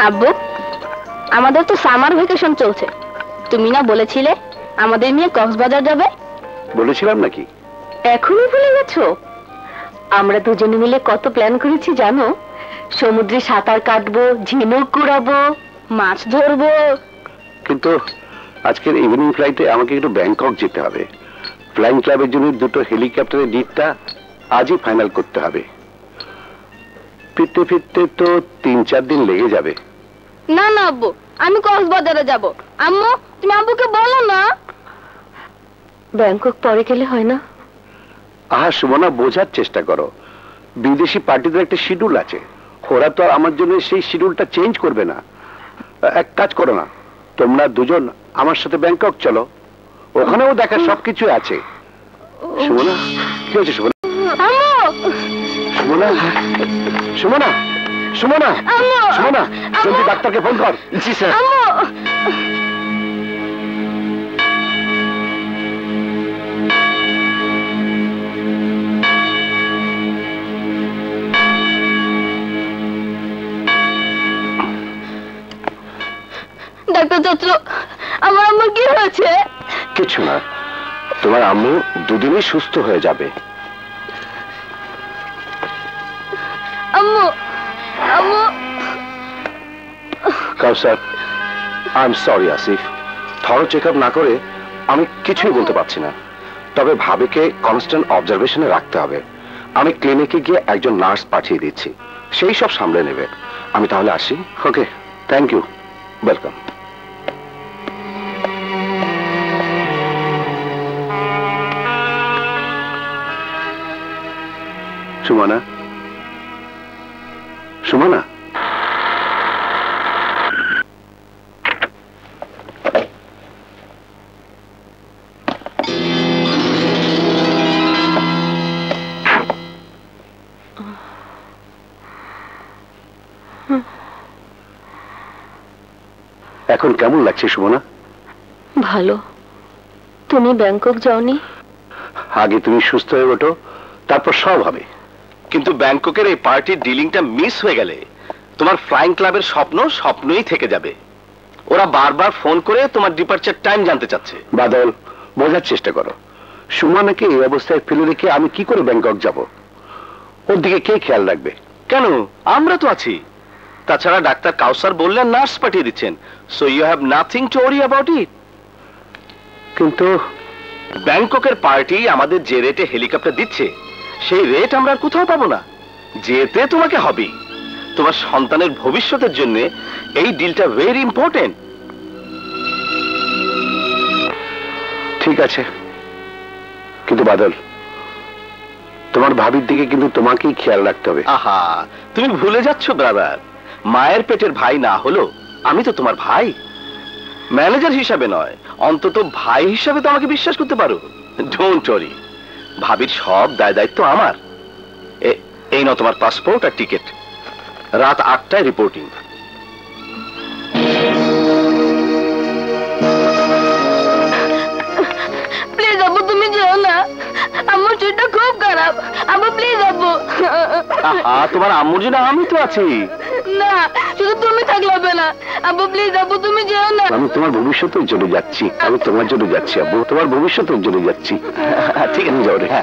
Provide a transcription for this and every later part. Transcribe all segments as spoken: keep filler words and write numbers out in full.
আব্বু, আমাদের তো সামার ভ্যাকেশন চলছে, তুমি না বলেছিলে আমাদের নিয়ে কক্সবাজার যাবে? বলেছিলাম নাকি? এখনই ভুলে গেছো? আমরা দুজনে মিলে কত প্ল্যান করেছি জানো? সমুদ্রে সাঁতার কাটবো, ঝিনুক কুড়াবো, মাছ ধরবো। কিন্তু আজকের ইভিনিং ফ্লাইটে আমাকে একটু ব্যাংকক যেতে হবে। ফ্লাইং ক্লাবের জন্য দুটো হেলিকপ্টারের ডিটটা আজই ফাইনাল করতে হবে। ফিরতে ফিরতে তো তিন চার দিন লেগে যাবে। না না আব্বু, আমি কক্সবাজারে যাব। আম্মু, তুমি আব্বুকে বলো না। ব্যাংকক পরে গেলে হয় না? আহা সুমনা, বোঝার চেষ্টা করো। বিদেশি পার্টিদের একটা শিডিউল আছে, ওরা তো আমার জন্য সেই শিডিউলটা চেঞ্জ করবে না। এক কাজ করো না, তোমরা দুজন আমার সাথে ব্যাংকক চলো, ওখানেও দেখা সবকিছু আছে। সুমনা, কি হয়েছে সুমনা? সুমনা, সুমনা, সুমনা, সুমনা, জলদি ডাক্তারকে ফোন কর। জি স্যার। ডাক্তার চাচু, আমার আম্মুর কি হয়েছে? কিছু না, তোমার আম্মু দুদিনেই সুস্থ হয়ে যাবে। আম্মু, আম্মু। Kausar, I am sorry Asif, thorough check up না করে আমি কিছুই বলতে পারছি না। তবে ভাবিকে কনস্ট্যান্ট অবজারভেশনে রাখতে হবে। আমি ক্লিনিকে গিয়ে একজন নার্স পাঠিয়ে দিচ্ছি, সেই সব সামলে নেবে। আমি তাহলে আসি। Okay, thank you, welcome. Sumana, Sumana, এখন কেমন লাগছে সুমনা? ভালো। তুমি ব্যাংকক যাওনি? আগে তুমি সুস্থ হয়ে ওঠো, তারপর সব হবে। কিন্তু ব্যাংককের এই পার্টির ডিলিংটা মিস হয়ে গেলে তোমার ফ্লাইং ক্লাবের স্বপ্ন স্বপ্নই থেকে যাবে। ওরা বারবার ফোন করে তোমার ডিপার্চার টাইম জানতে চাচ্ছে। বাদল, বোঝার চেষ্টা করো। সুমনাকে এই অবস্থায় ফেলে রেখে আমি কি করে ব্যাংকক যাব? ওর দিকে কে খেয়াল রাখবে? কেন, আমরা তো আছি। তাছাড়া ডাক্তার কাউসার বললেন নার্স পাঠিয়ে দিচ্ছেন, so you have nothing to worry about it. কিন্তু ব্যাংককের পার্টি আমাদের যে রেটে হেলিকপ্টার দিচ্ছে, সেই রেট আমরা আর কোথাও পাবো না। যেতে তোমাকে হবে। তোমার সন্তানের ভবিষ্যতের জন্য এই ডিলটা ভেরি ইম্পর্টেন্ট। ঠিক আছে, কিন্তু বাদল, তোমার ভাবির দিকে কিন্তু তোমাকেই খেয়াল রাখতে হবে। আহা, তুমি ভুলে যাচ্ছ ব্রাদার, মায়ের পেটের ভাই না হলো আমি তো তোমার ভাই। ম্যানেজার হিসাবে নয়, অন্তত ভাই হিসাবে তো আমাকে বিশ্বাস করতে পারো। ডোন্ট ওয়ারি, ভাবির সব দায় দায়িত্ব আমার। এই নাও তোমার পাসপোর্ট আর টিকিট, রাত আটটায় রিপোর্টিং। প্লিজ আব্বু, তুমি যেও না। আম্মুর শরীরটা খুব খারাপ। আব্বু প্লিজ আব্বু। আহা, তোমার আম্মুর জন্য আমি তো আছি। না, শুধু তুমি থাকলে হবে না। আব্বু প্লিজ আব্বু, তুমি যেও না। আমি তোমার ভবিষ্যতের জন্য যাচ্ছি, আমি তোমার জন্য যাচ্ছি আব্বু, তোমার ভবিষ্যতের জন্য যাচ্ছি। ঠিক আছে, যাও রে। হ্যাঁ,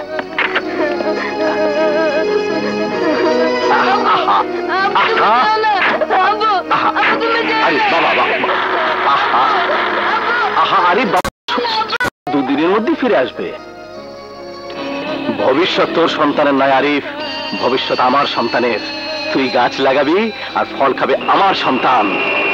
দুদিনের মধ্যে ফিরে আসবে। ভবিষ্যৎ তোর সন্তানের নয় আরিফ, ভবিষ্যৎ আমার সন্তানের। তুই গাছ লাগাবি আর ফল খাবে আমার সন্তান।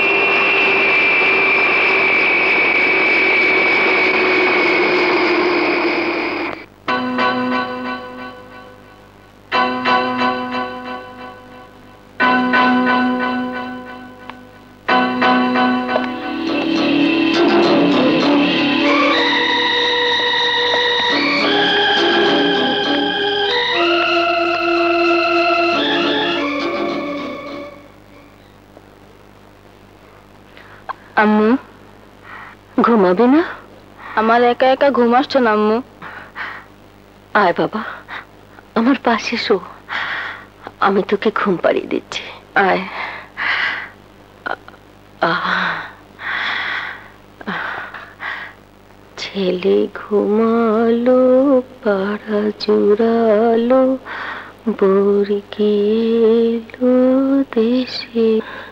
আম্মু, ঘুমাবি না? আমার একা একা ঘুম আসছে না আম্মু। আয় বাবা, আমার পাশে শো, আমি তোকে ঘুম পাড়িয়ে দিচ্ছি। আয় ছেলে ঘুমালো পাড়া জুড়ালো বর্গি এলো দেশে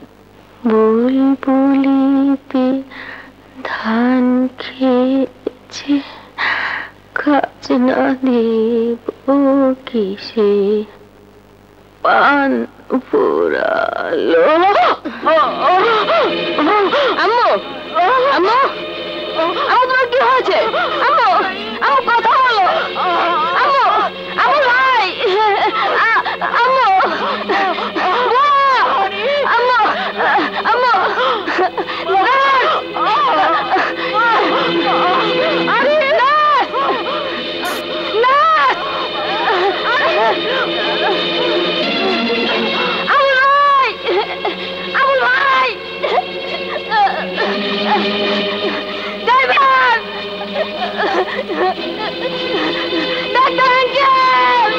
বুলবুলিতে ধান খেয়েছে কাজ না দেব কিসে পান পুরালো। আম্মু আম্মু আম্মু তোমার কি হয়েছে? আম্মু আম্মু কথা বলো। আম্মু আম্মু ভাই আম্মু আম্মু আম্মু আরে ডাক্তার আঙ্কেল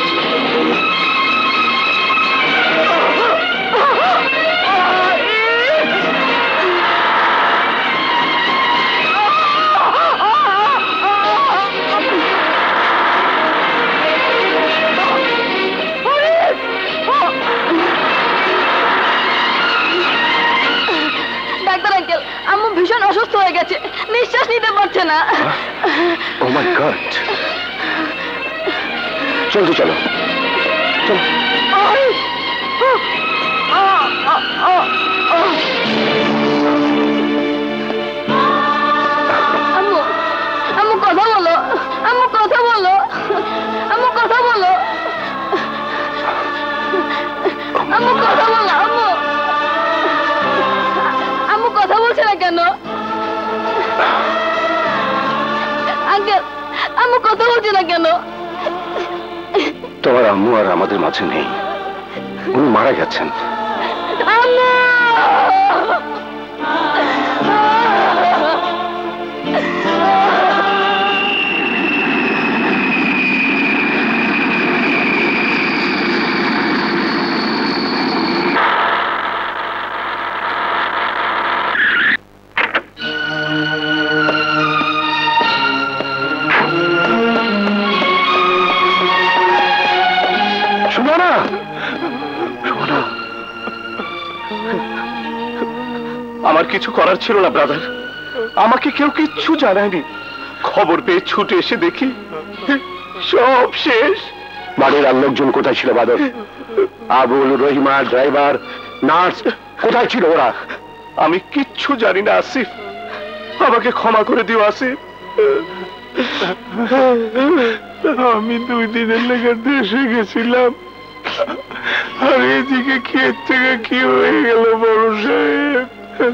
আম্মু ভীষণ অসুস্থ হয়ে গেছে, নিঃশ্বাস নিতে পারছে না। ও মাই গড, জলদি চলো চলো। আম্মু আম্মু কথা বলো, আম্মু কথা বলো, আম্মু কথা বলো, আম্মু কথা বলো। আম্মু আম্মু কথা বলছে না কেন? আঙ্কেল আম্মু কথা বলছে না কেন? তোমার আম্মু আর আমাদের মাঝে নেই, উনি মারা গেছেন। আম্মু আমার কিছু করার ছিল না ব্রাদার, আমাকে কেউ কিচ্ছু জানায়নি। খবর পেয়ে ছুটে এসে দেখি সব শেষ। বাড়ির আর লোকজন কোথায় ছিল বাদর? আবুল, রহিমা, ড্রাইভার, নার্স কোথায় ছিল ওরা? আমি কিচ্ছু জানি না আসিফ, আমাকে ক্ষমা করে দিও আসিফ। আমি দুই দিনের লেগে দেশে গেছিলাম, আর এদিকে ক্ষেত থেকে কি হয়ে গেল বড় সাহেব।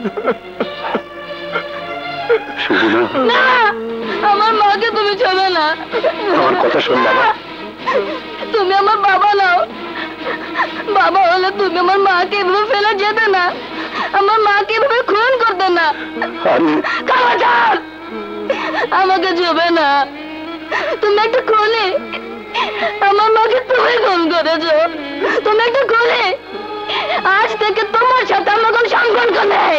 না, আমার মাকে তুমি ছোবে না। আমার কথা শোন বাবা, তুমি আমার বাবা নাও। বাবা হলে তুমি আমার মাকে এভাবে ফেলে যেতে না, আমার মাকে এভাবে খুন করতে না। খবরদার, আমাকে ছোবে না। তুমি একটা খুনি, আমার মাকে তুমি খুন করেছো। তুমি একটা খুনি, আজ থেকে তোমার সাথে আমার কোন সম্পর্ক নেই।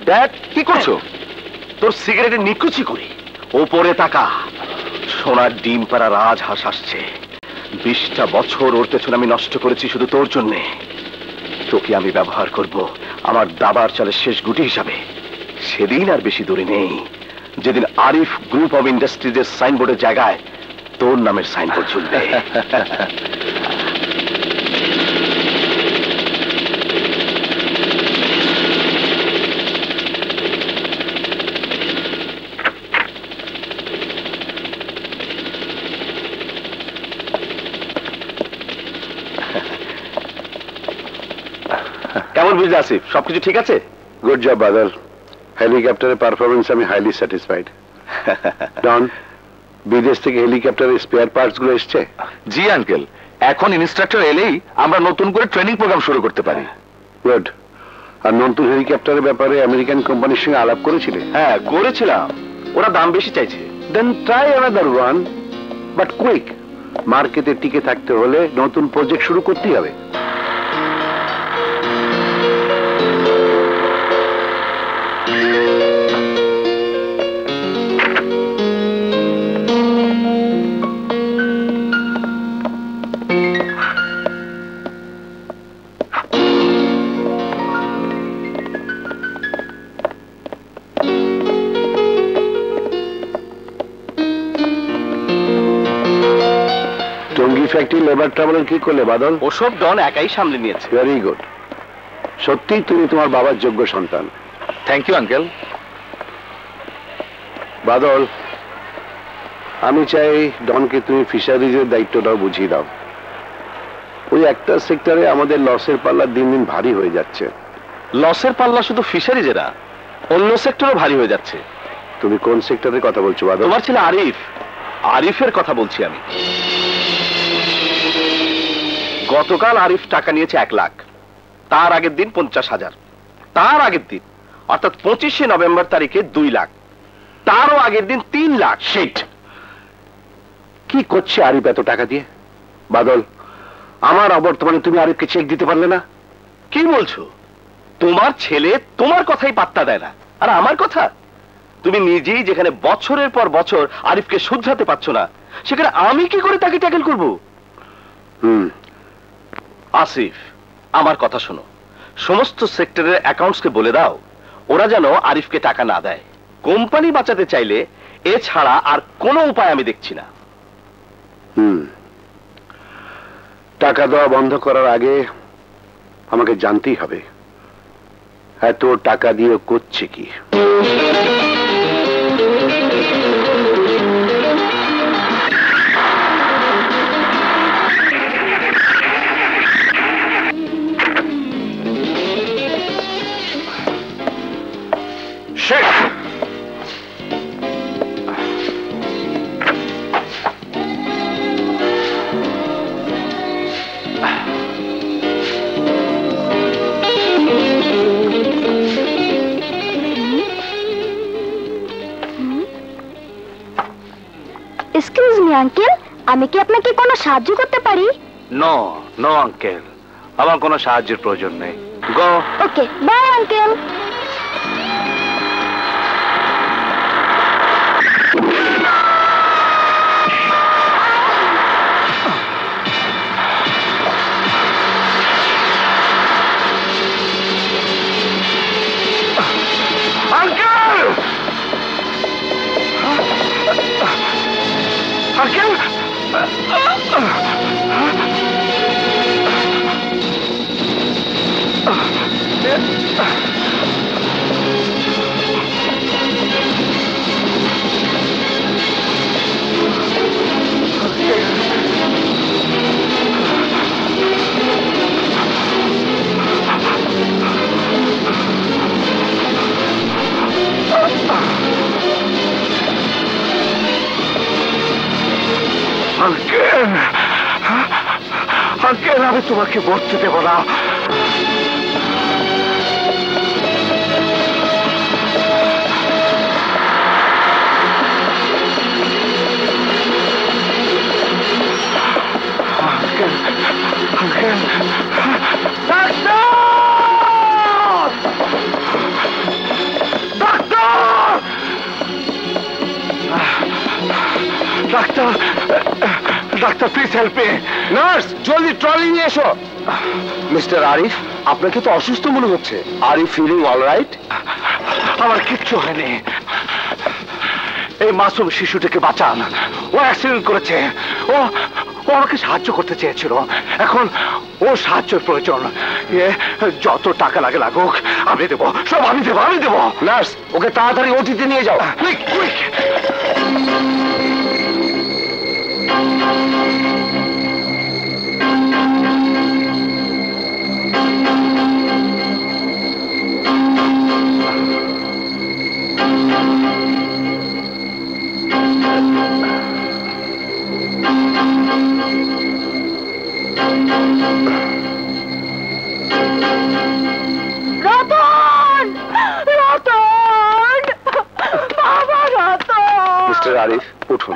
ড্যাড কি করছো? তোর সিগারেটে নিকুচি করি। ওপরে তাকা, সোনার ডিম পাড়া রাজহাঁস আসছে। বিশটা বছর ওর পেছনে আমি নষ্ট করেছি শুধু তোর জন্যে। তোকে আমি ব্যবহার করব আমার দাবার চালের শেষ গুটি হিসাবে। সেদিন আর বেশি দূরে নেই যেদিন আরিফ গ্রুপ অফ ইন্ডাস্ট্রিজের সাইনবোর্ডের জায়গায় তোর নামের সাইনবোর্ড চলবে। কেমন বুঝলে আসিফ, সবকিছু ঠিক আছে? গুড জব বাদল, হেলিকপ্টারের পারফরমেন্স আমি হাইলি স্যাটিসফাইড। ডন, বিদেশ থেকে হেলিকপ্টারের স্পেয়ার পার্টস গুলো এসছে? জি আঙ্কেল, এখন ইনস্ট্রাক্টর এলেই আমরা নতুন করে ট্রেনিং প্রোগ্রাম শুরু করতে পারি। গুড। আর নতুন হেলিকপ্টারের ব্যাপারে আমেরিকান কোম্পানির সঙ্গে আলাপ করেছিলে? হ্যাঁ করেছিলাম, ওরা দাম বেশি চাইছে। Then try another one, but quick. মার্কেটে টিকে থাকতে হলে নতুন প্রজেক্ট শুরু করতেই হবে। ফ্যাক্টরি লেবার ট্রাভেলার কি করলে বাদল? ওসব ডন একাই সামলে নিয়েছে। ভেরি গুড, সত্যিই তুমি তোমার বাবার যোগ্য সন্তান। Thank you uncle. বাদল, আমি চাই ডনকে তুমি ফিশারিজের দায়িত্বটাও বুঝিয়ে দাও। ওই একটা সেক্টরে আমাদের লসের পাল্লা দিন দিন ভারী হয়ে যাচ্ছে। লসের পাল্লা শুধু ফিশারিজেরা, অন্য সেক্টরও ভারী হয়ে যাচ্ছে। তুমি কোন সেক্টরের কথা বলছো বাদল? তোমার ছেলে আরিফ, আরিফের কথা বলছি আমি। গতকাল আরিফ টাকা নিয়েছে এক লাখ, তার আগের দিন পঞ্চাশ হাজার, তার আগের দিন অর্থাৎ পঁচিশে নভেম্বর তারিখে দুই লাখ, তারও আগের দিন তিন লাখ। শিট! কি করছে আরিফ এত টাকা দিয়ে? বাদল, আমার অবর্তমানে তুমি আরিফকে চেক দিতে পারলে না? কি বলছো? তোমার ছেলে তোমার কথাই পাত্তা দেয় না, আর আমার কথা? তুমি নিজেই যেখানে বছরের পর বছর আরিফকে শুধরাতে পারছো না, সেখানে আমি কি করে তাকে ট্যাকেল করব? হুম। আসিফ, আমার কথা শোনো, সমস্ত সেক্টরের অ্যাকাউন্টসকে বলে দাও ওরা যেন আরিফকে টাকা না দেয়। কোম্পানি বাঁচাতে চাইলে এছাড়া আর কোনো উপায় আমি দেখছি না। হুম। টাকা দেওয়া বন্ধ করার আগে আমাকে জানতেই হবে এত টাকা দিয়ে করছে কি। এক্সকিউজ মি আঙ্কেল, আমি কি আপনাকে কোনো সাহায্য করতে পারি? নো নো আঙ্কেল, আমার কোনো সাহায্যের প্রয়োজন নেই। Go. Okay, bye uncle. Uncle! Uncle, uncle, আমি তোমাকে বলতে দেব না। Uncle, uncle, doctor! Doctor please help me. Nurse জলদি ট্রলি নিয়ে এসো। মিস্টার আরিফ, আপনাকে তো অসুস্থ মনে হচ্ছে। Are you feeling alright? আমার কিচ্ছু হয়নি। এই মাসুম শিশুটিকে বাঁচান, ও অ্যাক্সিডেন্ট করেছে। ও ও আমাকে সাহায্য করতে চেয়েছিল, এখন ও সাহায্যের প্রয়োজন। যত টাকা লাগে লাগুক আমি দেবো, সব আমি দেবো, আমি দেবো। নার্স, ওকে তাড়াতাড়ি ওটিতে নিয়ে যাও, কুইক কুইক। রতন! রতন! বাবা রতন! মিস্টার আরিফ, উঠুন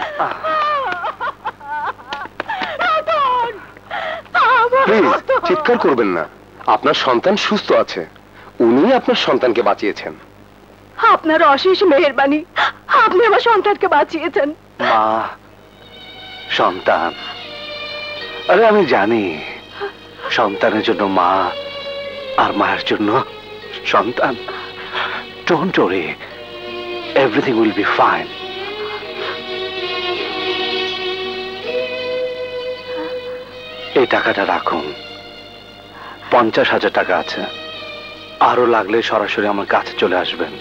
রতন! বাবা প্লিজ। রতন! চিৎকার করবেন না, আপনার সন্তান সুস্থ আছে, উনি আপনার সন্তানকে বাঁচিয়েছেন। আপনার অশেষ মেহেরবানি, আপনি আমার সন্তানকে বাঁচিয়েছেন। মা, সন্তান, আরে আমি জানি সন্তানের জন্য মা আর মায়ের জন্য সন্তান। Don't worry, everything will be fine. এই টাকাটা রাখুন, পঞ্চাশ হাজার টাকা আছে, আরো লাগলে সরাসরি আমার কাছে চলে আসবেন।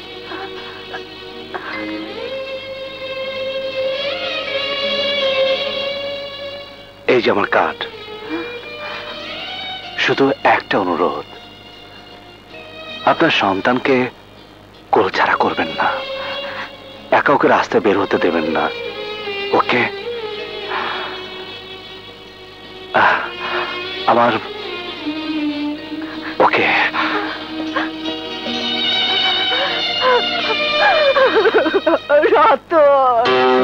এই যে আমার কার্ড, শুধু একটা অনুরোধ, আপনার সন্তানকে কোল ছাড়া করবেন না, একা ওকে রাস্তায় বের হতে দেবেন না, ওকে? আমার ওকে রতন!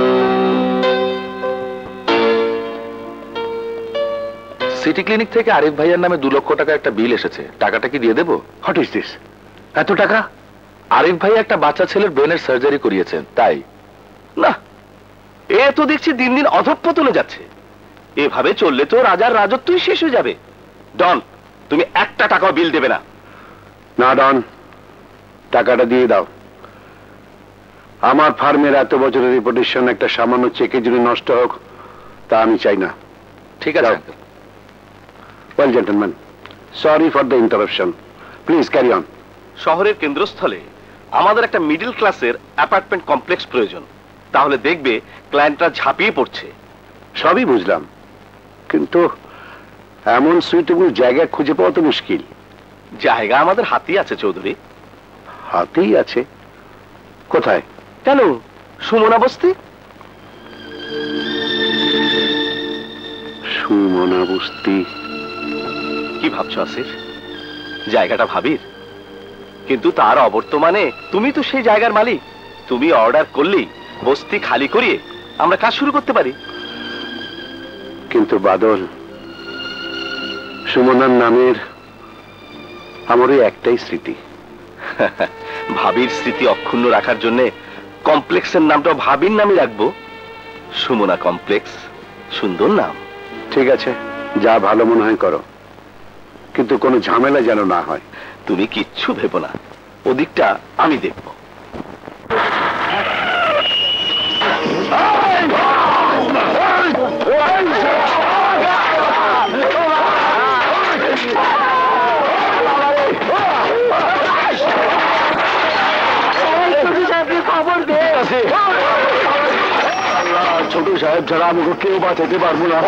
সিটি ক্লিনিক থেকে আরিফ ভাইয়ের নামে দু লক্ষ টাকা একটা বিল এসেছে, টাকাটা কি দিয়ে দেবো? What is this? এত টাকা? আরিফ ভাই একটা বাচ্চা ছেলের ব্রেনের সার্জারি করিয়েছেন, তাই না? এ তো দেখছি দিন দিন অধঃপতনে যাচ্ছে। এভাবে চললে তো রাজার রাজত্বই শেষ হয়ে যাবে। ডন, তুমি একটা টাকাও বিল দেবে না। না ডন, টাকাটা দিয়ে দাও। আমার ফার্মের এত বছরের রেপুটেশন একটা সামান্য চেকের জন্য নষ্ট হোক, তা আমি চাই না। ঠিক আছে। Well gentleman, sorry for the interruption, please carry on. শহরের কেন্দ্রস্থলে আমাদের একটা মিডল ক্লাসের অ্যাপার্টমেন্ট কমপ্লেক্স প্রয়োজন, তাহলে দেখবে ক্লায়েন্টরা ঝাঁপিয়ে পড়ছে। সবই বুঝলাম, কিন্তু এমন সুইটেবল জায়গা খুঁজে পাওয়া তো মুশকিল। জায়গা আমাদের হাতেই আছে চৌধুরী। হাতেই আছে? কোথায়? কেন, সুমনা বস্তি। সুমনা বস্তি? কি ভাবছো আসিফ? জায়গাটা ভাবির, কিন্তু তার অবর্তমানে তুমি তো সেই জায়গার মালিক। তুমি অর্ডার করলেই বস্তি খালি করিয়ে আমরা কাজ শুরু করতে পারি। কিন্তু বাদল, সুমনার নামের আমার ওই একটাই স্মৃতি। ভাবির স্মৃতি অক্ষুণ্ণ রাখার জন্য কমপ্লেক্সের নামটা ভাবির নামে রাখবো, সুমনা কমপ্লেক্স। সুন্দর নাম। ঠিক আছে, যা ভালো মনে হয় করো, কিন্তু কোনো ঝামেলা যেন না হয়। তুমি কিচ্ছু ভেবো না, ওদিকটা আমি দেখব। খবর দে। ছোট সাহেব ছাড়া আমাকে কেউ বাঁচাতে পারবো না।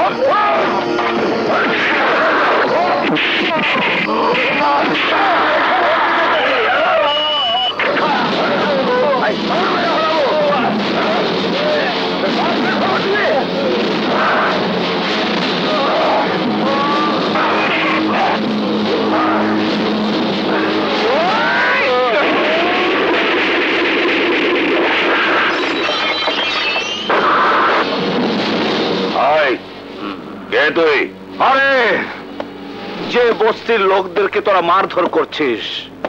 তুই? আরে, যে বস্তির লোকদেরকে তোরা মারধর করছিস,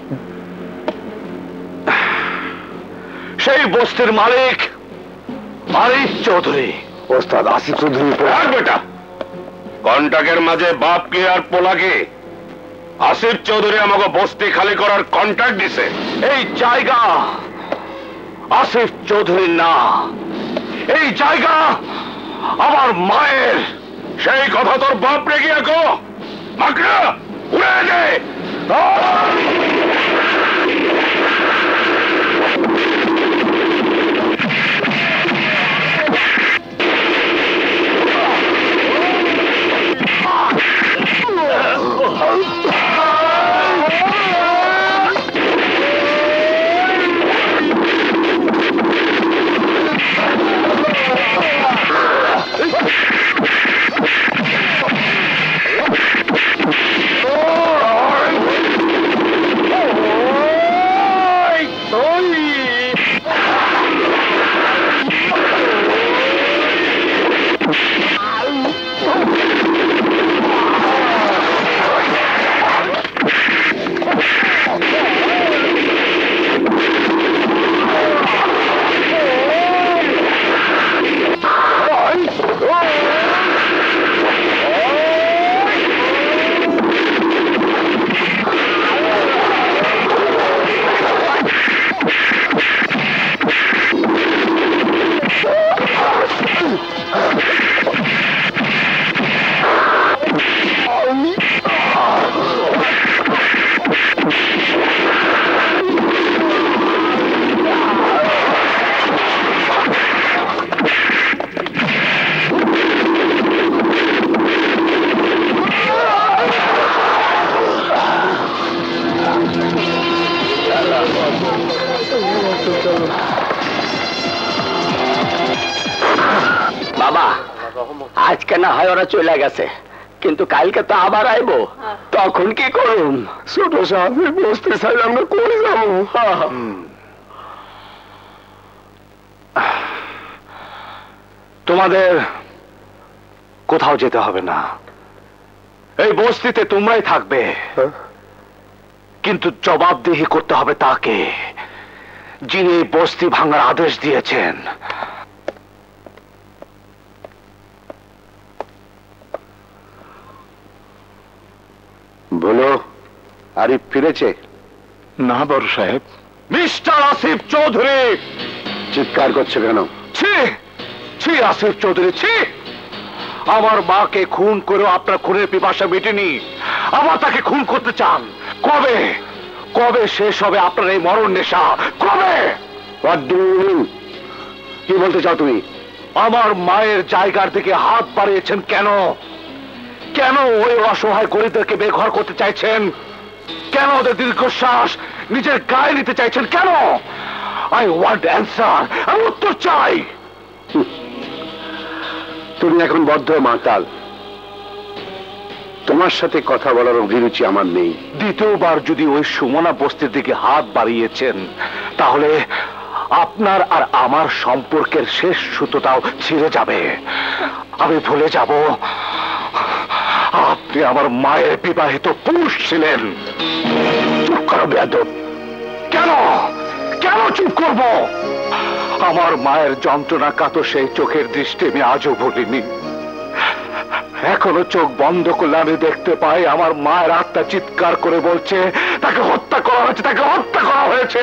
সেই বস্তির মালিক আরিফ চৌধুরী। ওস্তাদ আসিফ চৌধুরী। আর বেটা, কন্টাকের মাঝে বাপকে আর পোলাকে আসিফ চৌধুরী আমাকে বস্তি খালি করার কন্ট্রাক্ট দিছে। এই জায়গা আসিফ চৌধুরীর না, এই জায়গা আমার মায়ের। সেই কথা তোর বাপ রেগে গো মাকড়া উড়ে দে। বাবা আজকে না হয় ওরা চলে গেছে, কিন্তু কালকে তো আবার আইবো, তখন কি করুম? ছোট সাহেব বসতে চাইলাম না, করে যাবো। তোমাদের কোথাও যেতে হবে না, এই বস্তিতে তোমরাই থাকবে, কিন্তু জবাবদিহি করতে হবে তাকে যিনি বস্তি ভাঙার আদেশ দিয়েছেন। বলো, আরিফ ফিরেছে? না বড় সাহেব। মিস্টার আসিফ চৌধুরী! চিৎকার করছে কেন? ছি ছি আসিফ চৌধুরী, ছি! আমার মাকে খুন করে আপনার খুনের পিপাসা মেটেনি, আবার তাকে খুন করতে চান। কবে কবে শেষ হবে আপনার এই মরণ নেশা? কবে? কি বলতে চাও তুমি? আমার মায়ের জায়গার দিকে হাত বাড়িয়েছেন কেন? কেন ওই অসহায় গরিবদেরকে বেঘর করতে চাইছেন? কেন ওদের দীর্ঘশ্বাস নিজের গায়ে নিতে চাইছেন? কেন? আই ওয়ান্ট অ্যান্সার, আমি উত্তর চাই। তুমি এখন বদ্ধ মাতাল, তোমার সাথে কথা বলার অভিরুচি আমার নেই। দ্বিতীয়বার যদি ওই সুমনা বস্তির দিকে হাত বাড়িয়েছেন, তাহলে আপনার আর আমার সম্পর্কের শেষ সুতোটাও ছিঁড়ে যাবে। আমি ভুলে যাব আপনি আমার মায়ের বিবাহিত পুরুষ ছিলেন। চুপ করো বেয়াদব। কেন কেন চুপ করব? আমার মায়ের যন্ত্রণা কাতর সেই চোখের দৃষ্টি আমি আজও ভুলিনি। এখনো চোখ বন্ধ করলে আমি দেখতে পাই আমার মায়ের আত্মা চিৎকার করে বলছে তাকে হত্যা করা হয়েছে, তাকে হত্যা করা হয়েছে।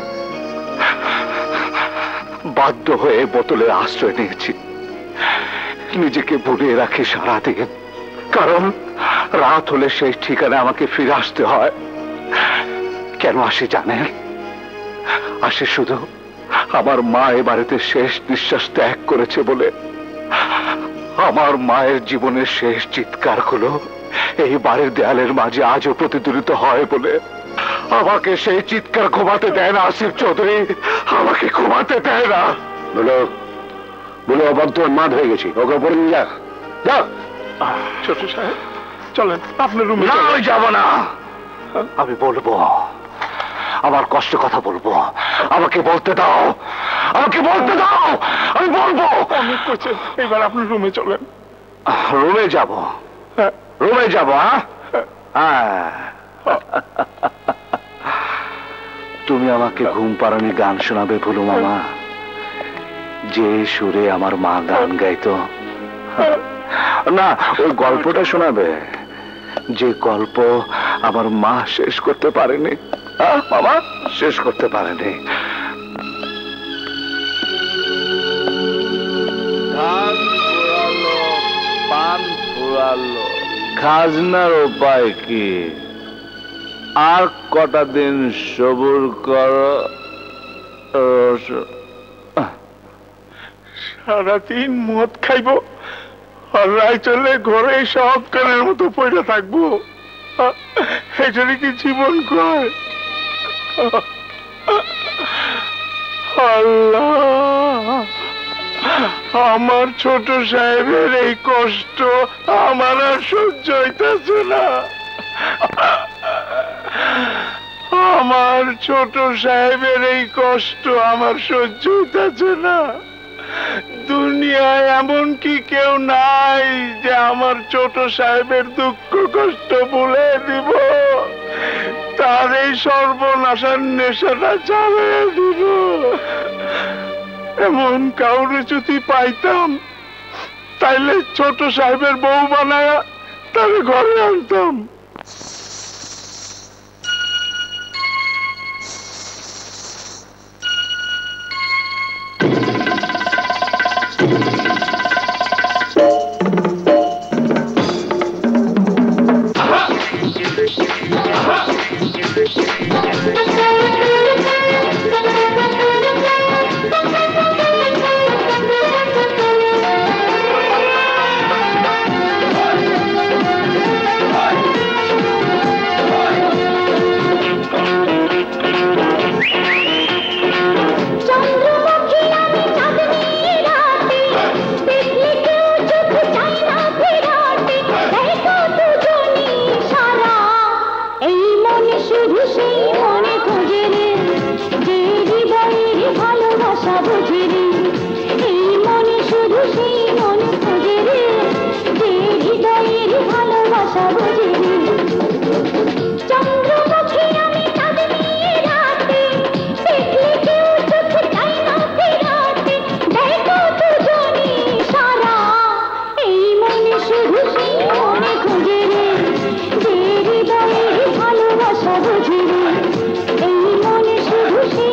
বাধ্য হয়ে বোতলের আশ্রয় নিয়েছি, নিজেকে ভুলিয়ে রাখি সারাদিন, কারণ রাত হলে সেই ঠিকানা আমাকে ফিরে আসতে হয়। কেন আসি জানেন? আসি শুধু আমার মা এ বাড়িতে শেষ নিঃশ্বাস ত্যাগ করেছে বলে। আমার মায়ের জীবনের শেষ চিৎকার গুলো এই বাড়ির দেয়ালের মাঝে আজও প্রতিধ্বনিত হয় বলে। আমাকে সেই চিৎকার ঘুমাতে দেয় না আসিফ চৌধুরী, আমাকে ঘুমাতে দেয় না। বলো বলো, অবদ্ধ উন্মাদ হয়ে গেছি, ওকে উপরে নিয়ে যা। যাও। ছোট সাহেব চলেন আপনার রুমে। না, আমি যাব না। আমি বলবো, আমার কষ্ট কথা বলবো, আমাকে বলতে দাও, আমাকে বলতে দাও, আমি বলবো। অনেক করছেন, এবার আপনি রুমে চলেন। রুমে যাব, রুমে যাব। হ্যাঁ, তুমি আমাকে ঘুম পাড়ানি গান শোনাবে ভুলু মামা, যে সুরে আমার মা গান গাইতো। না, ওই গল্পটা শোনাবে, যে গল্প আমার মা শেষ করতে পারেনি। মামা শেষ করতে পারেনি। ধান ফুরালো, পান ফুরালো, খাজনার উপায় কি? আর কটা দিন সবুর কর। সারাদিন মদ খাইব আর রায় চলে ঘরে সব কানের মতো পড়ে থাকবো, এটারে কি জীবন কয়? আল্লাহ, আমার ছোট সাহেবের এই কষ্ট আমার আর সহ্য হইতেছে না। আমার ছোট সাহেবের এই কষ্ট আমার সহ্য হইতেছে না। দুনিয়ায় এমন কি কেউ নাই যে আমার ছোট সাহেবের দুঃখ কষ্ট ভুলে দিব, তার এই সর্বনাশার নেশাটা চালিয়ে দিব। এমন কাউরে যদি পাইতাম তাইলে ছোট সাহেবের বউ বানায়া তারে ঘরে আনতাম। ভালোবাসা বুঝি এই মনে শুধু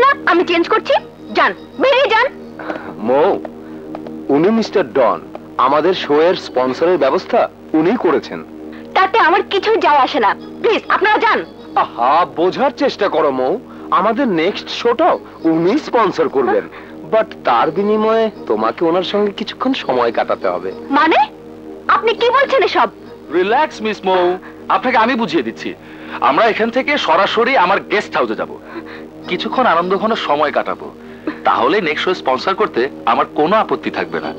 না আমি চেঞ্জ করছি? যান, বেরিয়ে যান। মৌ, উনি মিস্টার ডন, আমাদের শো এর স্পন্সরের ব্যবস্থা উনিই করেছেন। তাতে আমার কিছু যায় আসে না, প্লিজ আপনারা যান। আহা, বোঝার চেষ্টা করো মৌ, আমাদের নেক্সট শোটাও উনি স্পন্সর করবেন, বাট তার বিনিময়ে তোমাকে ওনার সঙ্গে কিছুক্ষণ সময় কাটাতে হবে। মানে আপনি কি বলছেন এসব? রিল্যাক্স মিস মৌ, আপনাকে আমি বুঝিয়ে দিচ্ছি। আমরা এখান থেকে সরাসরি আমার গেস্ট হাউসে যাব, কিছুক্ষণ আনন্দঘন সময় কাটাবো, তাহলে নেক্সট শো স্পন্সর করতে আমার কোনো আপত্তি থাকবে না।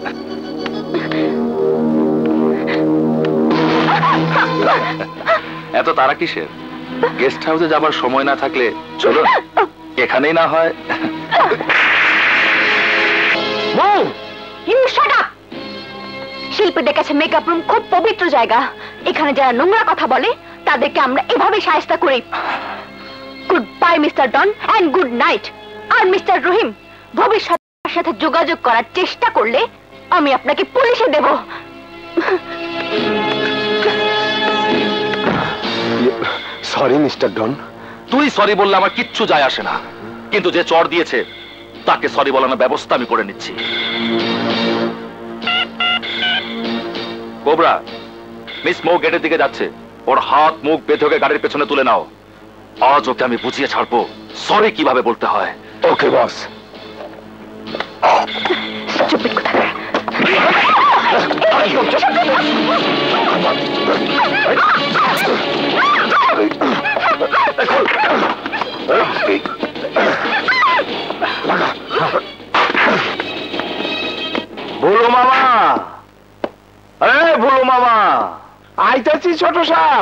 এত তারা কিসের? গেস্ট হাউসে যাবার সময় না থাকলে চলো এখানেই না হয়। Mou, you shut up. শিল্পীদের কাছে মেকআপ রুম খুব পবিত্র জায়গা, এখানে যারা নোংরা কথা বলে তাদেরকে আমরা এভাবে শায়েস্তা করি। Goodbye mister Don and good night. আর মিস্টার রহিম, ভবিষ্যতের সাথে যোগাযোগ করার চেষ্টা করলে আমি আপনাকে পুলিশে দেব। সরি মিস্টার ডন। তুই সরি বললে আমার কিচ্ছু যায় আসে না, কিন্তু যে চড় দিয়েছে তাকে সরি বলানোর ব্যবস্থা আমি করে নিচ্ছি। কোবরা, মিস মৌ গেটের দিকে যাচ্ছে, ওর হাত মুখ বেঁধে ওকে গাড়ির পেছনে তুলে নাও। আজ ওকে আমি বুঝিয়ে ছাড়বো সরি কিভাবে বলতে হয়। ওকে বস। Stupid কোথাকার। ভুলু মামা, আরে ভুলু মামা, আইতাছি ছোট সাপ।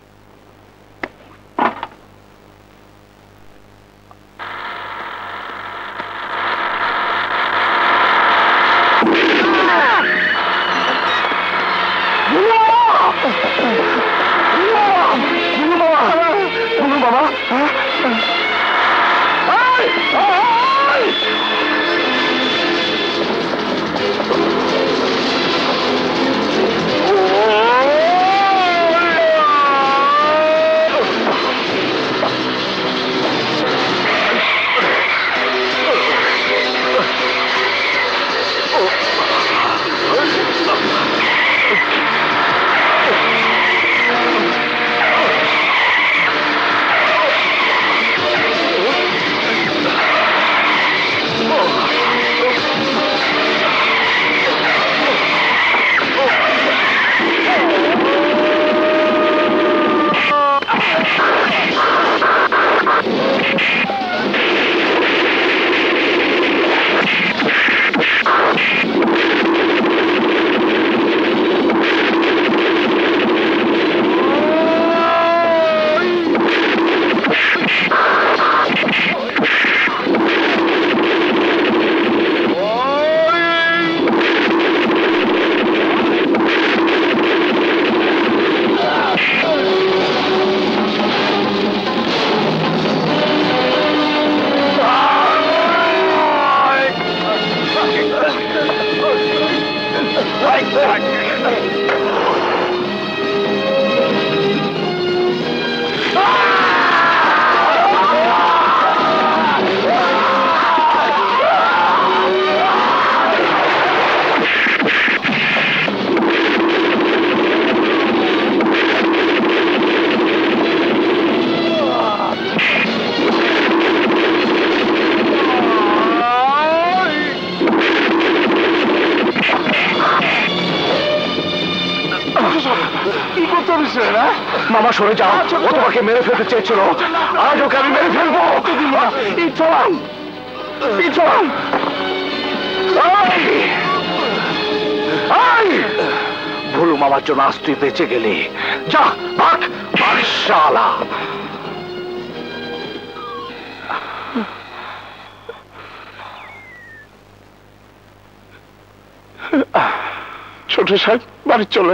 মামা সরে যাও, ও তোমাকে মেরে ফেলতে চেয়েছিল, আজ ওকে আমি মেরে ফেলবো। ভুলু মামার জন্য আজ তুই বেঁচে গেলি, যা ভাগ শালা। ছোট সাহেব বাড়ি চলেন।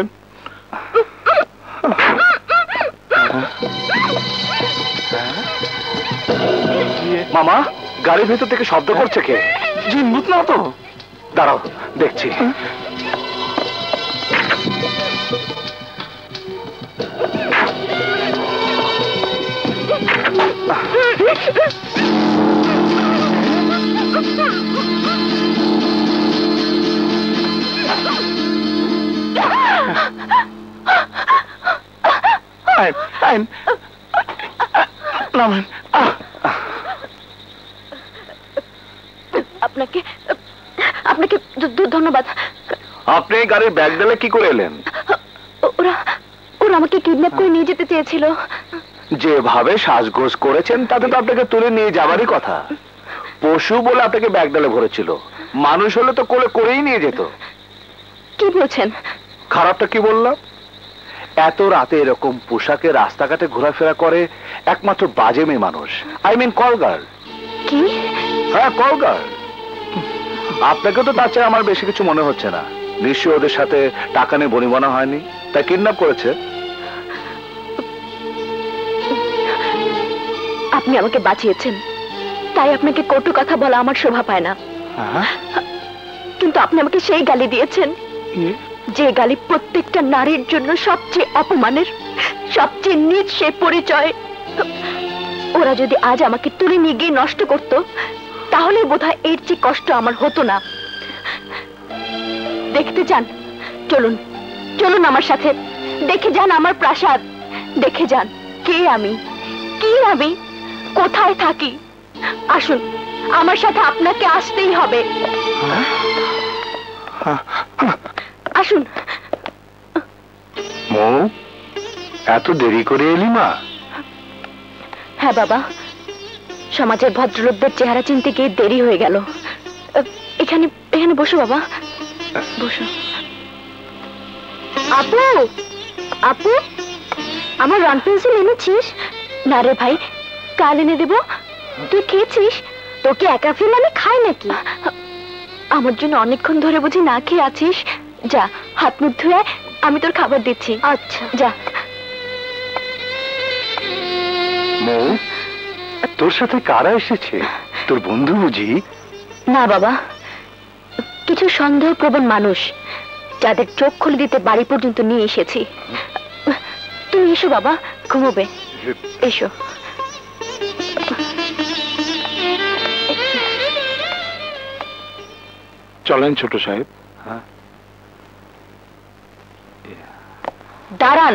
মামা, গাড়ির ভেতর থেকে শব্দ করছে কে? জিনভূত না তো? দাঁড়াও দেখছি। আইন নামেন। আপনাকে আপনাকে ধন্যবাদ। আপনি গাড়ির ব্যাগ ডালে কি করে এলেন? ওরা ওরা আমাকে কিডন্যাপ করে নিয়ে যেতে চেয়েছিল। যেভাবে সাজগোজ করেছেন তাতে তো আপনাকে তুলে নিয়ে যাবারই কথা। পশু বলে আপনাকে ব্যাগ ডালে ভরেছিল, মানুষ হলে তো কোলে করেই নিয়ে যেত। কি বলছেন? খারাপটা কি বললাম? এত রাতে এরকম পোশাকে রাস্তাঘাটে ঘোরাফেরা করে একমাত্র বাজে মেয়ে মানুষ, আই মিন কলগার্ল। কি? হ্যাঁ, কলগার্ল। আপনাকে তো তার চেয়ে আমার বেশি কিছু মনে হচ্ছে না। নিশ্চয়ই ওদের সাথে টাকা নিয়ে বনিবনা হয়নি, তাই কিডন্যাপ করেছে। আপনি আমাকে বাঁচিয়েছেন, তাই আপনাকে কটু কথা বলা আমার শোভা পায় না। কিন্তু আপনি আমাকে সেই গালি দিয়েছেন যে গালি প্রত্যেকটা নারীর জন্য সবচেয়ে অপমানের, সবচেয়ে নীচ সে পরিচয়। ওরা যদি আজ আমাকে তুলে নিয়ে গিয়ে নষ্ট করত, তাহলে বোধহয় এর চেয়ে কষ্ট আমার হতো না। দেখতে চান? চলুন চলুন আমার সাথে, দেখে যান আমার প্রাসাদ, দেখে যান কে আমি, কি আমি, কোথায় থাকি। আসুন, আমার সাথে আপনাকে আসতেই হবে। আসুন। মৌ, এত দেরি করে এলি মা? হ্যাঁ বাবা, সমাজের ভদ্রলোকদের চেহারা চিনতে গিয়ে দেরি হয়ে গেল। এখানে এখানে বসো বাবা, বসো। আপু, আপু, আমার রং পেন্সিল এনেছিস? না রে ভাই, কাল এনে দেবো। তুই খেয়েছিস? তোকে একা ফেলে আমি খাই নাকি? আমার জন্য অনেকক্ষণ ধরে বুঝি না খেয়ে আছিস। যা, হাত মুখ ধুয়ে আমি তোর খাবার দিচ্ছি। আচ্ছা যা। মৌ, তোর সাথে কারা এসেছে? তোর বন্ধু বুঝি? না বাবা, কিছু সন্দেহপ্রবণ মানুষ, যাদের চোখ খুলে দিতে বাড়ি পর্যন্ত নিয়ে এসেছি। তুমি এসো বাবা, ঘুমোবে। এসো। চলেন ছোট সাহেব। দাঁড়ান।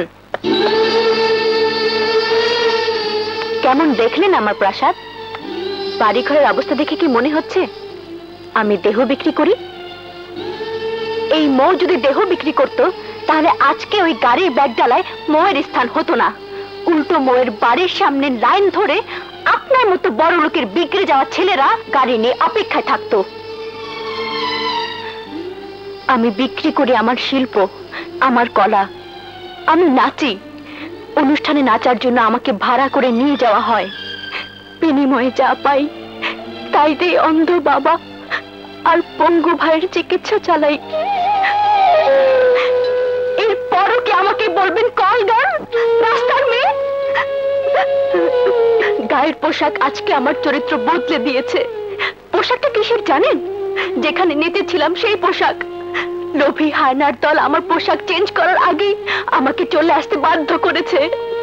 কেমন দেখলেন আমার প্রাসাদ? বাড়িঘরের অবস্থা দেখে কি মনে হচ্ছে আমি দেহ বিক্রি করি? এই মৌ যদি দেহ বিক্রি করত, তাহলে আজকে ওই গাড়ির ব্যাগডালায় মৌয়ের স্থান হতো না। উল্টো মৌয়ের বাড়ির সামনে লাইন ধরে আপনার মতো বড় লোকের বিক্রি যাওয়া ছেলেরা গাড়ি নিয়ে অপেক্ষায় থাকতো। আমি বিক্রি করি আমার শিল্প, আমার কলা। আমি নাচি, অনুষ্ঠানে নাচার জন্য আমাকে ভাড়া করে নিয়ে যাওয়া হয়। বিনিময়ে যা পাই তাই দিয়ে অন্ধ বাবা আর পঙ্গু ভাইয়ের চিকিৎসা চালাই। এরপরও কি আমাকে বলবেন কলগার, রাস্তার মেয়ে? গায়ের পোশাক আজকে আমার চরিত্র বদলে দিয়েছে। পোশাকটা কিসের জানেন? যেখানে নেচেছিলাম সেই পোশাক। লোভী হায়নার দল আমার পোশাক চেঞ্জ করার আগেই আমাকে চলে আসতে বাধ্য করেছে।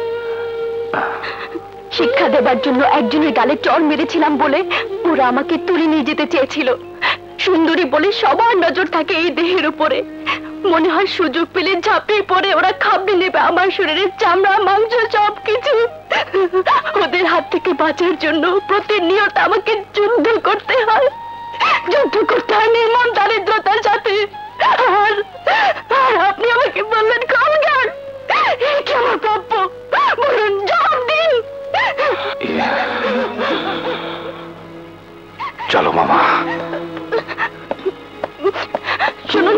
শিক্ষা দেবার জন্য একজনের গালে চড় মেরেছিলাম বলে ওরা আমাকে তুলে নিয়ে যেতে চেয়েছিল। সুন্দরী বলে সবার নজর থাকে এই দেহের উপরে। মনে হয় সুযোগ পেলে ঝাঁপিয়ে পড়ে ওরা খাবড়ে নেবে আমার শরীরের চামড়া, মাংস, সবকিছু। ওদের হাত থেকে বাঁচার জন্য প্রতিনিয়ত আমাকে যুদ্ধ করতে হয়, যুদ্ধ করতে হয় নির্মম দারিদ্রতার সাথে। আর আর আপনি আমাকে বললেন কলগার। কি আমার প্রাপ্য? বলুন, জবাব দিন। চলো মামা। শুনুন,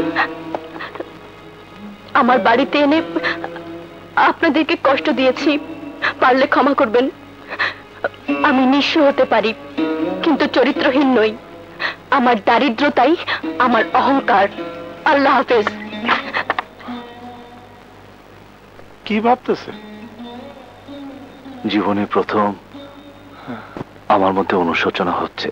আমার বাড়িতে এনে আপনাদেরকে কষ্ট দিয়েছি, পারলে ক্ষমা করবেন। আমি নিঃস্ব হতে পারি, কিন্তু চরিত্রহীন নই। আমার দারিদ্রতাই আমার অহংকার। আল্লাহ হাফেজ। কি ভাবতেছে? জীবনে প্রথম আমার মধ্যে অনুশোচনা হচ্ছে।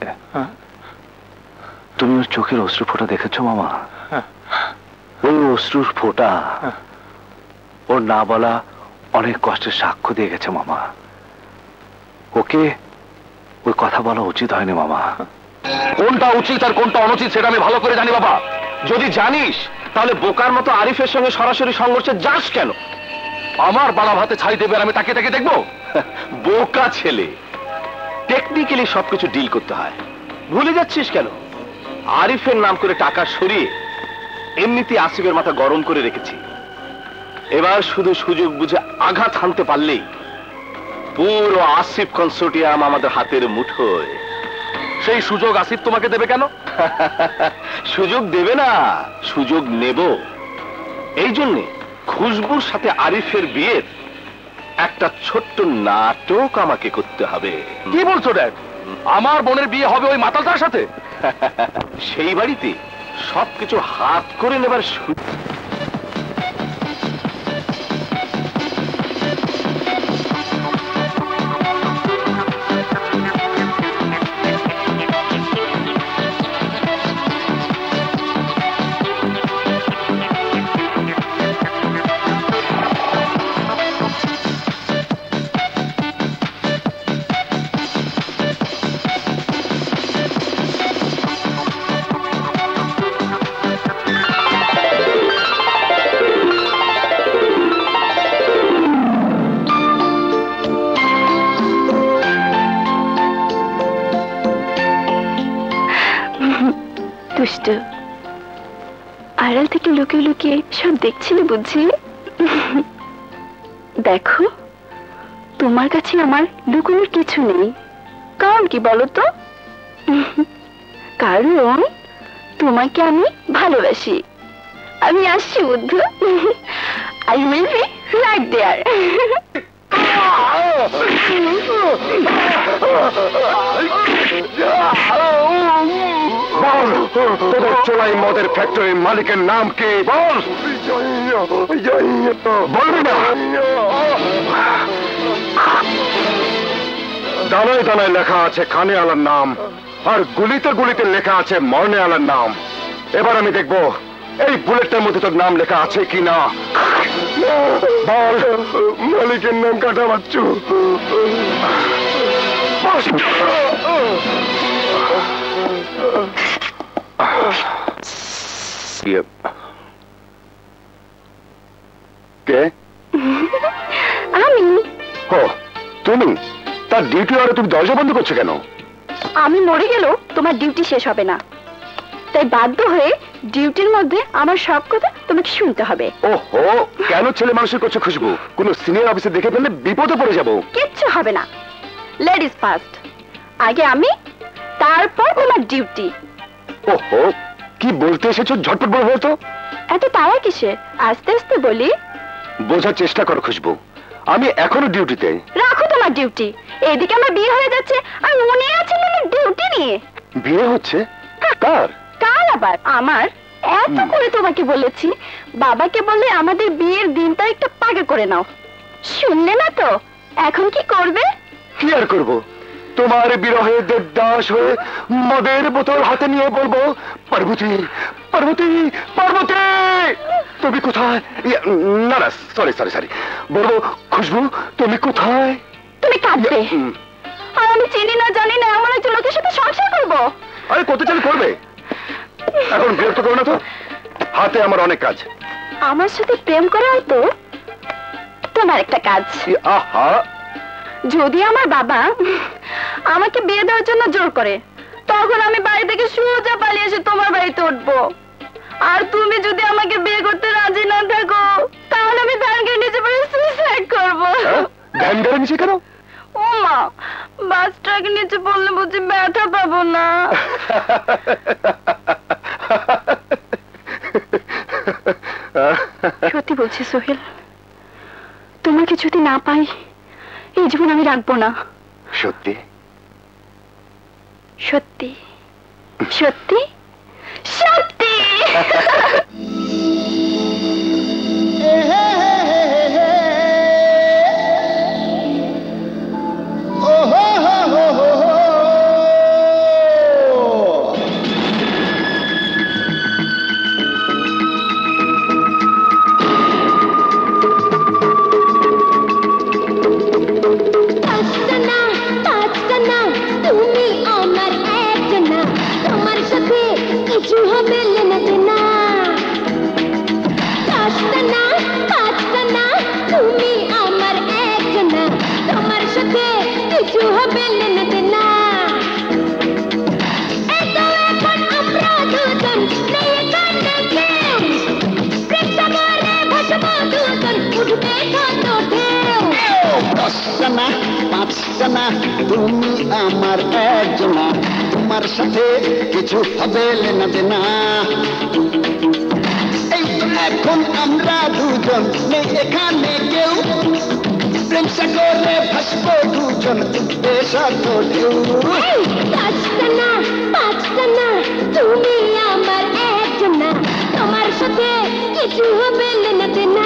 তুমি ওর চোখের অশ্রু ফোঁটা দেখেছো মামা? ওই অশ্রুর ফোঁটা ওর না বলা অনেক কষ্টের সাক্ষ্য দিয়ে গেছে মামা। ওকে ওই কথা বলা উচিত হয়নি মামা। কোনটা উচিত আর কোনটা অনুচিত সেটা আমি ভালো করে জানি বাবা। যদি জানিস তাহলে বোকার মতো আরিফের সঙ্গে সরাসরি সংঘর্ষে যাস কেন? আমার বাড়া ভাতে ছাই দেবে আর আমি তাকে তাকে দেখবো? বোকা ছেলে, টেকনিক্যালি সবকিছু ডিল করতে হয়। ভুলে যাচ্ছিস কেন? আরিফের নাম করে টাকা সরিয়ে এমনিতে আসিফের মাথা গরম করে রেখেছি। এবার শুধু সুযোগ বুঝে আঘাত হানতে পারলেই পুরো আসিফ কনসোর্টিয়াম আমাদের হাতের মুঠোয়। সেই সুযোগ আসিফ তোমাকে দেবে কেন? সুযোগ দেবে না, সুযোগ নেব। এই জন্যে খুশবুর সাথে আরিফের বিয়ের একটা ছোট্ট নাটক আমাকে করতে হবে। কি বলছো ড্যাড? আমার বোনের বিয়ে হবে ওই মাতালটার সাথে? সেই বাড়িতে সবকিছু হাত করে নেবার সুযোগ। আড়াল থেকে লুকিয়ে লুকিয়ে সব দেখছিলে বুঝি? দেখো, তোমার কাছে আমার লুকোনোর কিছু নেই। কারণ কি বলো তো? কারণ তোমাকে আমি ভালোবাসি। আমি আসছি বুদ্ধু। I will be right there. তোদের চোলাই মদের ফ্যাক্টরির মালিকের নাম কি? বল। বলবি না? দানায় দানায় লেখা আছে খানে আলার নাম, আর গুলিতে গুলিতে লেখা আছে মরনে আলার নাম। এবার আমি দেখব এই বুলেটটার মধ্যে তোর নাম লেখা আছে কিনা। বল। মালিকের নাম কাটা বাচ্চু। কে? আমি। ও তুমি? তার ডিউটি আরে তুমি দরজা বন্ধ করছো কেন? আমি মরে গেলেও তোমার ডিউটি শেষ হবে না, তাই বাধ্য হয়ে ডিউটির মধ্যে আমার সব কথা তোমাকে শুনতে হবে। ওহো, কেন ছেলে মানুষের করছো খুশবু? কোন সিনিয়র অফিসে দেখে ফেললে বিপদে পড়ে যাবো। কিচ্ছু হবে না, লেডিস ফার্স্ট। আগে আমি, তারপর তোমার ডিউটি। ওহো, কি বলতে এসেছো? ঝটপট বল বলতো। এত তাড়া কিসে? আস্তে আস্তে বলি। বোঝার চেষ্টা করো খুশবু, আমি এখনো ডিউটিতে। রাখো তোমার ডিউটি। এদিকে আমার বিয়ে হয়ে যাচ্ছে আর উনি আছেন আমার ডিউটি নিয়ে। বিয়ে হচ্ছে? কার? কার আবার? আমার। এত করে তোমাকে বলেছি, বাবাকে বলে আমাদের বিয়ের দিনটা একটু পাকা করে নাও। শুনলে না তো? এখন কি করবে? কি আর করবো? তোমার বিরহে দেবদাস হয়ে মদের বোতল হাতে নিয়ে বলবো, পার্বতী পার্বতী পার্বতী তুমি কোথায়? না না, সরি সরি সরি, বলবো খুশবু তুমি কোথায়? তুমি কাঁদবে। আর আমি চিনি না জানি না এমন একজন লোকের সাথে সংসার করবো। আরে কত চাল করবে? এখন বিরক্ত করো না তো, হাতে আমার অনেক কাজ। আমার সাথে প্রেম করাও তো তোমার একটা কাজ। আহা, যদি আমার বাবা আমাকে বিয়ে দেওয়ার জন্য জোর করে, তখন আমি বাড়ি থেকে সোজা পালিয়ে এসে তোমার বাড়িতে উঠবো। আর তুমি যদি আমাকে বিয়ে করতে রাজি না থাকো, তাহলে আমি ধ্যানকে নিচে পড়ে সুইসাইড করবো। ধ্যান গেলে নিচে কেন? ও মা, বাস ট্রাক নিচে পড়লে বুঝি ব্যথা পাবো না? সত্যি বলছি সোহেল, তোমাকে যদি না পাই এই জীবন আমি রাখবো না। সত্যি? সত্যি সত্যি সত্যি। তুমি আমার এক না, তোমার সাথে কিছু হবে না না। তুমি আমার একজনা, তোমার সাথে কিছু হবে লেনা দেনা। এই এখন আমরা দুজন নেই এখানে কেউ, প্রেম সাগরে ভাসবো দুজন উদ্দেশ্য ঢেউ। পাঁচটা না পাঁচটা না তুমি আমার একজনা, তোমার সাথে কিছু হবে লেনা দেনা।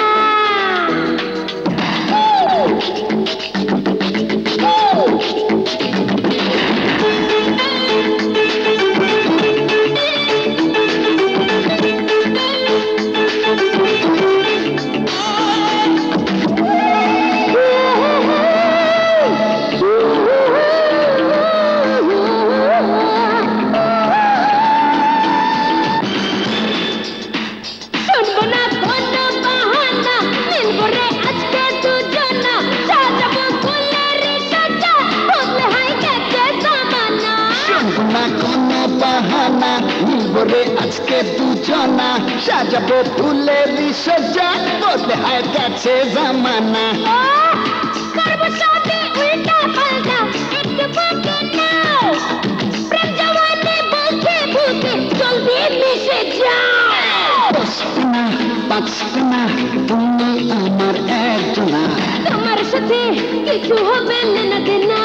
আজকে দুজনা সাজাবো ফুলের সজ্জা, বদলে হয় গেছে জামানা। করবো সাথে উল্টা পাল্টা একটু পাকে নাও, প্রেম জওয়ানি বলতে ভূতে জলদি মিশে যাও। দশটা না পাঁচটা না তুমি আমার একজনা, তোমার সাথে কিছু হবে না দেনা।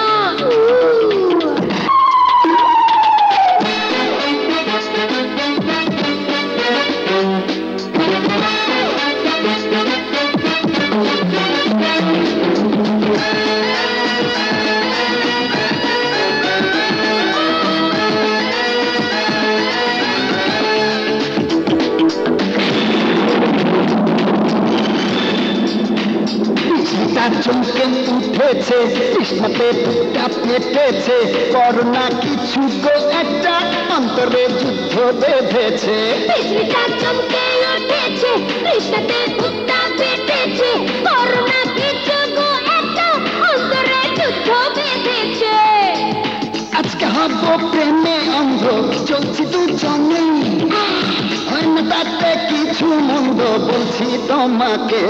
চমকে উঠেছে কৃষ্ণতে বুকটা পেটেছে, করোনা কিছু গো একটা অন্তরে যুদ্ধ বেঁধেছে। কৃষ্ণটা চমকে উঠেছে কৃষ্ণতে বুকটা পেটেছে, করোনা কিছু গো একটা অন্তরে যুদ্ধ বেঁধেছে। আজকে হব প্রেমে অন্ধ চলছি দুজনে, হয় না তাতে কিছু মন্দ বলছি তোমাকে।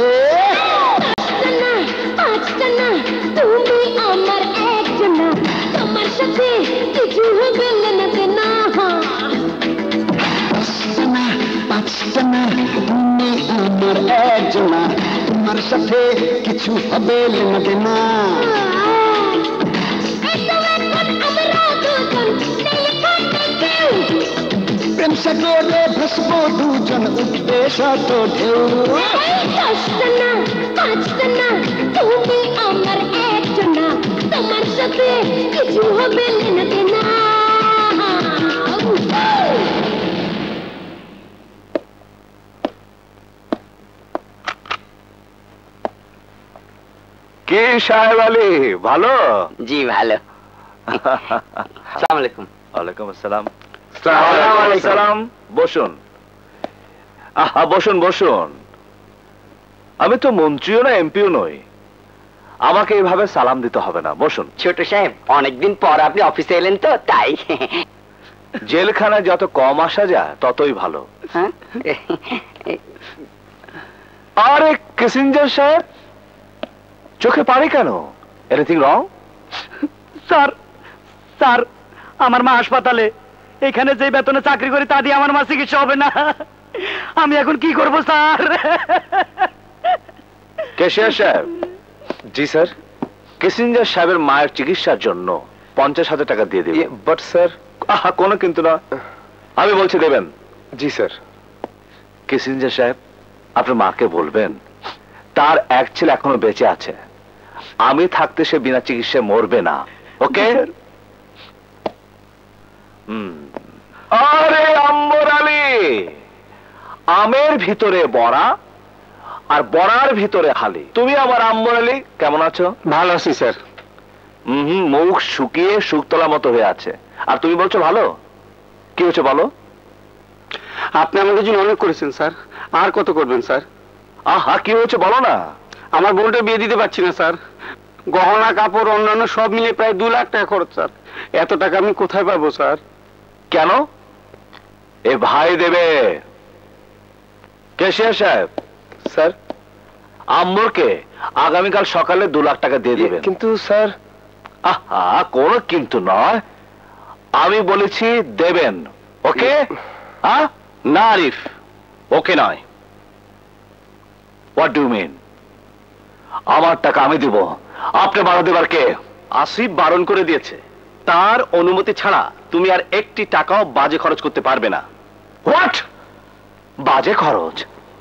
পাঁচটা না তুমি আমার একজনা, তোমার সাথে কিছু হবে না দেনা। পাঁচটা না পাঁচটা না তুমি আমার একজনা, তোমার সাথে কিছু হবে না দেনা। প্রেম সাগরে ভাসবো দুজন উদ্দেশ্য ঢেউ। দশটা না পাঁচটা না তুমি আমার একজনা, তোমার সাথে কিছু হবে না দেনা। কি সাহেব আলী, ভালো? জি ভালো। আসসালামু আলাইকুম। ওয়ালাইকুম আসসালাম। সালাম। বসুন। আহা বসুন বসুন। আমি তো মন্ত্রীও না এমপিও নই, আমাকে এইভাবে সালাম দিতে হবে না। বসুন। ছোট সাহেব অনেকদিন পর আপনি অফিসে এলেন তো তাই। জেলখানায় যত কম আসা যায় ততই ভালো। আরে কিসিঞ্জার সাহেব, চোখে পানি কেন? Anything wrong? স্যার স্যার আমার মা হাসপাতালে, এখানে যে বেতনে চাকরি করি তা দিয়ে আমার মা চিকিৎসা হবে না। আমি এখন কি করব স্যার? কেশিয়ার সাহেব। জি স্যার। কিসিঞ্জার সাহেবের মায়ের চিকিৎসার জন্য পঞ্চাশ হাজার টাকা দিয়ে দেবেন। But sir. আহা কোনো কিন্তু না, আমি বলছি দেবেন। জি স্যার। কিসিঞ্জার সাহেব আপনার মাকে বলবেন তার এক ছেলে এখনো বেঁচে আছে, আমি থাকতে সে বিনা চিকিৎসায় মরবে না। ওকে? আরে আম্বর আলী, আমের ভিতরে বড়া আর বড়ার ভিতরে হালি। তুমি আমার আম্বর আলী কেমন আছো? ভালো আছি স্যার। হম মুখ শুকিয়ে শুকতলা মতো হয়ে আছে, আর তুমি বলছো ভালো? কি হচ্ছে বলো? আপনি আমাদের জন্য অনেক করেছেন স্যার, আর কত করবেন স্যার? আহা কি হয়েছে বলো না। আমার বোনটা বিয়ে দিতে পারছি না স্যার, গহনা কাপড় অন্যান্য সব মিলে প্রায় দু লাখ টাকা খরচ স্যার। এত টাকা আমি কোথায় পাবো স্যার? কেন? এ ভাই দেবে। কেশিয়ার সাহেব। স্যার। আম্বরকে আগামীকাল সকালে দু লাখ টাকা দিয়ে দেবেন। কিন্তু স্যার। আহা, কোনো কিন্তু নয়, আমি বলেছি দেবেন। ওকে? না আরিফ, ওকে নয়। What do mean? আমার টাকা আমি দিব, আপনি বাধা দেবার কে? আসিফ বারণ করে দিয়েছে, তার অনুমতি ছাড়া তুমি আর একটি টাকাও বাজে খরচ করতে পারবে না। হোয়াট? বাজে খরচ?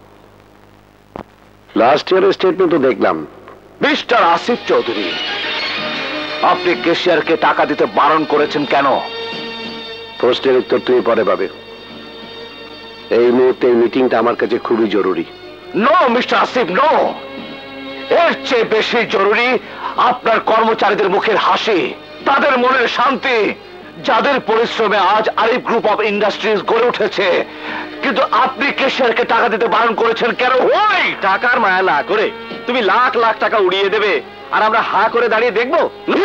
লাস্ট ইয়ারের স্টেটমেন্ট তো দেখলাম। মিস্টার আসিফ চৌধুরী, আপনি কেশিয়ারকে টাকা দিতে বারণ করেছেন কেন? প্রশ্নের উত্তর তুমি পরে পাবে। এই মুহূর্তে মিটিংটা আমার কাছে খুবই জরুরি। No mister Asif, no. এর চেয়ে বেশি জরুরি আপনার কর্মচারীদের মুখের হাসি, তাদের মনের শান্তি, যাদের পরিশ্রমে আজ আরিফ গ্রুপ অফ ইন্ডাস্ট্রিজ গড়ে উঠেছে। কিন্তু আপনি কেশিয়ারকে টাকা দিতে বারণ করেছেন কেন? ওই টাকার মায়া না করে তুমি লাখ লাখ টাকা উড়িয়ে দেবে আর আমরা হা করে দাঁড়িয়ে দেখবো?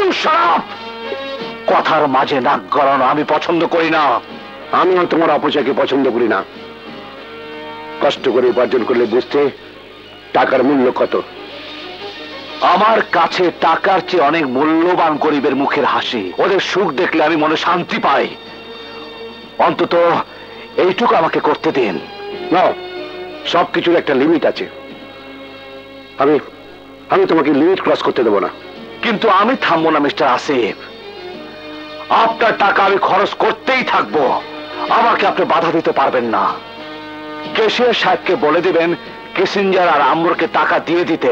কথার মাঝে নাক গলানো আমি পছন্দ করি না। আমিও তোমার অপচয়কে পছন্দ করি না। কষ্ট করে উপার্জন করলে বুঝতে টাকার মূল্য কত। আমার কাছে টাকার চেয়ে অনেক মূল্যবান গরিবের মুখের হাসি, ওদের সুখ দেখলে আমি মনে শান্তি পাই। অন্তত এইটুকু আমাকে করতে দিন। না, সবকিছুর একটা লিমিট আছে। আমি আমি তোমাকে লিমিট ক্রস করতে দেবো না। কিন্তু আমি থামবো না মিস্টার আসিফ। আপনার টাকা আমি খরচ করতেই থাকবো, আমাকে আপনি বাধা দিতে পারবেন না। কেশিয়ার সাহেবকে বলে দিবেন কিসিঞ্জার আর আম্বরকে টাকা দিয়ে দিতে।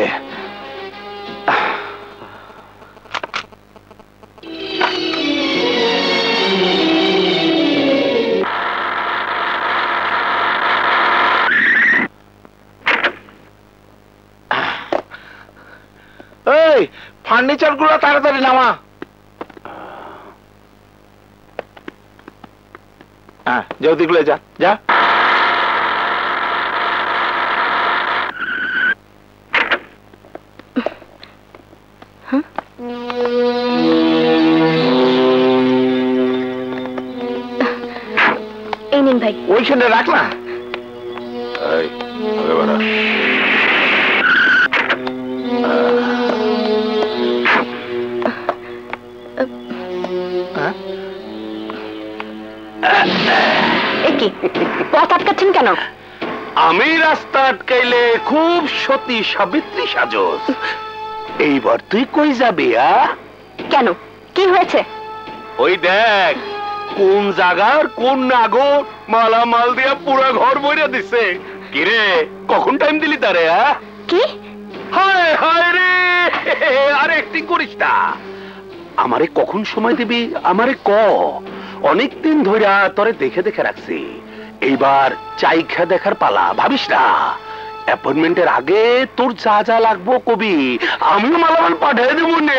এই ফার্নিচার গুলো তাড়াতাড়ি নামা। হ্যাঁ, জ্যোতিগুলো যা যা। এই নিন ভাই। ওইখানে রাখ না। পথ আটকাচ্ছেন কেন? আমি রাস্তা আটকাইলে খুব সতী সাবিত্রী সাজস। এইবার তুই কই যাবি? কেন, কি হয়েছে? ওই দেখ কোন জায়গার কোন নাগর মালামাল দিয়া পুরা ঘর বইরা দিছে। কিরে, কখন টাইম দিলি তারে? কি? হায় হায় রে, আরে অ্যাক্টিং করিস না। আমারে কখন সময় দিবি আমারে ক। অনেকদিন ধইরা তোরে দেখে দেখে রাখছি, এইবার চাইখা দেখার পালা। ভাবিস না, অ্যাপয়েন্টমেন্টের আগে তোর যা যা লাগবো কবি, আমিও মালামাল পাঠিয়ে দেবো নে।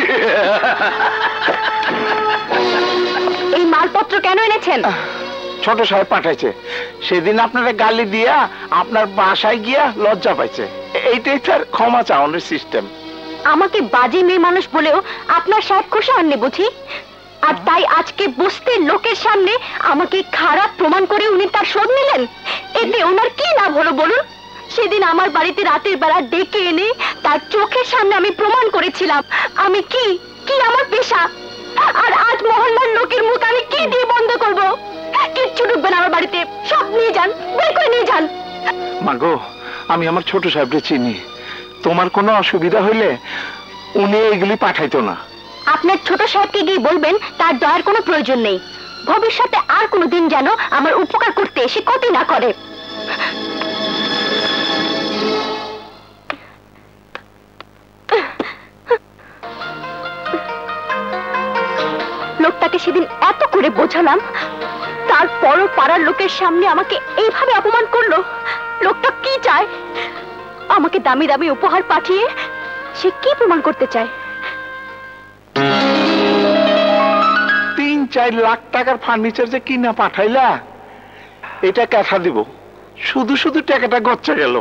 এই মালপত্র কেন এনেছেন? ছোট সাহেব পাঠাইছে। সেদিন আপনারা গালি দিয়া আপনার বাসায় গিয়া লজ্জা পাইছে। এইটাই তার ক্ষমা চাওয়ানোর সিস্টেম। আমাকে বাজে মেয়ে মানুষ বলেও আপনার সাহেব খুশি হননি বুঝি? আর তাই আজকে বসতে লোকের সামনে আমাকে খারাপ প্রমাণ করে উনি তার শোধ নিলেন। এতে ওনার কি লাভ হলো বলুন? সেদিন আমার বাড়িতে রাতের বেলা ডেকে এনে তার চোখের সামনে আমি প্রমাণ করেছিলাম আমি কি কি আমার পেশা। আর আজ মহল্লার লোকের মুখ আমি কি দিয়ে বন্ধ করবো? কিচ্ছু ঢুকবেন আমার বাড়িতে, সব নিয়ে যান, বের করে নিয়ে যান। মাগো, আমি আমার ছোট সাহেবকে চিনি। তোমার কোনো অসুবিধা হইলে উনি এগুলি পাঠাইতো না। আপনার ছোট সাহেবকে গিয়ে বলবেন তার দয়ার কোনো প্রয়োজন নেই। ভবিষ্যতে আর কোনোদিন যেন আমার উপকার করতে এসে ক্ষতি না করে। লোকটাকে সেদিন এত করে বোঝালাম, তারপরও পাড়ার লোকের সামনে আমাকে এইভাবে অপমান করলো। লোকটা কি চায়? আমাকে দামি দামি উপহার পাঠিয়ে সে কি প্রমাণ করতে চায়? তিন চার লাখ টাকার ফার্নিচার যে কিনা পাঠাইলা, এটা কাঠা দিব। শুধু শুধু টাকাটা গচ্ছা গেল।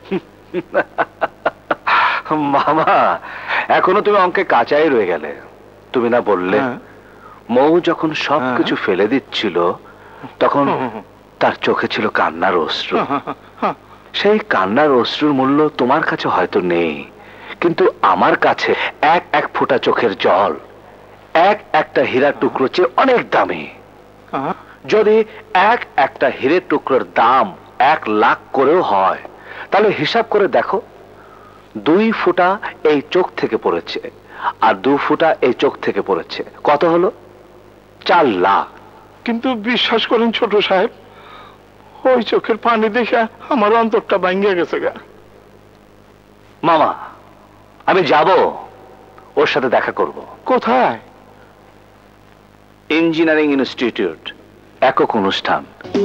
মামা, এখনো তুমি অঙ্কে কাঁচাই রয়ে গেলে। তুমি না বললে মৌ যখন সবকিছু ফেলে দিচ্ছিল তখন তার চোখে ছিল কান্নার অশ্রু। সেই কান্নার অশ্রুর মূল্য তোমার কাছে হয়তো নেই, কিন্তু আমার কাছে এক এক ফোঁটা চোখের জল এক একটা হীরার টুকরো চেয়ে অনেক দামি। যদি এক একটা হীরের টুকরোর দাম এক লাখ করেও হয়, তাহলে হিসাব করে দেখো, দুই ফুটা এই চোখ থেকে পড়েছে আর দু ফুটা এই চোখ থেকে পড়েছে, কত হলো? চার লাখ। কিন্তু বিশ্বাস করেন ছোট সাহেব, ওই চোখের পানি দেখে আমার অন্তরটা ভাঙ্গিয়া গেছে গা। মামা, আমি যাব, ওর সাথে দেখা করব। কোথায়? ইঞ্জিনিয়ারিং ইনস্টিটিউট, একক অনুষ্ঠান।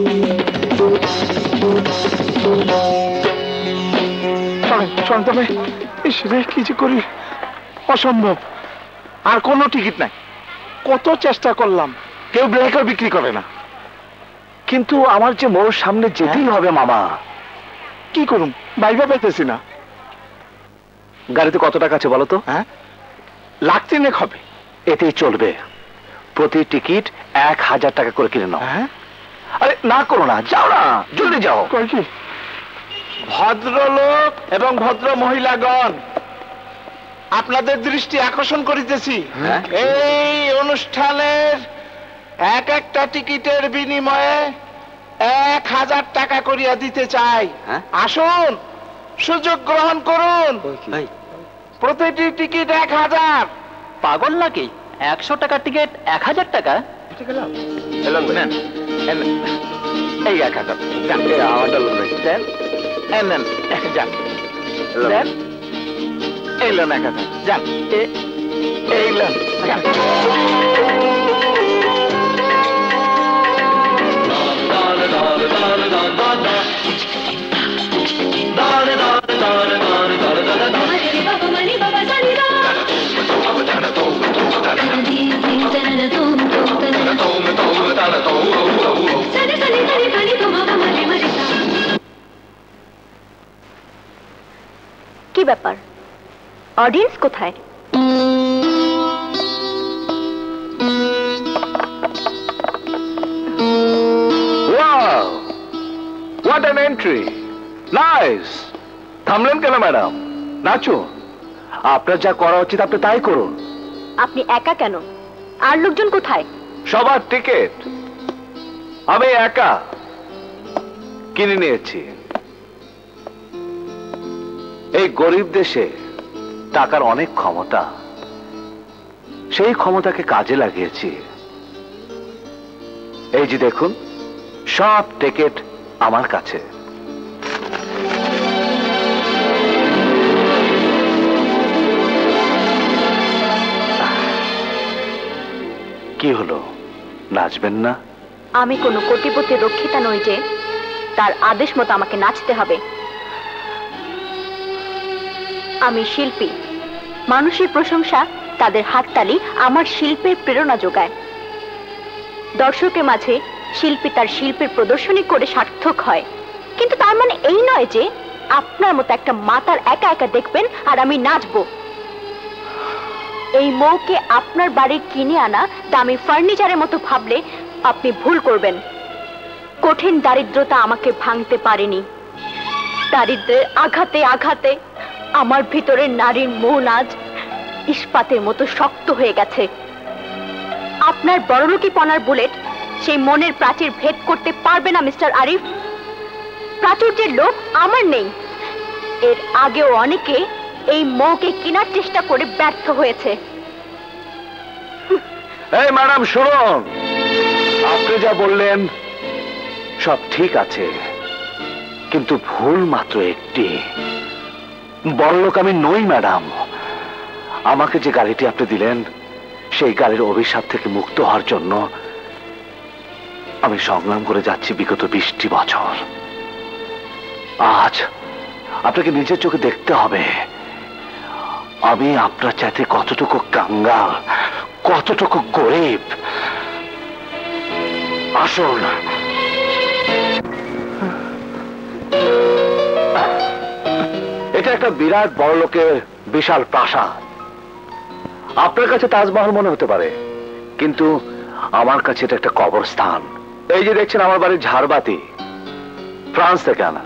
তবে কি যে করি, অসম্ভব। আর কোনো টিকিট নাই, কত চেষ্টা করলাম, কেউ ব্রেকার বিক্রি করে না। কিন্তু আমার যে মোর সামনে যেতেই হবে মামা। কি করুম, বাইবা পাইতেছি না। গাড়িতে কত টাকা আছে বলো তো? হ্যাঁ, লাখ তিনেক হবে। এতেই চলবে। প্রতি টিকিট এক হাজার টাকা করে কিনে নাও। হ্যাঁ, আরে না করো না, যাও না, জলদি যাও। কই কি? ভদ্রলোক এবং ভদ্র মহিলাগণ, আপনাদের দৃষ্টি আকর্ষণ করিতেছি, এই অনুষ্ঠানের এক একটা টিকিটের বিনিময়ে এক হাজার টাকা করিয়া দিতে চাই। আসুন, সুযোগ গ্রহণ করুন। প্রতিটি টিকিট এক হাজার। পাগল নাকি? একশো টাকার টিকিট এক হাজার টাকা? এই এক হাজার এই লোন এক হাজার যান, এই লোন। কি ব্যাপার, অডিয়েন্স কোথায়? Wow! What an entry! Nice! থামলেন কেন ম্যাডাম? নাচুন। আপনার যা করা উচিত আপনি তাই করুন। আপনি একা কেন? আর লোকজন কোথায়? সবার টিকিট আমি একা কিনে নিয়েছি। এই গরিব দেশে টাকার অনেক ক্ষমতা, সেই ক্ষমতাকে কাজে লাগিয়েছি। এই যে দেখুন, সব টিকিট আমার কাছে। কি হলো, নাচবেন না? আমি কোনো কোটিপতির রক্ষিতা নই যে তার আদেশ মতো আমাকে নাচতে হবে। আমি শিল্পী, মানুষের প্রশংসা, তাদের হাততালি আমার শিল্পের প্রেরণা যোগায়। দর্শকের মাঝে শিল্পী তার শিল্পের প্রদর্শনী করে সার্থক হয়, কিন্তু তার মানে এই নয় যে আপনার মতো একটা মাতার একা একা দেখবেন আর আমি নাচবো। এই মৌকে আপনার বাড়ি কিনে আনা দামি ফার্নিচারের মতো ভাবলে আপনি ভুল করবেন। কঠিন দারিদ্রতা আমাকে ভাঙতে পারেনি। দারিদ্রের আঘাতে আঘাতে আমার ভিতরে নারীর মন আজ ইস্পাতের মতো শক্ত হয়ে গেছে। আপনার বড়লোকিপনার বুলেট সেই মনের প্রাচীর ভেদ করতে পারবে না মিস্টার আরিফ। প্রাচুর্যের লোভ আমার নেই। এর আগেও অনেকে এই মৌকে কেনার চেষ্টা করে ব্যর্থ হয়েছে। এই ম্যাডাম শুনুন, আপনি যা বললেন সব ঠিক আছে, কিন্তু ভুল মাত্র একটি। বড়লোক আমি নই ম্যাডাম। আমাকে যে গাড়িটি আপনি দিলেন, সেই গাড়ির অভিশাপ থেকে মুক্ত হওয়ার জন্য আমি সংগ্রাম করে যাচ্ছি বিগত বিশটি বছর। আজ আপনাকে নিজের চোখে দেখতে হবে আমি আপনার চাইতে কতটুকু কাঙ্গাল, কতটুকু গরিব। আসুন। এটা একটা বিরাট বড় লোকের বিশাল প্রাসাদ। আপনার কাছে তাজমহল মনে হতে পারে, কিন্তু আমার কাছে এটা একটা কবরস্থান। এই যে দেখছেন আমার বাড়ির ঝাড়বাতি, ফ্রান্স থেকে আনা।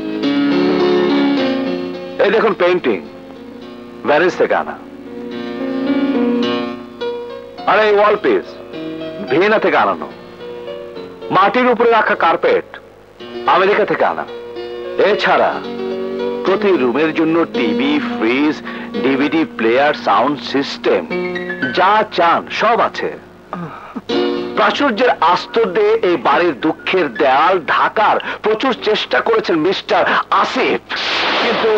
এই দেখুন পেইন্টিং, প্যারিস থেকে আনা। আর এই ওয়াল পিস ভিয়েনা থেকে আনানো, মাটির উপরে রাখা কার্পেট আমেরিকা থেকে আনা। এছাড়া প্রতি রুমের জন্য TV, fridge, DVD player, sound system যা চান সব আছে। প্রাচুর্যের আস্তর দিয়ে এই বাড়ির দুঃখের দেয়াল ঢাকার প্রচুর চেষ্টা করেছেন মিস্টার আসিফ, কিন্তু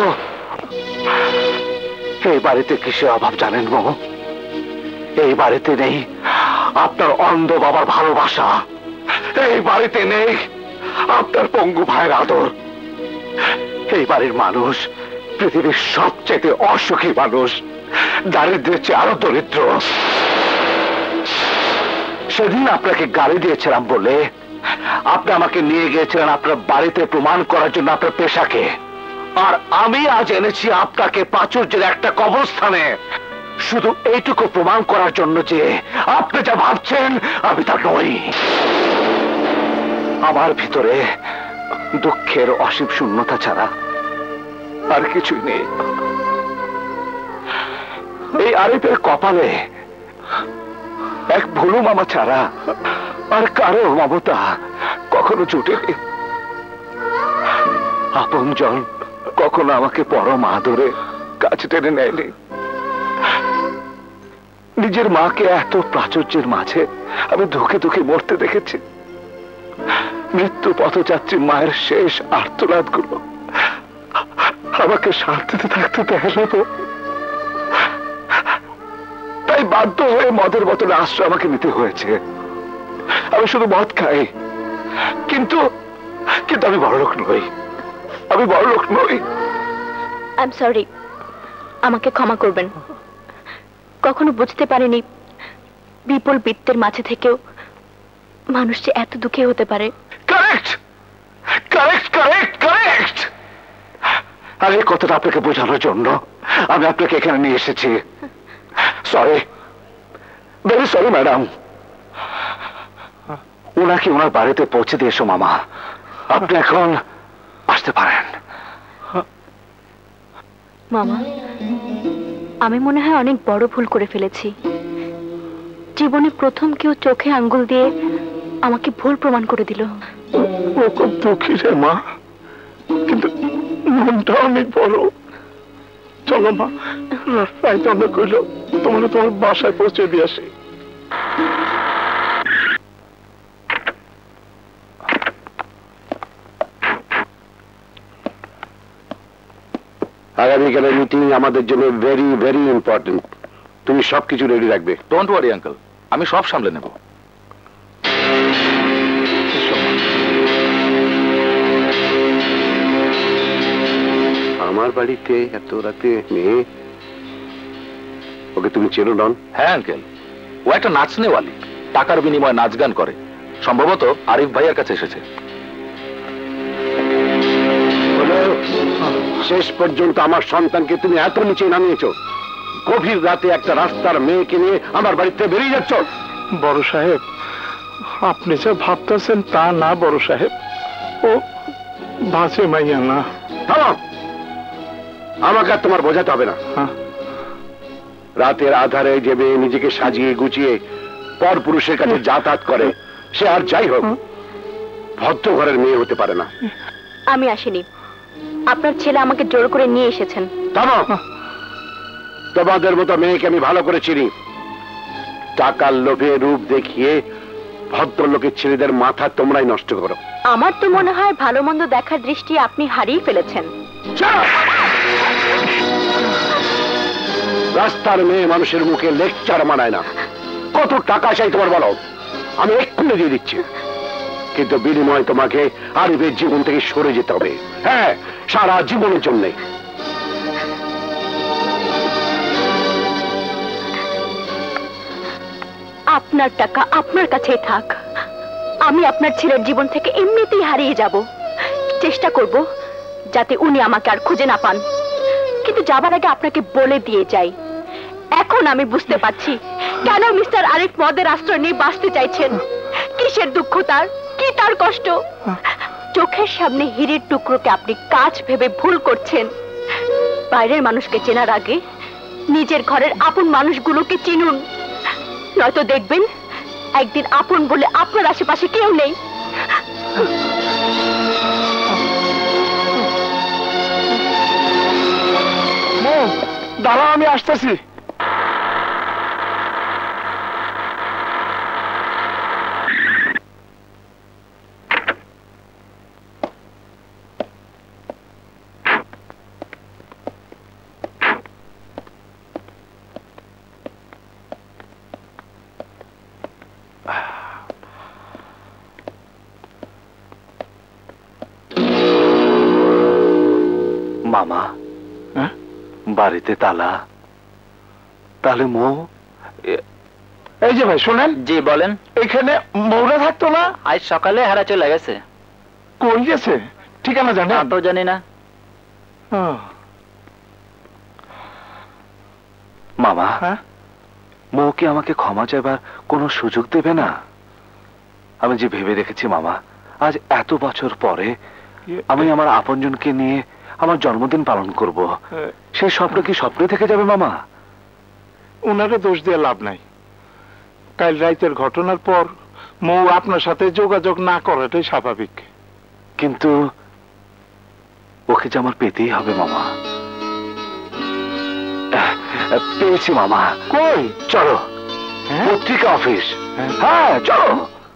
এই বাড়িতে কিসের অভাব জানেন মো? এই বাড়িতে নেই আপনার অন্ধ বাবার ভালোবাসা, এই বাড়িতে নেই আপনার পঙ্গু ভাইয়ের আদর। এই বাড়ির মানুষ পৃথিবীর সবচেয়ে অসুখী মানুষ, দারিদ্রের চেয়ে আরো দরিদ্র। সেদিন আপনাকে গালি দিয়েছিলাম বলে আপনি আমাকে নিয়ে গিয়েছিলেন আপনার বাড়িতে প্রমাণ করার জন্য আপনার পেশাকে, আর আমি আজ এনেছি আপনাকে প্রাচুর্যের একটা কবরস্থানে শুধু এইটুকু প্রমাণ করার জন্য যে আপনি যা ভাবছেন আমি তা নই। আমার ভিতরে দুঃখের অসীম শূন্যতা ছাড়া আর কিছুই নেই। এই আরিফের কপালে এক ভুলু মামা ছাড়া আর কারো মমতা কখনো জুটেনি। আপনজন কখনো আমাকে পরম আদরে কাছে টেনে নেয়নি। নিজের মাকে এত প্রাচুর্যের মাঝে আমি দুঃখে দুঃখে মরতে দেখেছি। মৃত্যু পথযাত্রী মায়ের শেষ আর্তনাদ গুলো আমাকে শান্তিতে থাকতে দেখালো, তাই বাধ্য হয়ে মদের বোতলে আশ্রয় আমাকে নিতে হয়েছে। আমি শুধু মদ খাই, কিন্তু কিন্তু আমি বড়লোক নই, আমি বড়লোক নই। আই এম সরি, আমাকে ক্ষমা করবেন। কখনো বুঝতে পারিনি বিপুল বৃত্তের মাঝে থেকেও মানুষ যে এত দুঃখী হতে পারে। Correct correct correct correct. আর এই কথাটা আপনাকে বোঝানোর জন্য আমি আপনাকে এখানে নিয়ে এসেছি। Sorry, very sorry madam. ওনাকে ওনার বাড়িতে পৌঁছে দিয়েছো মামা, আপনি এখন আসতে পারেন। মামা, আমি মনে হয় অনেক বড় ভুল করে ফেলেছি। জীবনে প্রথম কেউ চোখে আঙ্গুল দিয়ে আমাকে ভুল প্রমাণ করে দিল। ও খুব দুঃখী রে মা, কিন্তু মনটা অনেক বড়। চলো মা, রাইতে অনেক কইল তোমার তোমার বাসায় পৌঁছে দিয়ে আসি। আগামীকালের মিটিং আমাদের জন্য ভেরি ভেরি ইম্পর্টেন্ট। তুমি সবকিছু রেডি রাখবে। ডোন্ট ওয়ারি আঙ্কেল, আমি সব সামলে নেব। আমার বাড়িতে এত রাতে মেয়ে, ওকে তুমি চেনো ডন? হ্যাঁ আঙ্কেল, ও একটা নাচনেওয়ালি, টাকার বিনিময়ে নাচ গান করে। সম্ভবত আরিফ ভাইয়ের কাছে এসেছে। শেষ পর্যন্ত আমার সন্তানকে তুমি এত নিচে নামিয়েছো, গভীর রাতে একটা রাস্তার মেয়েকে নিয়ে আমার বাড়িতে বেরিয়ে যাচ্ছ। বড় সাহেব, আপনি যা ভাবতেছেন তা না বড় সাহেব, ও বাঁচে মাইয়া না। থামো, আমাকে আর তোমার বোঝাতে হবে না। রাতের আধারে যে মেয়ে নিজেকে সাজিয়ে গুছিয়ে পর পুরুষের কাছে যাতায়াত করে, সে আর যাই হোক ভদ্র ঘরের মেয়ে হতে পারে না। আমি আসিনি, আপনার ছেলে আমাকে জোর করে নিয়ে এসেছেন। থামো, তোমাদের মতো মেয়েকে আমি ভালো করে চিনি। টাকার লোভে রূপ দেখিয়ে ভদ্রলোকের ছেলেদের মাথা তোমরাই নষ্ট করো। আমার তো মনে হয় ভালো মন্দ দেখার দৃষ্টি আপনি হারিয়ে ফেলেছেন। রাস্তার মেয়ে মানুষের মুখে লেকচার মানায় না। কত টাকা চাই তোমার বলো, আমি এক্ষুনি দিয়ে দিচ্ছি, কিন্তু বিনিময়ে তোমাকে আরিফের জীবন থেকে সরে যেতে হবে। হ্যাঁ, সারা জীবনের জন্যে। আপনার টাকা আপনার কাছেই থাক, আমি আপনার ছেলের জীবন থেকে এমনিতেই হারিয়ে যাব। চেষ্টা করব যাতে উনি আমাকে আর খুঁজে না পান। কিন্তু যাবার আগে আপনাকে বলে দিয়ে যাই, এখন আমি বুঝতে পারছি কেন মিস্টার আরিফ মদের আশ্রয় নিয়ে বাঁচতে চাইছেন। কিসের দুঃখ তার, কি তার কষ্ট। চোখের সামনে হীরের টুকরোকে আপনি কাজ ভেবে ভুল করছেন। বাইরের মানুষকে চেনার আগে নিজের ঘরের আপন মানুষগুলোকে চিনুন। নয়তো দেখবেন একদিন আপন বলে আপনার আশেপাশে কেউ নেই। দাঁড়াও, আমি আসতেছি। মামা, বাড়িতে তালা, তাহলে মৌ? এই যে ভাই শোনেন। জি বলেন। এখানে মৌরা থাকতো না? আজ সকালে হারা চলে গেছে। কই গেছে ঠিকানা জানেন? তো জানি না। মামা, মৌ কি আমাকে ক্ষমা চাইবার কোনো সুযোগ দেবে না? আমি যে ভেবে রেখেছি মামা, আজ এত বছর পরে আমি আমার আপনজনকে নিয়ে আমার জন্মদিন পালন করব, সেই স্বপ্ন কি স্বপ্নে থেকে যাবে মামা? উনারে দোষ দিয়ে লাভ নাই। কাল রাতের ঘটনার পর মৌ আপনার সাথে যোগাযোগ না করাটাই স্বাভাবিক। কিন্তু ওকে যে আমার পেতেই হবে মামা। পেয়েছি মামা। কই? চলো, পত্রিকা অফিস। হ্যাঁ চলো।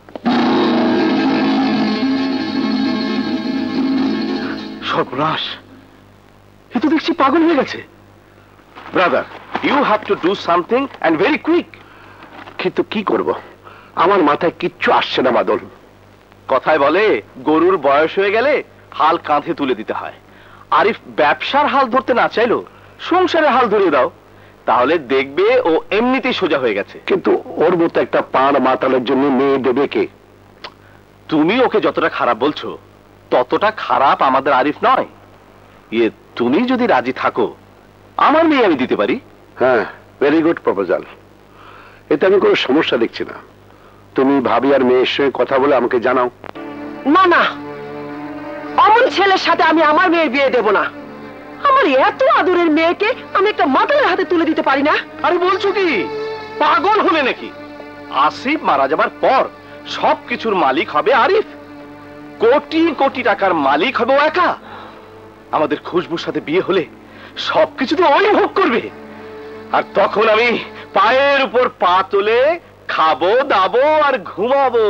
সর্বনাশ, এ তো দেখছি পাগল হয়ে গেছে। Brother, you have to do something and very quick. কিন্তু কি করব, আমার মাথায় কিচ্ছু আসছে না বাদল। কথায় বলে গরুর বয়স হয়ে গেলে হাল কাঁধে তুলে দিতে হয়। আরিফ ব্যবসার হাল ধরতে না চাইলো সংসারের হাল ধরিয়ে দাও, তাহলে দেখবে ও এমনিতেই সোজা হয়ে গেছে। কিন্তু ওর মতো একটা পান মাতালের জন্য মেয়ে দেবে কে? তুমি ওকে যতটা খারাপ বলছো ততটা খারাপ আমাদের আরিফ নয়। ইয়ে, তুমি যদি রাজি থাকো আমার মেয়ে আমি দিতে পারি। হ্যাঁ, ভেরি গুড প্রপোজাল। এতে আমি কোনো সমস্যা দেখছি না। তুমি ভাবি আর মেয়ের সঙ্গে কথা বলে আমাকে জানাও। না না, অমন ছেলের সাথে আমি আমার মেয়ের বিয়ে দেব না। আমার এত আদরের মেয়েকে আমি একটা মাতালের হাতে তুলে দিতে পারি না। আরে বলছো কি, পাগল হলে নাকি? আসিফ মারা যাবার পর সবকিছুর মালিক হবে আরিফ। কোটি কোটি টাকার মালিক হবে ও একা। আমাদের খুশবুর সাথে বিয়ে হলে সবকিছু তো ওই ভোগ করবে। আর তখন আমি পায়ের উপর পা তুলে খাবো দাবো আর ঘুমাবো।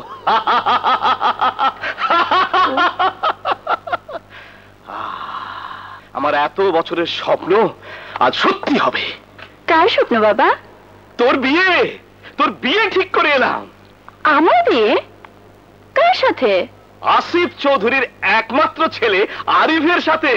আমার এত বছরের স্বপ্ন আজ সত্যি হবে। কার স্বপ্ন বাবা? তোর বিয়ে, তোর বিয়ে ঠিক করে এলাম। আমার বিয়ে? কার সাথে? আসিফ চৌধুরীর একমাত্র ছেলে আরিফের সাথে।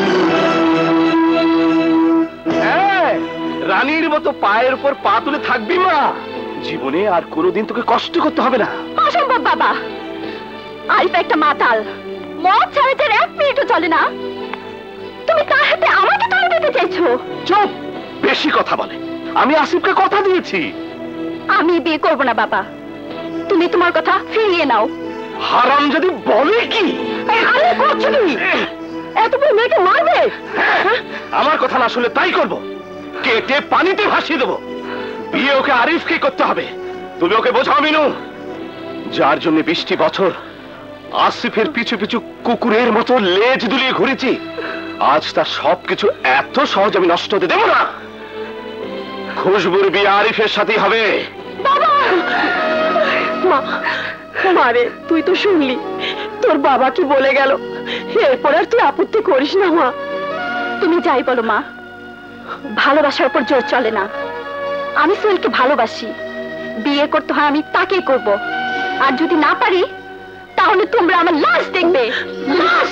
হ্যাঁ, রানীর মতো পায়ের উপর পা তুলে থাকবি মা। জীবনে আর কোনোদিন তোকে কষ্ট করতে হবে না। অসম্ভব বাবা, আরিফ একটা মাতাল, মদ ছাড়া তার এক মিনিটও চলে না। তুমি তার হাতে আমাকে তুলে দিতে চাইছো? চুপ, বেশি কথা বলে। আমি আসিফকে কথা দিয়েছি। আমি বিয়ে করব না বাবা, তুমি তোমার কথা ফিরিয়ে নাও। হারাম যদি বলে কি? আরে করছো কি? এত বড় মেয়েকে মারবে? আমার কথা না শুনলে তাই করব, কেটে পানিতে ভাসিয়ে দেবো। বিয়ে ওকে আরিফকে করতে হবে। তুমি ওকে বোঝাও মিনু, যার জন্য বিশটি বছর আসিফের পিছু পিছু কুকুরের মতো লেজ দুলিয়ে ঘুরেছি, আজ তার সবকিছু এত সহজ আমি নষ্ট হতে দেব না। খুশবুর বিয়ে আরিফের সাথেই হবে। বাবা! মা, মারে তুই তো শুনলি তোর বাবা কি বলে গেল। এরপর আর তুই আপত্তি করিস না মা। তুমি যাই বলো মা, ভালোবাসার উপর জোর চলে না। আমি সোহেলকে ভালোবাসি, বিয়ে করতে হয় আমি তাকেই করব। আর যদি না পারি তাহলে তোমরা আমার লাশ দেখবে। লাশ!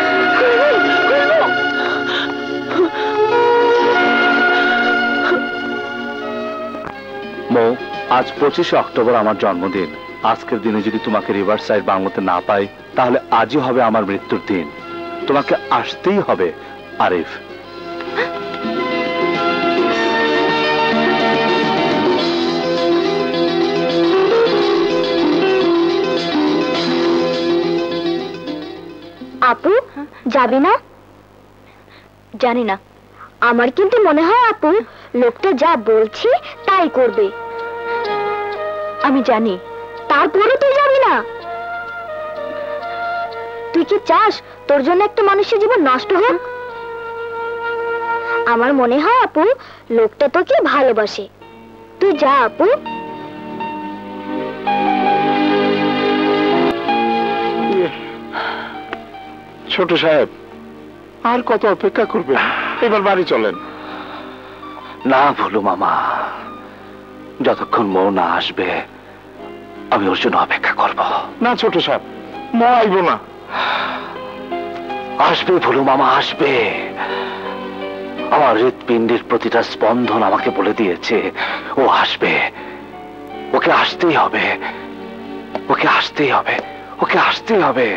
মৌ, আজ পঁচিশে অক্টোবর আমার জন্মদিন। আজকের দিনে যদি তোমাকে রিভার সাইড বাংলোতে না পাই তাহলে আজই হবে আমার মৃত্যুর দিন। তোমাকে আসতেই হবে আরিফ। আপু যাবি না? জানি না, আমার কিন্তু মনে হয় আপু লোকটা যা বলছে তাই করবে। আমি জানি, তারপরও তুই যাবি না? তুই কি চাস তোর জন্য একটা মানুষের জীবন নষ্ট হোক? আমার মনে হয় আপু লোকটা তোকে ভালোবাসে। তুই যা আপু। ছোট সাহেব, আর কত অপেক্ষা করবেন? এবার বাড়ি চলেন। না ভুলু মামা, যতক্ষণ মৌ না আসবে আমি ওর জন্য অপেক্ষা করব না। ছোট সাহেব, মা আইব না। আসবে ভুলু মামা, আসবে। আমার হৃৎপিণ্ডের প্রতিটা স্পন্দন আমাকে বলে দিয়েছে ও আসবে। ওকে আসতেই হবে, ওকে আসতেই হবে, ওকে আসতেই হবে।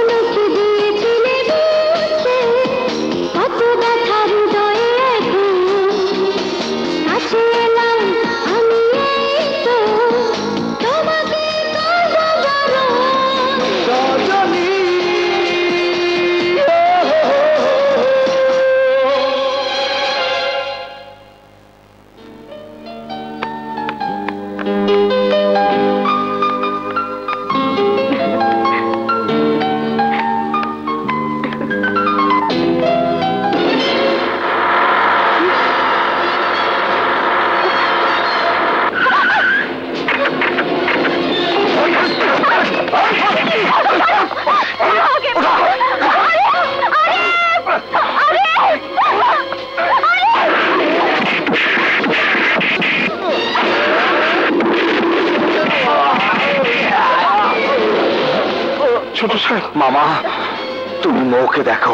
ছোট সাহেব, মামা তুমি মৌকে দেখো।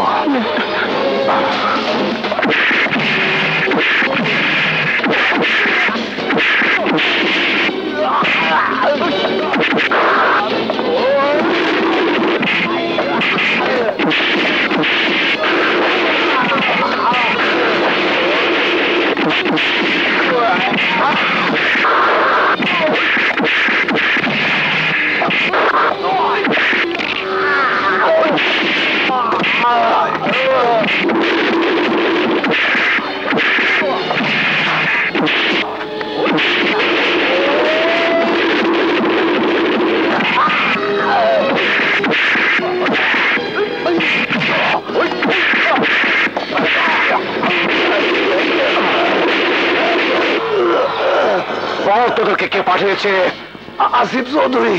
তোদেরকে কে পাঠিয়েছে? আসিফ চৌধুরী।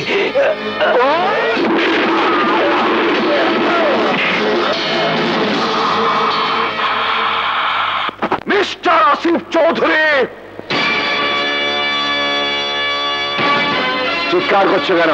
মিস্টার আসিফ চৌধুরী, চিৎকার করছো কেন?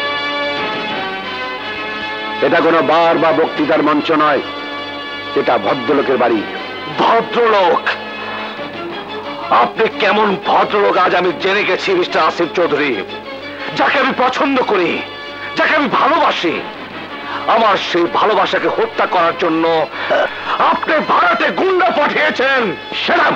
এটা কোনো বার বা বক্তৃতার মঞ্চ নয়, এটা ভদ্রলোকের বাড়ি। ভদ্রলোক? আপনি কেমন ভদ্রলোক আজ আমি জেনে গেছি মিস্টার আসিফ চৌধুরী। যাকে আমি পছন্দ করি, যাকে আমি ভালোবাসি, আমার সেই ভালোবাসাকে হত্যা করার জন্য আপনি ভারতে গুন্ডা পাঠিয়েছেন। সেরাম,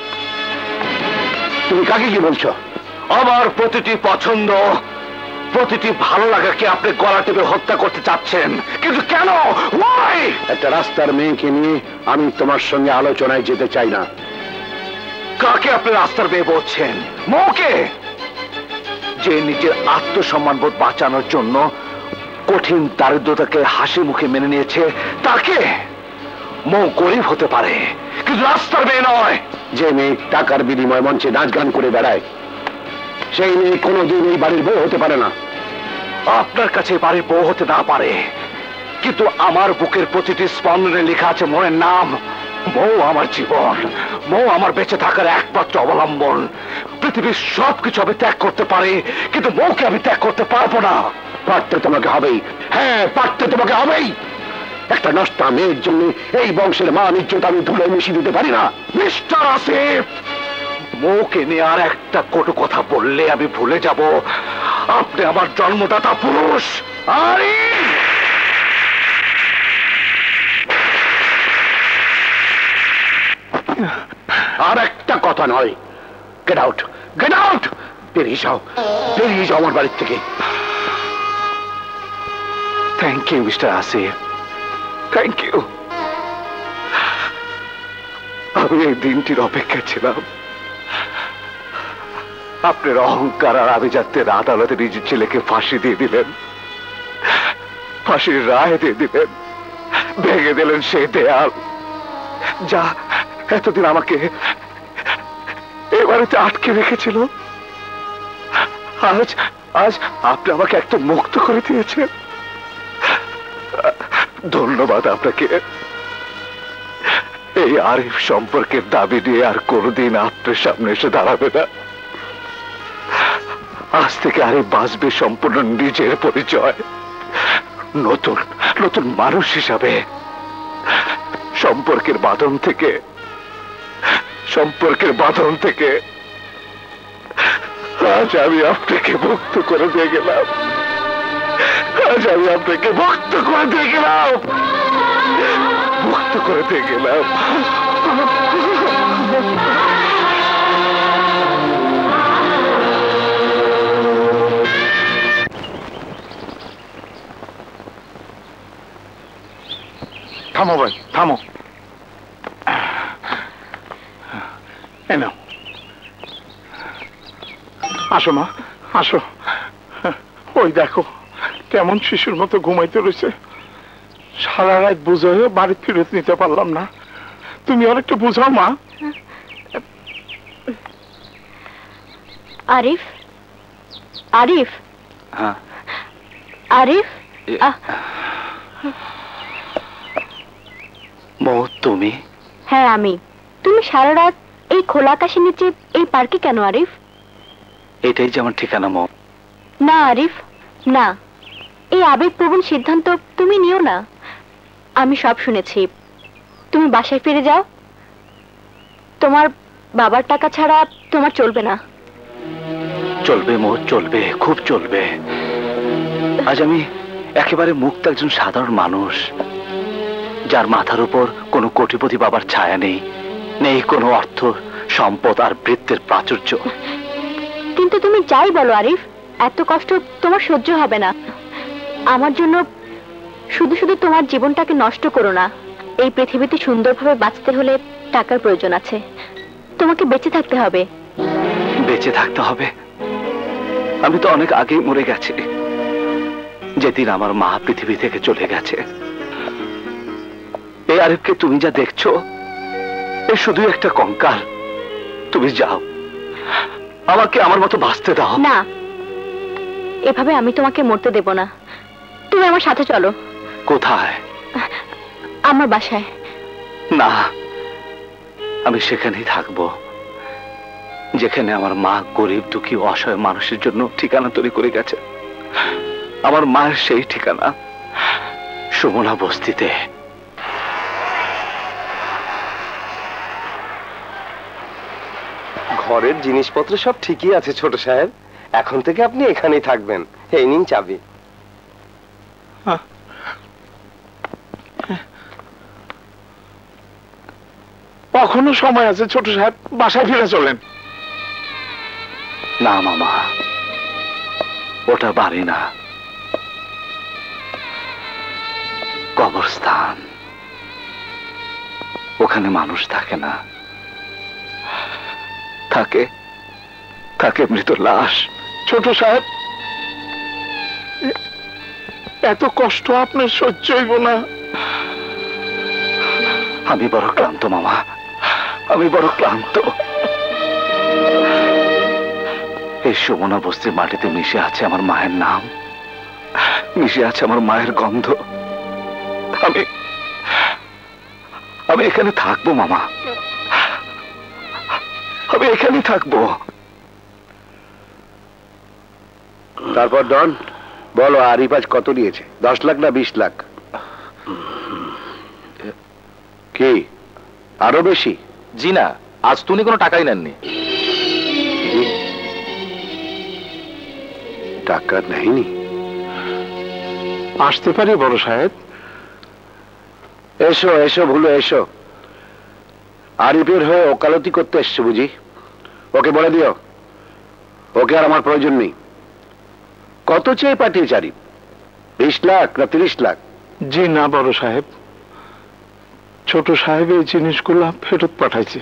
তুমি কাকে কি বলছো? আমার প্রতিটি পছন্দ, প্রতিটি ভালো লাগাকে আপনি গলা টিপে হত্যা করতে চাচ্ছেন, কিন্তু কেন? একটা রাস্তার মেয়েকে নিয়ে আমি তোমার সঙ্গে আলোচনায় যেতে চাই না। কাকে আপনি রাস্তার মেয়ে বলছেন? মৌকে, যে নিজের আত্মসম্মানবোধ বাঁচানোর জন্য কঠিন দারিদ্রতাকে হাসি মুখে মেনে নিয়েছে তাকে। মৌ গরিব হতে পারে, কিন্তু রাস্তার মেয়ে নয়। যে মেয়ে টাকার বিনিময় মঞ্চে নাচ গান করে বেড়ায়, সেই মেয়ে কোনোদিন এই বাড়ির বউ হতে পারে না। আপনার কাছে বাড়ির বউ হতে না পারে, কিন্তু আমার বুকের প্রতিটি স্পন্দনে লেখা আছে মনের নাম। মৌ আমার জীবন, মৌ আমার বেঁচে থাকার একমাত্র অবলম্বন। পৃথিবীর সবকিছু আমি ত্যাগ করতে পারি, কিন্তু মৌকে আমি ত্যাগ করতে পারবো না। পারতে তোমাকে হবেই, হ্যাঁ পারতে তোমাকে হবেই। একটা নষ্টা মেয়ের জন্য এই বংশের মান ইজ্জত আমি ধুলোয় মিশিয়ে দিতে পারি না। মিস্টার আসিফ, মৌকে নিয়ে আর একটা কটু কথা বললে আমি ভুলে যাব আপনি আমার জন্মদাতা পুরুষ। আরে আর একটা কথা নয়। গেট আউট, গেট আউট, বেরিয়ে যাও, বেরিয়ে যাও আমার বাড়ির থেকে। Thank you mister Asif, thank you. আমি এই দিনটির অপেক্ষা ছিলাম। আপনার অহংকার আর আভিজাত্যের আদালতে নিজের ছেলেকে ফাঁসি দিয়ে দিলেন, ফাঁসির রায় দিয়ে দিলেন, ভেঙে দিলেন সেই দেয়াল যা এতদিন আমাকে এ বাড়িতে আটকে রেখেছিল। আজ আজ আপনি আমাকে একদম মুক্ত করে দিয়েছেন। ধন্যবাদ আপনাকে। এই আরিফ সম্পর্কের দাবি নিয়ে আর কোনদিন আপনার সামনে এসে দাঁড়াবে না। আজ থেকে আরিফ বাঁচবে সম্পূর্ণ নিজের পরিচয়, নতুন নতুন মানুষ হিসাবে। সম্পর্কের বাঁধন থেকে সম্পর্কের বাঁধন থেকে আজ আমি আপনাকে মুক্ত করে দিয়ে গেলাম। আজ আমি আপনাকে মুক্ত করে দিয়ে গেলাম, মুক্ত করে দিয়ে গেলাম। থামো ভাই, থামো। আসো মা, আসো। ওই দেখো কেমন শিশুর মতো ঘুমাইতে রয়েছে। সারা রাত বুঝাইও বাড়ি ফেরত নিতে পারলাম না। তুমি আর একটু বুঝাও মা। আরিফ, আরিফ, হ্যাঁ আরিফ, মৌ তুমি? হ্যাঁ আমি। তুমি সারা রাত এই খোলা আকাশের নিচে এই পার্কে কেন আরিফ? এটাই যে আমার ঠিকানা মৌ। না আরিফ না, এই আবেগপ্রবণ সিদ্ধান্ত তুমি নিও না। আমি সব শুনেছি। তুমি বাসায় ফিরে যাও। তোমার বাবার টাকা ছাড়া তোমার চলবে না। চলবে মৌ, চলবে, খুব চলবে। আজ আমি একেবারে মুক্ত একজন সাধারণ মানুষ, যার মাথার উপর কোনো কোটিপতি বাবার ছায়া নেই, নেই কোনো অর্থ সম্পদ আর বৃত্তের প্রাচুর্য। কিন্তু তুমি যাই বলো আরিফ, এত কষ্ট তোমার সহ্য হবে না। আমার জন্য শুধু শুধু তোমার জীবনটাকে নষ্ট করো না। এই পৃথিবীতে সুন্দরভাবে বাঁচতে হলে টাকার প্রয়োজন আছে। তোমাকে বেঁচে থাকতে হবে। বেঁচে থাকতে হবে? আমি তো অনেক আগেই মরে গেছি, যেদিন আমার মা পৃথিবী থেকে চলে গেছে। এই আরিফকে তুমি যা দেখছো, এ শুধু একটা কঙ্কাল। তুমি যাও, আমাকে আমার মতো বাঁচতে দাও। না, এভাবে আমি তোমাকে মরতে দেব না। তুমি আমার সাথে চলো। কোথায়? আমার বাসায়। না, আমি সেখানেই থাকবো, যেখানে আমার মা গরিব দুঃখী অসহায় মানুষের জন্য ঠিকানা তৈরি করে গেছে। আমার মায়ের সেই ঠিকানা সুমনা বস্তিতে। ঘরের জিনিসপত্র সব ঠিকই আছে ছোট সাহেব। এখন থেকে আপনি এখানেই থাকবেন। এই নিন চাবি। এখনো সময় আছে ছোট সাহেব, বাসায় ফিরে চলেন। না মামা, ওটা বাড়ি না, কবরস্থান। ওখানে মানুষ থাকে না, থাকে থাকে মৃত লাশ। ছোট সাহেব, এত কষ্ট আপনার সহ্য হইব না। আমি বড় ক্লান্ত মামা, আমি বড় ক্লান্ত। এই সুমনা বস্তির মাটিতে মিশে আছে আমার মায়ের নাম, মিশে আছে আমার মায়ের গন্ধ। আমি আমি এখানে থাকবো মামা, আমি এখানেই থাকবো। তারপর ডন বলো, আরিফ আজ কত নিয়েছে? দশ লাখ না বিশ লাখ? কি আরো বেশি? জি না, আজ তুমি কোনো টাকাই নেননি। টাকা নেয়নি? আসতে পারি বড় সাহেব? এসো এসো ভুলো, এসো। আরিফের হয়ে ওকালতি করতে এসছো বুঝি? ওকে বলে দিও ওকে আর আমার প্রয়োজন নেই। কত চেয়ে পাঠিয়েছে আরিফ? বিশ লাখ না তিরিশ লাখ? জি না বড় সাহেব, ছোট সাহেব এই জিনিসগুলা ফেরত পাঠাইছে।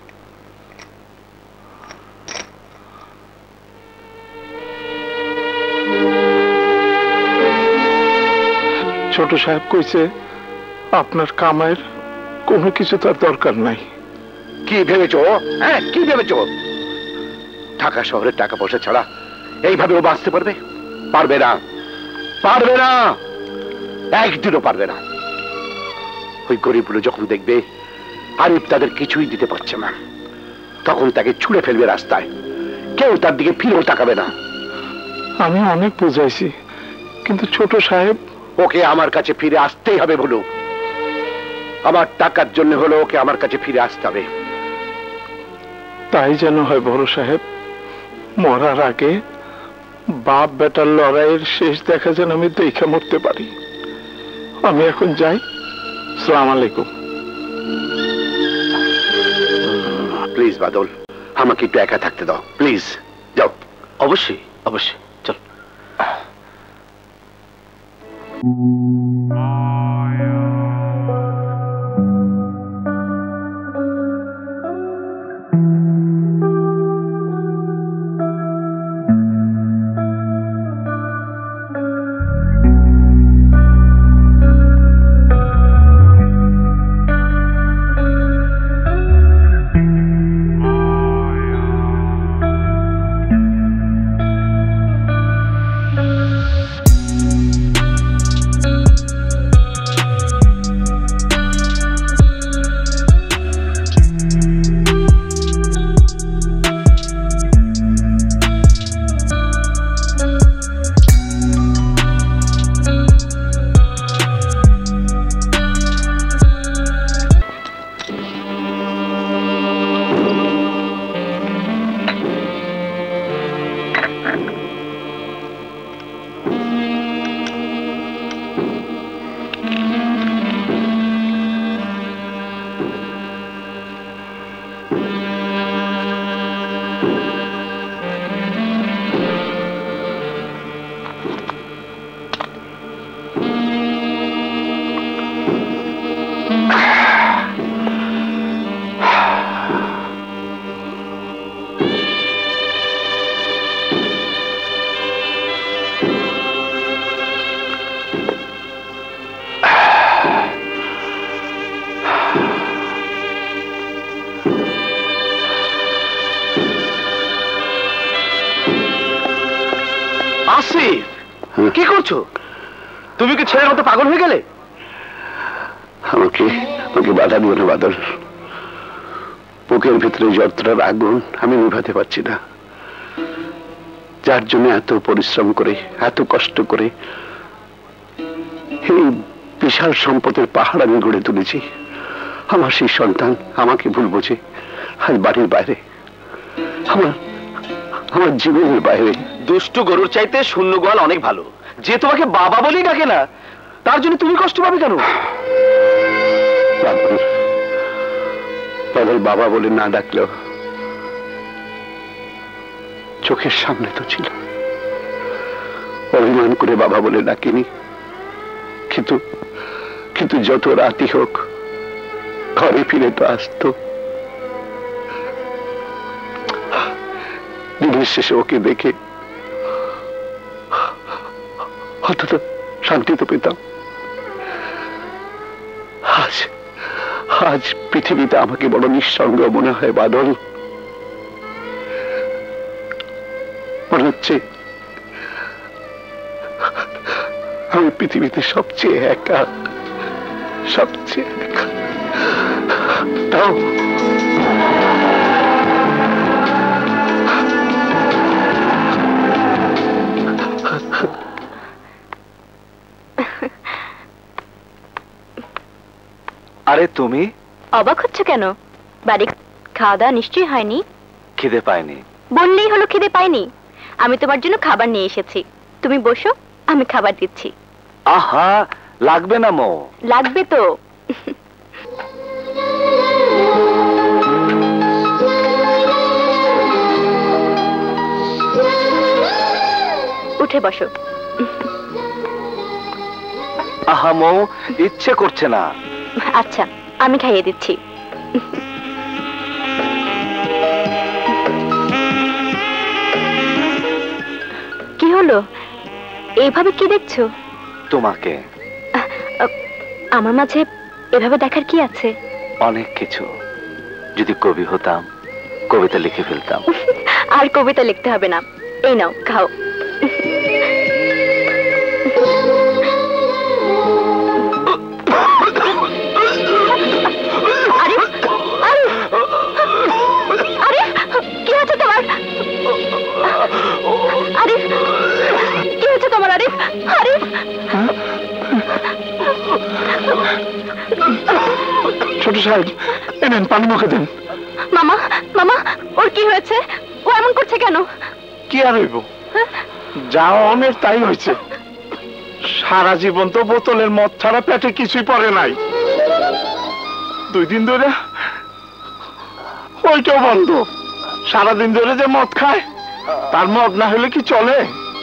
ছোট সাহেব কইছে আপনার কামাইয়ের কোনো কিছু তার দরকার নাই। কি ভেবেছো? হ্যাঁ, কি ভেবেছো? ঢাকা শহরের টাকা পয়সা ছাড়া এইভাবে ও বাঁচতে পারবে? পারবে না, পারবে না, একদিনও পারবে না। ওই গরিবগুলো যখন দেখবে আরিফ তাদের কিছুই দিতে পারছে না, তখন তাকে ছুঁড়ে ফেলবে রাস্তায়। কেউ তার দিকে ফিরেও তাকাবে না। আমি অনেক বুঝাইছি, কিন্তু ছোট সাহেব। ওকে আমার কাছে ফিরে আসতেই হবে বলো। আমার টাকার জন্য হলো ওকে আমার কাছে ফিরে আসতে হবে। তাই যেন হয় বড় সাহেব। মরার আগে বাপ বেটার লড়াইয়ের শেষ দেখা যেন আমি দেখে মরতে পারি। আমি এখন যাই। আসসালামু আলাইকুম। প্লিজ বাদল, আমাকে একটু একা থাকতে দাও প্লিজ। যাও। অবশ্যই অবশ্যই, চল। কি করছো তুমি? কি ছেলের মতো পাগল হয়ে গেলে? আমাকে আমাকে বাধা দিও না বাদল। বুকের ভিতরে যন্ত্রণার আগুন আমি নিভাতে পারছি না। যার জন্য এত পরিশ্রম করে, এত কষ্ট করে এই বিশাল সম্পদের পাহাড় আমি গড়ে তুলেছি, আমার সেই সন্তান আমাকে ভুল বোঝে আজ বাড়ির বাইরে, আমার আমার জীবনের বাইরে। দুষ্টু গরুর চাইতে শূন্য গোয়াল অনেক ভালো। যে তোমাকে বাবা বলেই ডাকে না, তার জন্য তুমি কষ্ট পাবে কেন? বাদল বাদল বাবা বলে না ডাকলেও চোখের সামনে তো ছিল। অভিমান করে বাবা বলে ডাকিনি, কিন্তু কিন্তু যত রাতি হোক ঘরে ফিরে তো আসতো। দিনের শেষে ওকে দেখে অন্তত শান্তি তো পেতাম। আজ আজ পৃথিবীতে আমাকে বড় নিঃসঙ্গ মনে হয় বাদল। মনে হচ্ছে আমি পৃথিবীতে সবচেয়ে একা, সবচেয়ে একা। তাও আরে তুমি অবাক হচ্ছ কেন? বাড়ি খাওয়া দাওয়া নিশ্চয়ই হয়নি। খিদে পায়নি? বললেই হলো খিদে পাইনি। আমি তোমার জন্য খাবার নিয়ে এসেছি, তুমি বসো, আমি খাবার দিচ্ছি। আহা, লাগবে না মো। লাগবে তো। উঠে বসো। আহা মো, ইচ্ছে করছে না। আচ্ছা, আমি খাইয়ে দিচ্ছি। কি হলো, এইভাবে কি দেখছো? তোমাকে। আমার মাঝে এভাবে দেখার কি আছে? অনেক কিছু। যদি কবি হতাম, কবিতা লিখে ফেলতাম। আর কবিতা লিখতে হবে না, এই নাও খাও। ছোট সাহেব, এনেন পানি মুখে দেন। মামা, মামা, ওর কি হয়েছে? ও এমন করছে কেন? কি আর হইব, যা অনেক তাই হয়েছে। সারা জীবন তো বোতলের মদ ছাড়া পেটে কিছুই পড়ে নাই, দুই দিন ধরে ওইটাও বন্ধ। সারাদিন ধরে যে মদ খায়, তার মদ না হলে কি চলে?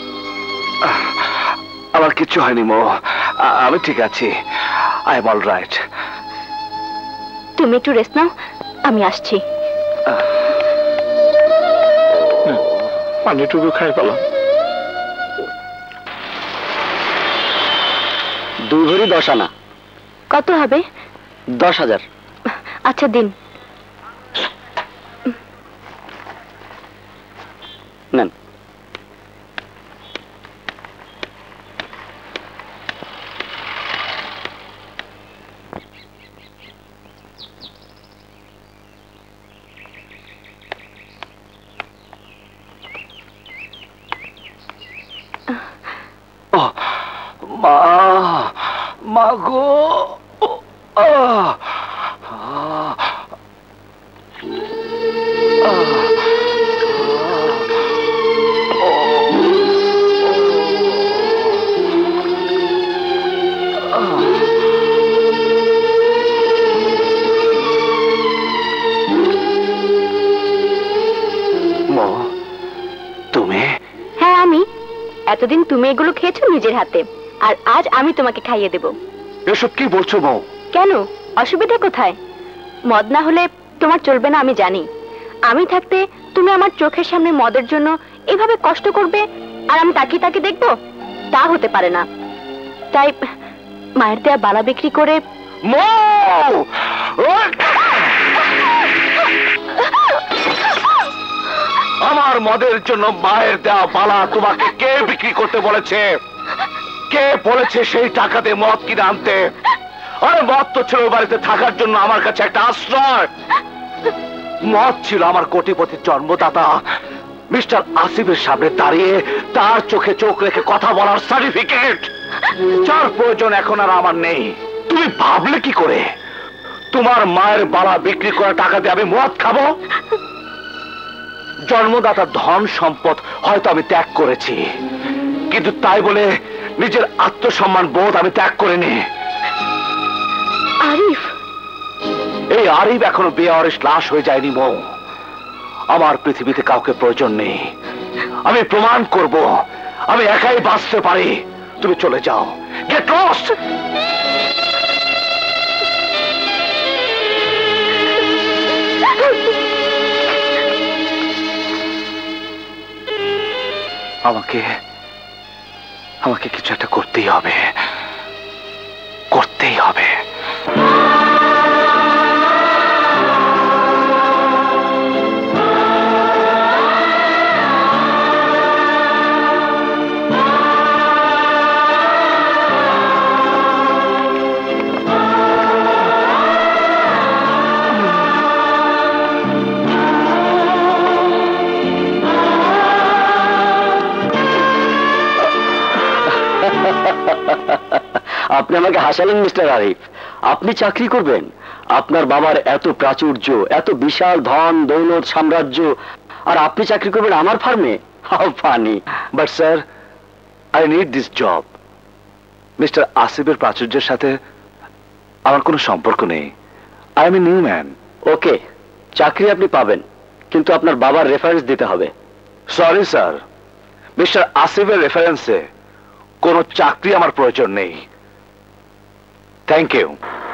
আমার কিচ্ছু হয়নি মো, আমি ঠিক আছি, আই এম অল রাইট। তুমি একটু রেস্ট নাও, আমি আসছি। পানিটুকু খাই পেলাম। দুই ভরি দশ আনা। কত হবে? দশ হাজার। আচ্ছা দিন। নেন। মা, মা গো, তুমি? হ্যাঁ আমি। এতদিন তুমি এগুলো খেয়েছো নিজের হাতে, আর আজ আমি তোমাকে খাইয়ে দেব। এসব কি বলছো বউ? কেন, অসুবিধা কোথায়? মদ না হলে তোমার চলবে না আমি জানি। আমি থাকতে তুমি আমার চোখের সামনে মদের জন্য এভাবে কষ্ট করবে আর আমি তাকিয়ে তাকিয়ে দেখবো? তা হতে পারে না। তাই মায়ের দেয়া বালা বিক্রি করে আমার মদের জন্য মায়ের দেওয়া বালা তোমাকে কে বিক্রি করতে বলেছে? কে বলেছে সেই টাকাতে মদ কিনে আনতে? আরে মদ তো ছিল বাড়িতে থাকার জন্য আমার কাছে একটা আশ্রয়। মদ ছিল আমার কোটিপতির জন্মদাতা মিস্টার আসিফের সামনে দাঁড়িয়ে তার চোখে চোখ রেখে কথা বলার সার্টিফিকেট, যার প্রয়োজন এখন আর আমার নেই। তুমি ভাবলে কি করে তোমার মায়ের বালা বিক্রি করা টাকা দিয়ে আমি মদ খাবো? জন্মদাতার ধন সম্পদ হয়তো আমি ত্যাগ করেছি, কিন্তু তাই বলে নিজের আত্মসম্মান বোধ আমি ত্যাগ করিনি। আরিফ, এই আরিফ এখনো বেয়ারিশ লাশ হয়ে যায়নি মৌ। আমার পৃথিবীতে কাউকে প্রয়োজন নেই। আমি প্রমাণ করব আমি একাই বাঁচতে পারি। তুমি চলে যাও, গেট লস্ট। আমাকে আমাকে কিছু একটা করতেই হবে, করতেই হবে। আপনি আমাকে হাসালেন মিস্টার আরিফ। আপনি চাকরি করবেন? আপনার বাবার এত প্রাচুর্য, এত বিশাল ধন দৌলত সাম্রাজ্য, আর আপনি চাকরি করবেন আমার ফার্মে? How funny. But sir, I need this job. Mister আসিফের প্রাচুর্যের সাথে আমার কোনো সম্পর্ক নেই। I am a new man. Okay, চাকরি আপনি পাবেন, কিন্তু আপনার বাবার রেফারেন্স দিতে হবে। সরি স্যার, মিস্টার আসিফের রেফারেন্সে কোনো চাকরি আমার প্রয়োজন নেই। Thank you.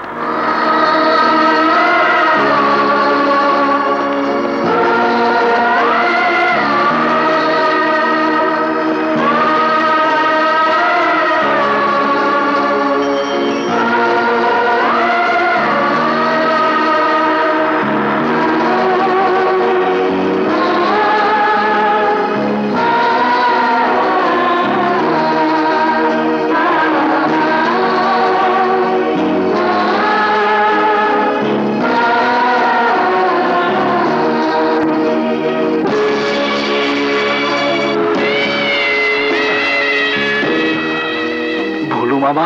মামা,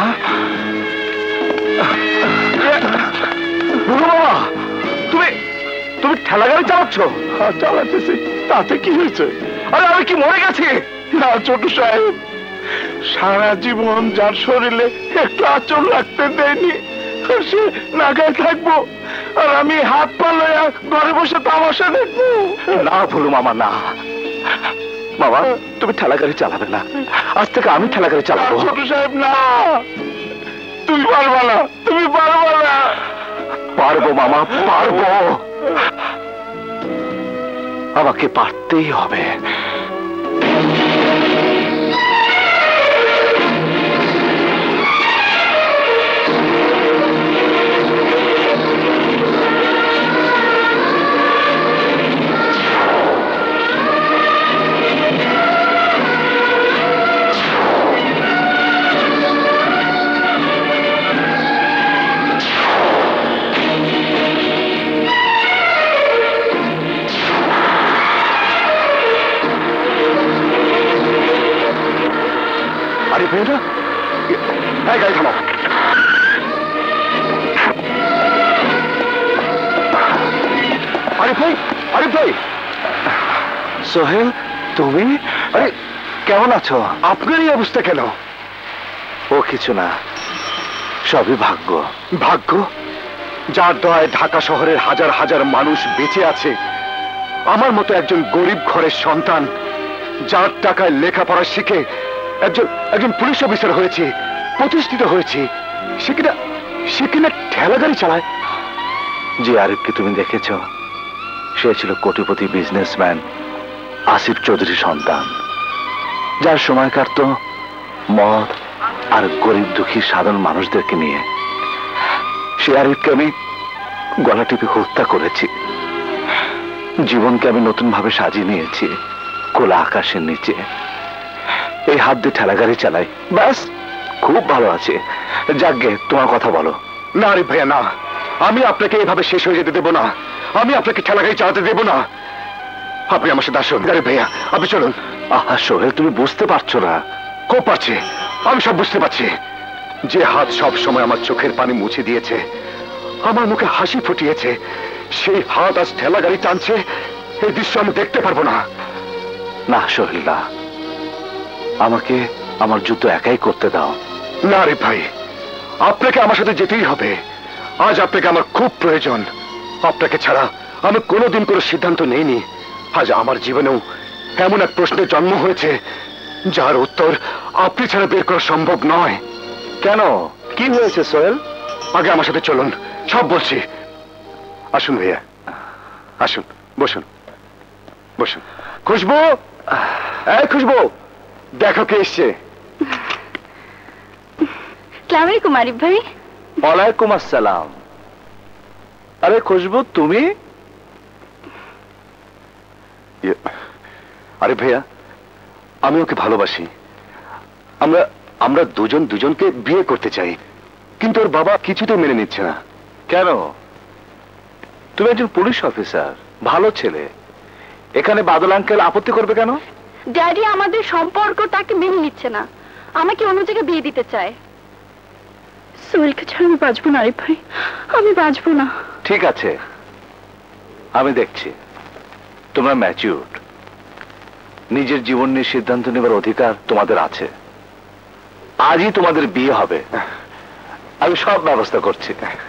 মামা, তুমি তুমি ঠেলা গাড়ি চালাচ্ছ? চালাতেছি, তাতে কি হয়েছে? আরে আমি কি মরে গেছি? না ছোট সাহেব, সারা জীবন যার শরীরে একটু আঁচল রাখতে দেয়নি সে নাগায় থাকবো, আর আমি হাত পা লইয়া ঘরে বসে তামাশা দেখবো? না ভুলু মামা, না। বাবা, তুমি ঠেলা গাড়ি চালাবে না, আজ থেকে আমি ঠেলা গাড়ি চালাবো। ছোট সাহেব না, তুমি পারবা না, তুমি পারবা না। পারবো মামা, পারবো, আমাকে পারতেই হবে। আরে ভাইরা, এই গাড়ি থামাও। আরে ভাই, আরে ভাই। সোহেল, তুমি? আরে কেমন আছো? আপনার এই অবস্থা কেন? ও কিছু না, সবই ভাগ্য। ভাগ্য? যার দয়ায় ঢাকা শহরের হাজার হাজার মানুষ বেঁচে আছে, আমার মতো একজন গরিব ঘরের সন্তান, যার টাকায় লেখাপড়া শিখে একজন একজন পুলিশ অফিসার হয়েছে, প্রতিষ্ঠিত হয়েছে, সে কিনা সে কিনা ঠেলা গাড়ি চালায়। যে আরিফকে তুমি দেখেছ, সে ছিল কোটিপতি বিজনেসম্যান আসিফ চৌধুরীর সন্তান, যার সময় কাটত মদ আর গরিব দুঃখী সাধারণ মানুষদেরকে নিয়ে। সে আরিফকে আমি গলা টিপে হত্যা করেছি, জীবনকে আমি নতুন ভাবে সাজিয়ে নিয়েছি খোলা আকাশের নিচে। এই হাত দিয়ে ঠেলা গাড়ি চালাই, ব্যাস খুব ভালো আছে। যাকগে, তোমার কথা বলো। না আরিফ ভাইয়া, না, আমি আপনাকে এইভাবে শেষ হয়ে যেতে দেবো না, আমি আপনাকে ঠেলা গাড়ি চালাতে দেবো না। আপনি আমার সাথে আসুন। আরিফ ভাইয়া, আপনি চলুন। আহা সোহেল, তুমি বুঝতে পারছো না। খুব পারছি, আমি সব বুঝতে পারছি। যে হাত সব সময় আমার চোখের পানি মুছে দিয়েছে, আমার মুখে হাসি ফুটিয়েছে, সেই হাত আজ ঠেলা গাড়ি টানছে। এই দৃশ্য আমি দেখতে পারবো না। না সোহেল, না, আমাকে আমার যুদ্ধ একাই করতে দাও। না রে ভাই, আপনাকে আমার সাথে যেতেই হবে। আজ আপনাকে আমার খুব প্রয়োজন। আপনাকে ছাড়া আমি কোনোদিন কোনো সিদ্ধান্ত নেইনি। আজ আমার জীবনেও এমন এক প্রশ্নের জন্ম হয়েছে, যার উত্তর আপনি ছাড়া বের করা সম্ভব নয়। কেন, কি হয়েছে সোহেল? আগে আমার সাথে চলুন, সব বলছি। আসুন ভাইয়া, আসুন, বসুন বসুন। খুশবু, এই খুশবু, দেখো কে এসছে। আসসালামু আলাইকুম আরিফ ভাই। ওয়ালাইকুম আসসালাম। আরে খুশবু, তুমি? আরে ভাইয়া, আমি ওকে ভালোবাসি। আমরা আমরা দুজন দুজনকে বিয়ে করতে চাই, কিন্তু ওর বাবা কিছুতেই মেনে নিচ্ছে না। কেন? তুমি একজন পুলিশ অফিসার, ভালো ছেলে, এখানে বাদল আঙ্কেল আপত্তি করবে কেন? ড্যাডি আমাদের সম্পর্ক তাকে মেনে নিচ্ছে না, আমাকে অন্য জায়গায় বিয়ে দিতে চায়। সোহেলকে ছাড়া আমি বাঁচবো না আরিফ ভাই, আমি বাঁচবো না। ঠিক আছে, আমি দেখছি তোমরা ম্যাচিউরড, নিজের জীবন নিয়ে সিদ্ধান্ত নেবার অধিকার তোমাদের আছে। আজই তোমাদের বিয়ে হবে, আমি সব ব্যবস্থা করছি।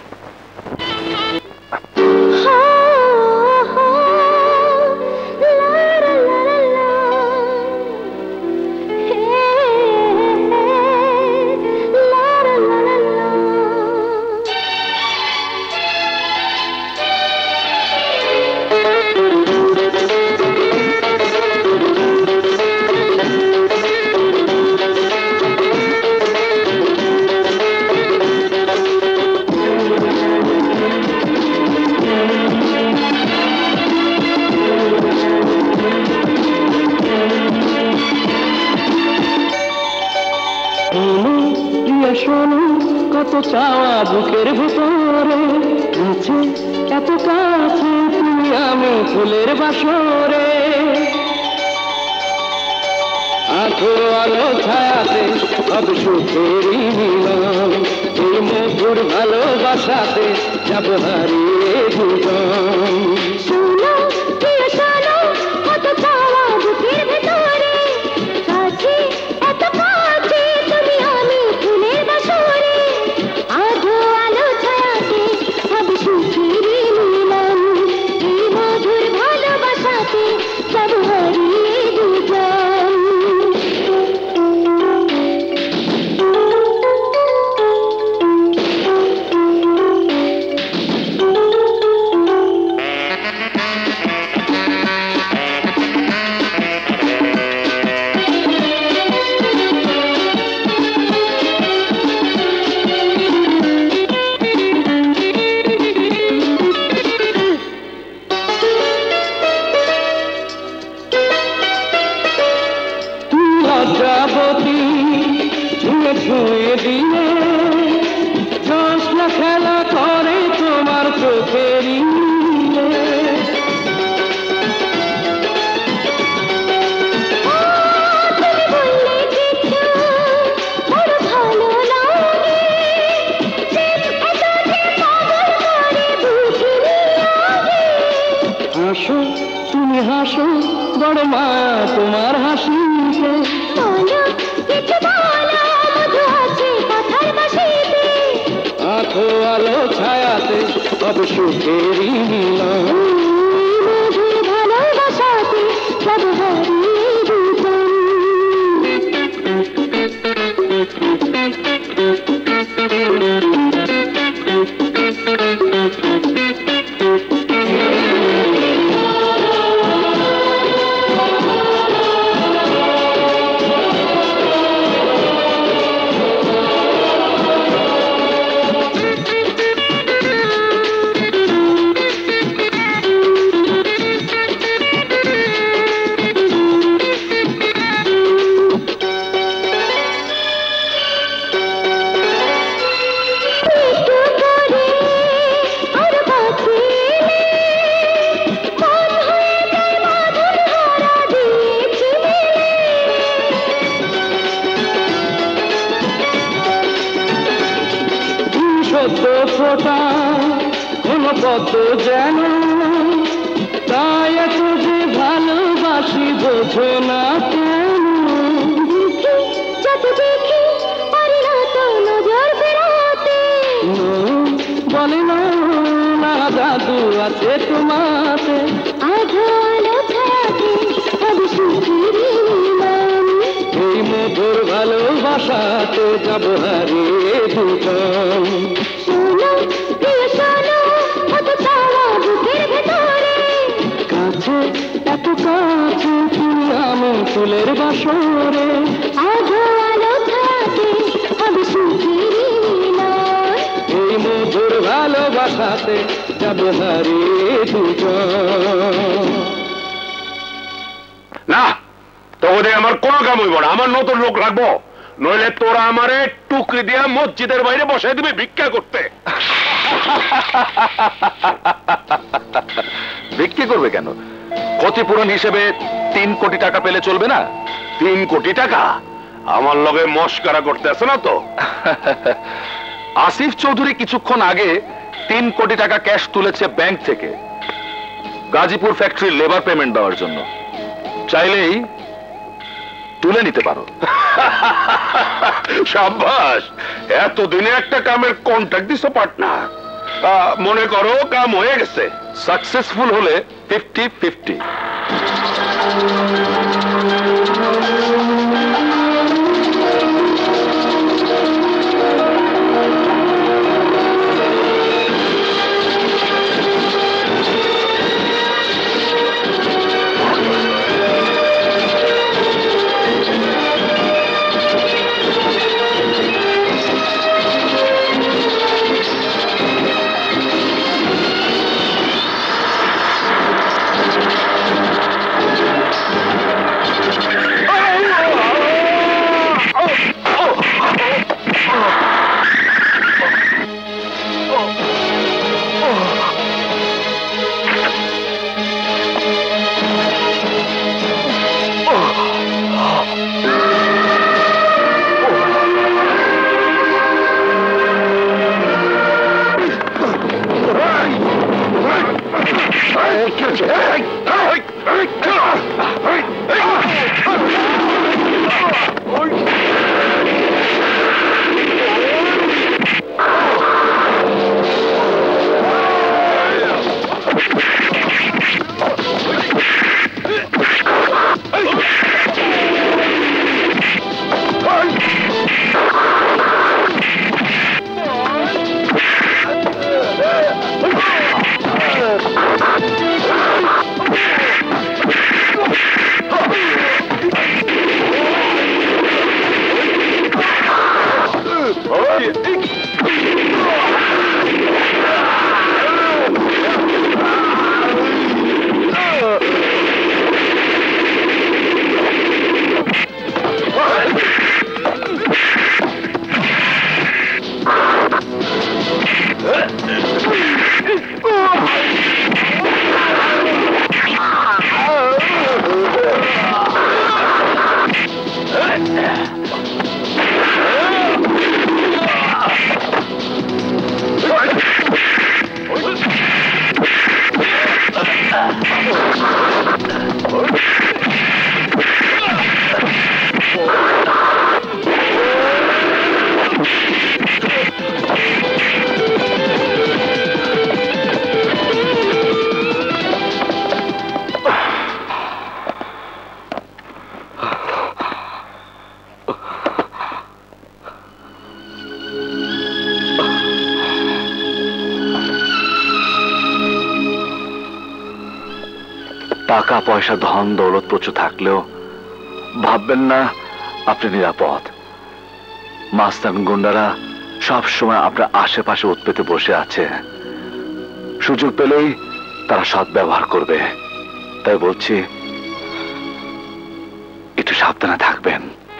কত চাওয়া বুকের ভেতরে, এত কাছে তুমি আমি ফুলের বাসরে, আঠেরো আলো ছায়াতে সব সুখেরই মিলন, এই মধুর ভালোবাসাতে যাব হারিয়ে দুজন। শোনো, কত চাওয়া বুকের ভেতরে, ভালোবাসো বড় মায়া তোমার হাসিতে আঁখো আলো ছায়াতে সব সুখেরই মিলন ভালোবাসাতে সব ফোটা কোন পদ যেন তাই এত যে ভালোবাসি বোঝো না কেন যত দেখি পারি না তো নজর ফেরাতে বলে না না জাদু আছে তোমাতে আধো আলো ছায়াতে সব সুখেরই মিলন এই মধুর ভালোবাসাতে যাব হারিয়ে দুজন এত কাছে তুমি আমি ফুলের বাসরে আধো আলো থাকে হবে সুখেরই মিলন এই মধুর ভালোবাসাতে যাব হারিয়ে দুজন না তোদের আমার কোনো কাম হইব না আমার নতুন লোক লাগবো নইলে তোরা আমারে টুকরি দিয়া মসজিদের বাইরে বসাই দিবে ভিক্ষা করতে ভিক্ষা করবে কেন ক্ষতিপূরণ হিসেবে তিন কোটি টাকা পেলে চলবে না তিন কোটি টাকা আমার লগে মস্করা করতে আছে না তো আসিফ চৌধুরী কিছুক্ষণ আগে তিন কোটি টাকা ক্যাশ তুলেছে ব্যাংক থেকে গাজীপুর ফ্যাক্টরির লেবার পেমেন্ট দেওয়ার জন্য চাইলেই তুলে নিতে পারো সাব্বাস এতদিনে একটা কামের কন্ট্রাক্ট দিছো পার্টনার মনে করো কাম হয়ে গেছে সাকসেসফুল হলে ফিফটি ফিফটি টাকা পয়সা ধন দৌলত প্রচুর থাকলেও ভাববেন না আপনি নিরাপদ। মাস্তান গুন্ডারা সব সময় আপনার আশেপাশে উৎপেতে বসে আছে, সুযোগ পেলেই তারা সৎ ব্যবহার করবে। তাই বলছি একটু সাবধানে থাকবেন।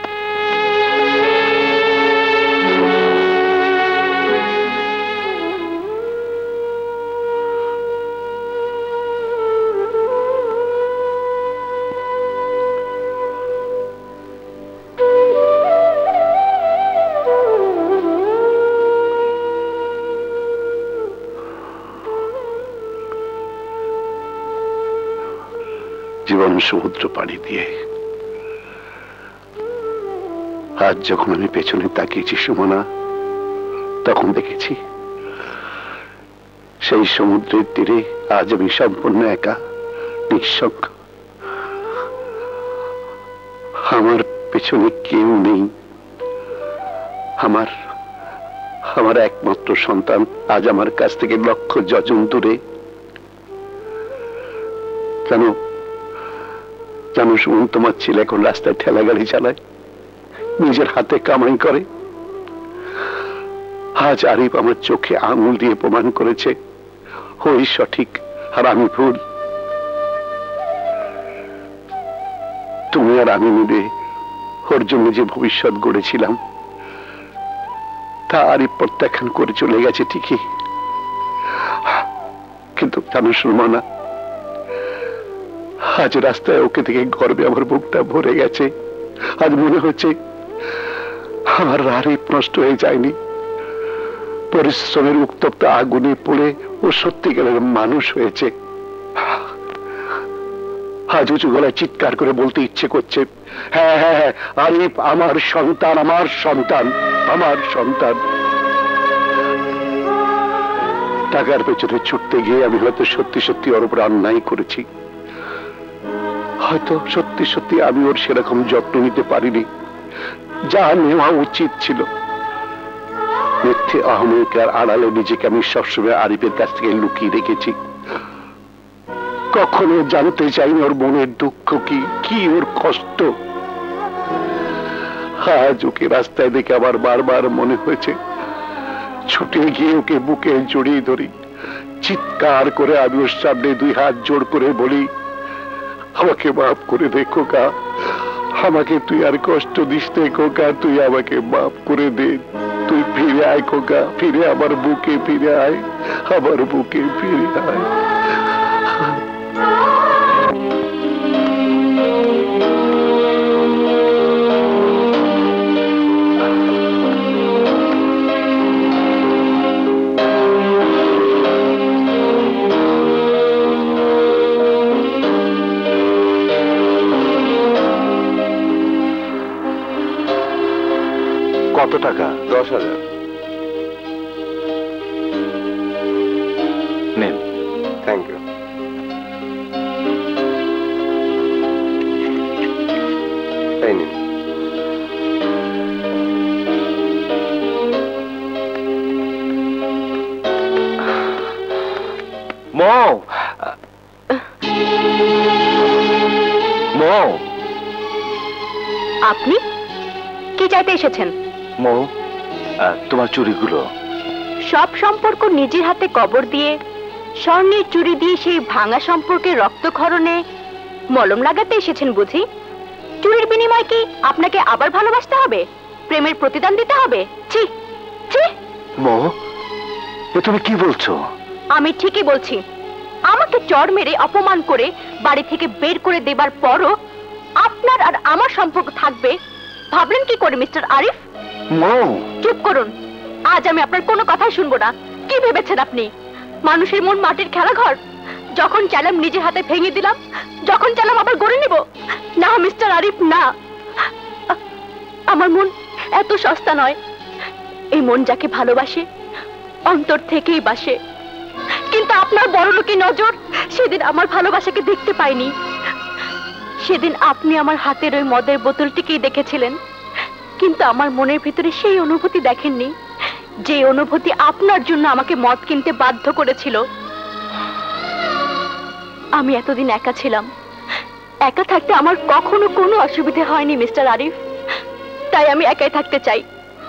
জীবন সমুদ্র পাড়ি দিয়ে আজ যখন আমি পেছনে তাকিয়েছি সুমনা, তখন দেখেছি সেই সমুদ্রের তীরে আজ আমি সম্পূর্ণ একা, নিঃসঙ্গ। আমার পেছনে কেউ নেই। আমার আমার একমাত্র সন্তান আজ আমার কাছ থেকে লক্ষ যোজন দূরে। কেন জানো সুমন, তোমার ছেলে এখন রাস্তায় ঠেলা গাড়ি চালায়, নিজের হাতে কামাই করে। আজ আরিফ আমার চোখে আঙুল দিয়ে প্রমাণ করেছে ওই সঠিক আর আমি ভুল। তুমি আর আমি মিলে ওর জন্য যে ভবিষ্যৎ গড়েছিলাম তা আরিফ প্রত্যাখ্যান করে চলে গেছে ঠিকই, কিন্তু জানো সুমনা, আজ রাস্তায় ওকে থেকে গর্বে আমার বুকটা ভরে গেছে। আজ মনে হচ্ছে আমার আরিফ নষ্ট হয়ে যায়নি, পরিশ্রমের উত্তপ্ত আগুনে পড়ে ও সত্যিকারের মানুষ হয়েছে। আজ উঁচু গলায় চিৎকার করে বলতে ইচ্ছে করছে, হ্যাঁ হ্যাঁ হ্যাঁ আরিফ আমার সন্তান, আমার সন্তান, আমার সন্তান। টাকার পেছনে ছুটতে গিয়ে আমি হয়তো সত্যি সত্যি ওর উপর অন্যায় করেছি, হয়তো সত্যি সত্যি আমি ওর সেরকম যত্ন নিতে পারিনি যা নেওয়া উচিত ছিল। মিথ্যে অহংকার আড়ালে নিজেকে আমি সবসময় আরিফের কাছ থেকে লুকিয়ে রেখেছি। কখনো জানতে চাইনি ওর মনের দুঃখ কি, কি ওর কষ্ট। আজ ওকে রাস্তায় দেখে আমার বারবার মনে হয়েছে ছুটে গিয়ে ওকে বুকে জড়িয়ে ধরি, চিৎকার করে আমি ওর সামনে দুই হাত জোড় করে বলি, আমাকে মাফ করে দে খোকা, আমাকে তুই আর কষ্ট দিস নে খোকা, তুই আমাকে মাফ করে দে, তুই ফিরে আয় খোকা, ফিরে আমার বুকে ফিরে আয়, আমার বুকে ফিরে আয়। কত টাকা? দশ হাজার। নিন। Thank you. এই নিন। মৌ, মৌ, আপনি কি চাইতে এসেছেন? মৌ, তোমার চুড়িগুলো। সব সম্পর্ক নিজের হাতে কবর দিয়ে স্বর্ণের চুরি দিয়ে সেই ভাঙা সম্পর্কে রক্তক্ষরণে মলম লাগাতে এসেছেন বুঝি? চুরির বিনিময়ে কি আপনাকে আবার ভালোবাসতে হবে, প্রেমের প্রতিদান দিতে হবে? ছি ছি। মৌ, এ তুমি কি বলছো? আমি ঠিকই বলছি। আমাকে চড় মেরে অপমান করে বাড়ি থেকে বের করে দেবার পরও আপনার আর আমার সম্পর্ক থাকবে ভাবলেন কি করে মিস্টার আরিফ? মৌ, চুপ করুন। আজ আমি আপনার কোনো কথাই শুনবো না। কি ভেবেছেন আপনি মানুষের মন মাটির খেলাঘর? যখন চাইলাম নিজের হাতে ভেঙে দিলাম, যখন চাইলাম আবার গড়ে নিব। না মিস্টার আরিফ, না, আমার মন এত সস্তা নয়। এই মন যাকে ভালোবাসে অন্তর থেকেই বাসে, কিন্তু আপনার বড়লোকি নজর সেদিন আমার ভালোবাসাকে দেখতে পাইনি। সেদিন আপনি আমার হাতের ওই মদের বোতলটিকেই দেখেছিলেন, কিন্তু আমার মনের ভিতরে সেই অনুভূতি দেখেননি যে অনুভূতি আপনার জন্য আমাকে মদ কিনতে বাধ্য করেছিল। আমি এতদিন একা ছিলাম, একা থাকতে আমার কখনো কোনো অসুবিধা হয়নি মিস্টার আরিফ, তাই আমি একাই থাকতে চাই।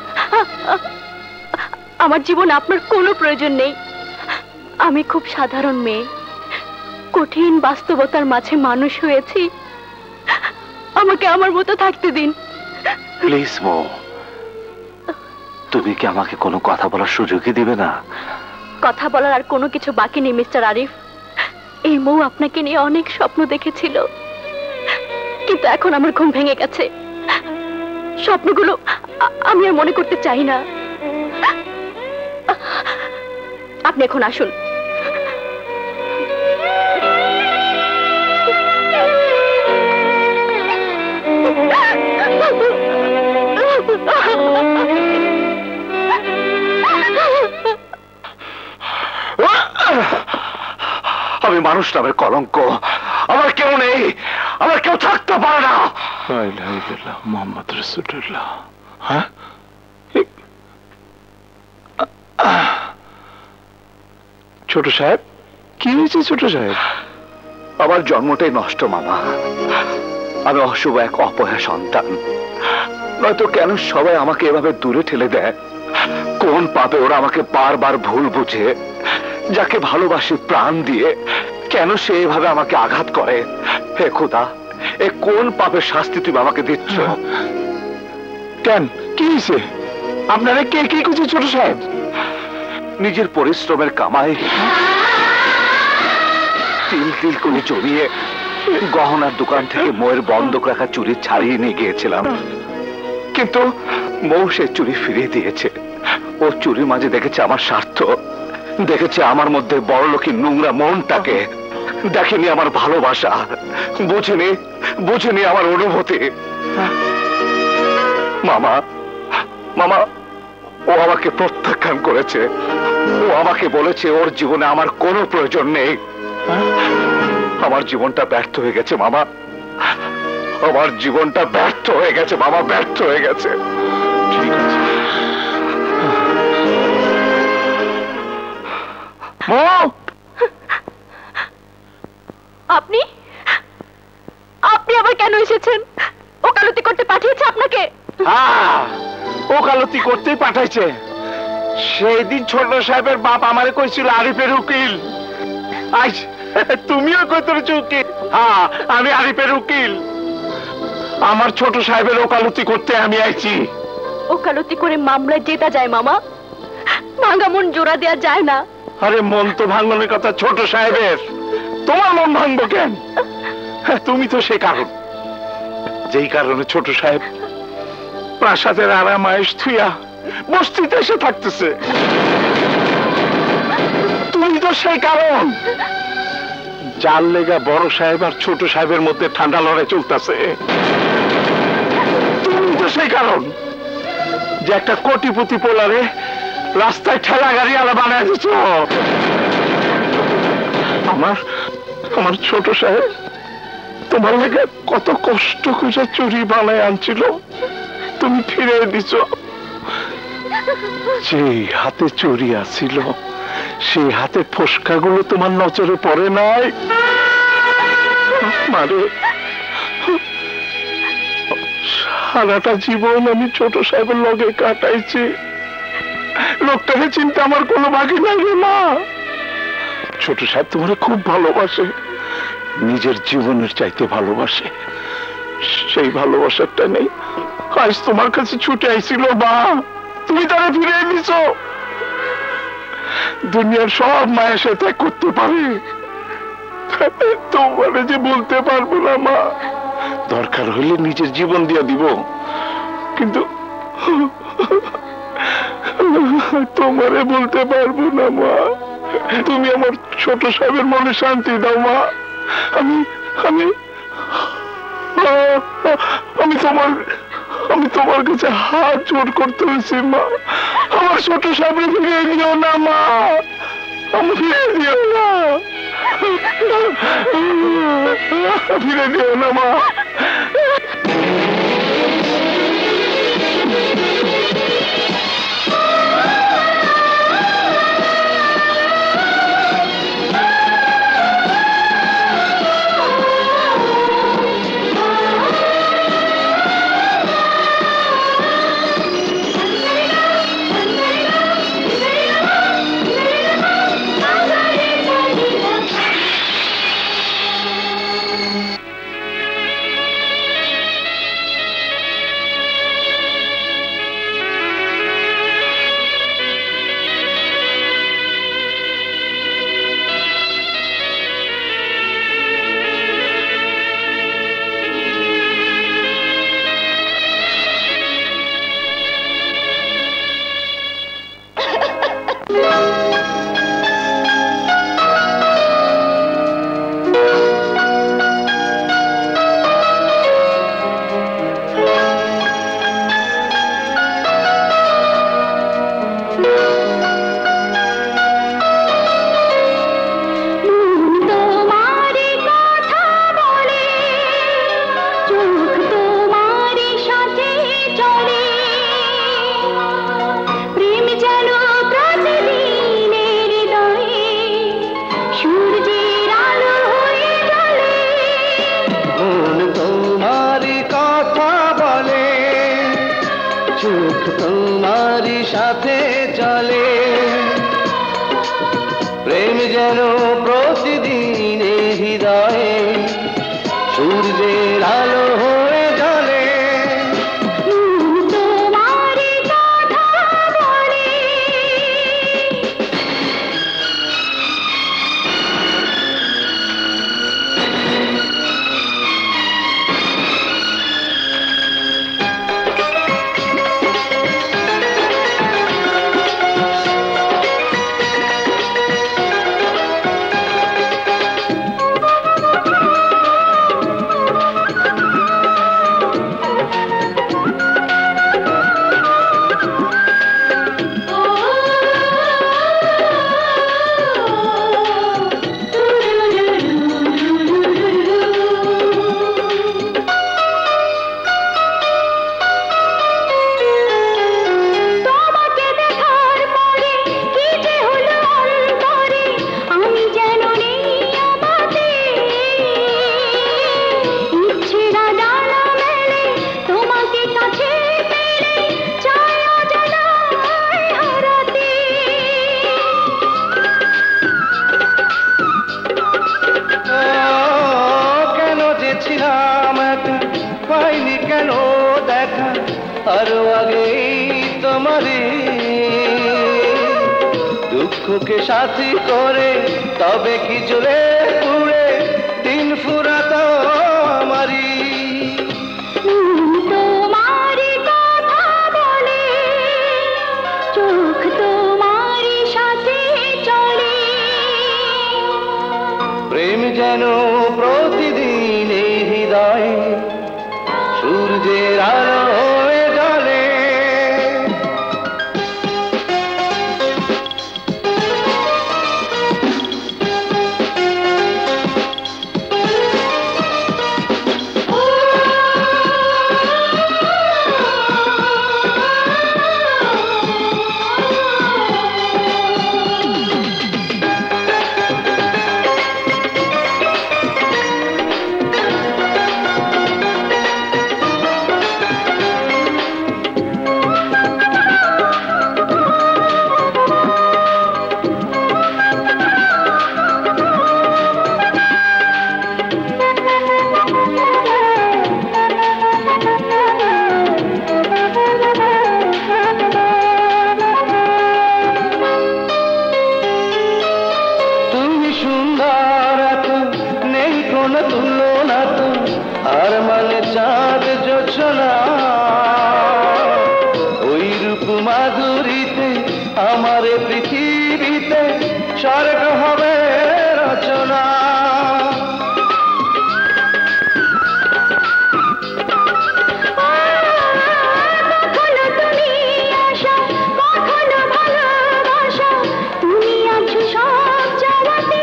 আমার জীবন আপনার কোনো প্রয়োজন নেই। আমি খুব সাধারণ মেয়ে, কঠিন বাস্তবতার মাঝে মানুষ হয়েছি, আমাকে আমার মতো থাকতে দিন। প্লিজ মো, তুমি কি আমাকে কোনো কথা বলার সুযোগই দিবে না? কথা বলার আর কোনো কিছু বাকি নেই মিস্টার আরিফ। এই মৌ আপনাকে নিয়ে অনেক স্বপ্ন দেখেছিল, কিন্তু এখন আমার ঘুম ভেঙে গেছে। স্বপ্নগুলো আমি আর মনে করতে চাই না। আপনি এখন আসুন। আমি মানুষ নামের কলঙ্ক, আমার কেউ নেই, আমার কেউ থাকতে পারে না। মোহাম্মদ রাসূলুল্লাহ। হ্যাঁ, ছোট সাহেব, কি হয়েছে ছোট সাহেব? আমার জন্মটাই নষ্ট মামা। আমি অশুভ এক অপয়া সন্তান, নয়তো কেন সবাই আমাকে এভাবে দূরে ঠেলে দেয়? কোন পাপে ওরা আমাকে বারবার ভুল বুঝে? যাকে ভালোবাসি প্রাণ দিয়ে, কেন সে এভাবে আমাকে আঘাত করে? হে খোদা, এ কোন পাপের শাস্তি তুমি আমাকে দিচ্ছ? কেন, কি হয়েছে? আপনারা কে কি করছে ছোট সাহেব? নিজের পরিশ্রমের কামাই তিল তিল করে জমিয়ে গহনার দোকান থেকে ময়ের বন্ধক রাখা চুরি ছাড়িয়ে নিয়ে গিয়েছিলাম, কিন্তু মৌ সে চুরি ফিরিয়ে দিয়েছে। ও চুরির মাঝে দেখেছে আমার স্বার্থ, দেখেছে আমার মধ্যে বড়লোকের নোংরা মনটাকে, দেখেনি আমার ভালোবাসা, বুঝেনি বুঝেনি আমার অনুভূতি। মামা মামা ও আমাকে প্রত্যাখ্যান করেছে। ও আমাকে বলেছে ওর জীবনে আমার কোনো প্রয়োজন নেই। আমার জীবনটা ব্যর্থ হয়ে গেছে মামা, আমার জীবনটা ব্যর্থ হয়ে গেছে মামা, ব্যর্থ হয়ে গেছে। ঠিক আছে আপনি আপনি আবার কেন এসেছেন? ওকালতি করতে পাঠিয়েছে আপনাকে? হ্যাঁ, ওকালতি করতেই পাঠাইছে। সেই দিন ছোট সাহেবের বাপ আমারে কইছিল আরিফের উকিল। আজ তুমিও কইতেছ উকিল? হ্যাঁ, আমি আরিফের উকিল। আমার ছোট সাহেবের ওকালতি করতে আমি আইছি। ওকালতি করে মামলায় জেতা যায় মামা, ভাঙা মন জোড়া দেয়া যায় না। আরে মন তো ভাঙনের কথা ছোট সাহেবের, তোমার মন ভাঙবো কেন? তুমি তো সে কারণ, যেই কারণে ছোট সাহেব প্রাসাদের আরাম আয়েশ থুইয়া বস্তিতে এসে থাকতেছে। তুমি তো সেই কারণ, যার লেগা বড় সাহেব আর ছোট সাহেবের মধ্যে ঠান্ডা লড়াই চলতেছে। তুমি তো সেই কারণ যে একটা কোটিপতি পোলারে রাস্তায় ঠেলা গাড়ি আলা বানায় দিচ্ছ। আমার আমার ছোট সাহেব তোমার লেগে কত কষ্ট করে চুরি বানায় আনছিল, তুমি ফিরে দিছ। যে হাতে চুরি আসছিল সেই হাতে ফসকাগুলো তোমার নজরে পড়ে নাই। মারে, সারাটা জীবন আমি ছোট সাহেবের লগে কাটাইছি, লোকটাকে চিন্তা আমার কোনো বাকি নাই রে মা। ছোট সাহেব তোমার খুব ভালোবাসে, নিজের জীবনের চাইতে ভালোবাসে। সেই ভালোবাসাটা নেই, আজ তোমার কাছে ছুটে আইছিল মা, তুমি তারা ফিরে দিছ। দুনিয়ার সব মায়ের সাথে করতে পারে, তোমার যে বলতে পারবো না মা। দরকার হলে নিজের জীবন দিয়ে দিব, কিন্তু তোমারে বলতে পারবো না মা। তুমি আমার ছোট সাহেবের মনে শান্তি দাও মা। আমি আমি আমি তোমার আমি তোমার কাছে হাত জোড় করতে হয়েছি মা। আমার ছোট সাহেব ফিরিয়ে দিও না মা, আমি ফিরে দিও না, ফিরে দিও না মা। চোখ তোমারই সাথে চলে প্রেম যেন প্রতিদিন হৃদয়ে সূর্যের আলো হয়ে জ্বলে তোমারই কথা বলে আরো আগে তোমারে দুঃখকে সাথী করে তবে কি জ্বলে পুড়ে দিন ফুরাতো আমারি তোমারই কথা বলে চোখ তোমারই সাথে চলে প্রেম যেন প্রতিদিন এই হৃদয়ে সূর্যের আলো হয়ে জ্বলে স্বর্গ হবে রচনা কখনো তুমি আসো কখনো ভালোবাসো তুমি আছো সব জগতে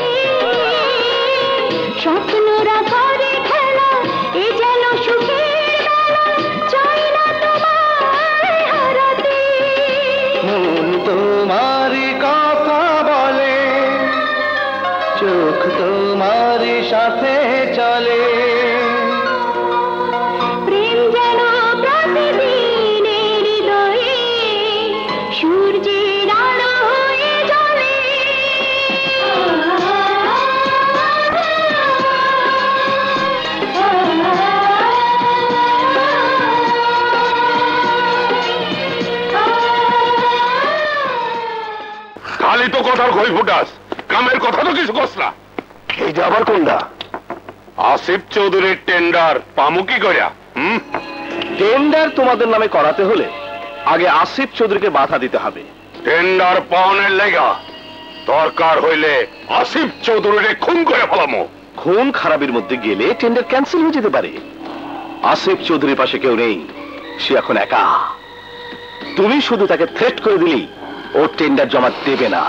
স্বপ্নরা করে খেলা এ যেন সুখের বেলা চাই না তোমায় হারাতে মন তোমারই কথা বলে চোখ তোমারই সাথে চলে প্রেম যেন প্রতিদিন হৃদয়ে সূর্যের আলো হয়ে জ্বলে খালি তো কথার খই ফুটাস কামের কথা তো কিছু কস না এইটা আবার কোনটা? আসিফ চৌধুরীর টেন্ডার পামু কি করিয়া? হুম টেন্ডার তোমাদের নামে করাতে হলে আগে আসিফ চৌধুরীকে বাধা দিতে হবে। টেন্ডার পাওনের লেগা দরকার হইলে আসিফ চৌধুরীরে খুন করে ফেলামো। খুন খারাপির মধ্যে গেলে টেন্ডার ক্যান্সেল হয়ে যেতে পারে। আসিফ চৌধুরীর পাশে কেউ নেই, সে এখন একা। তুমি শুধু তাকে থ্রেট করে দিলেই ও টেন্ডার জমা দেবে না।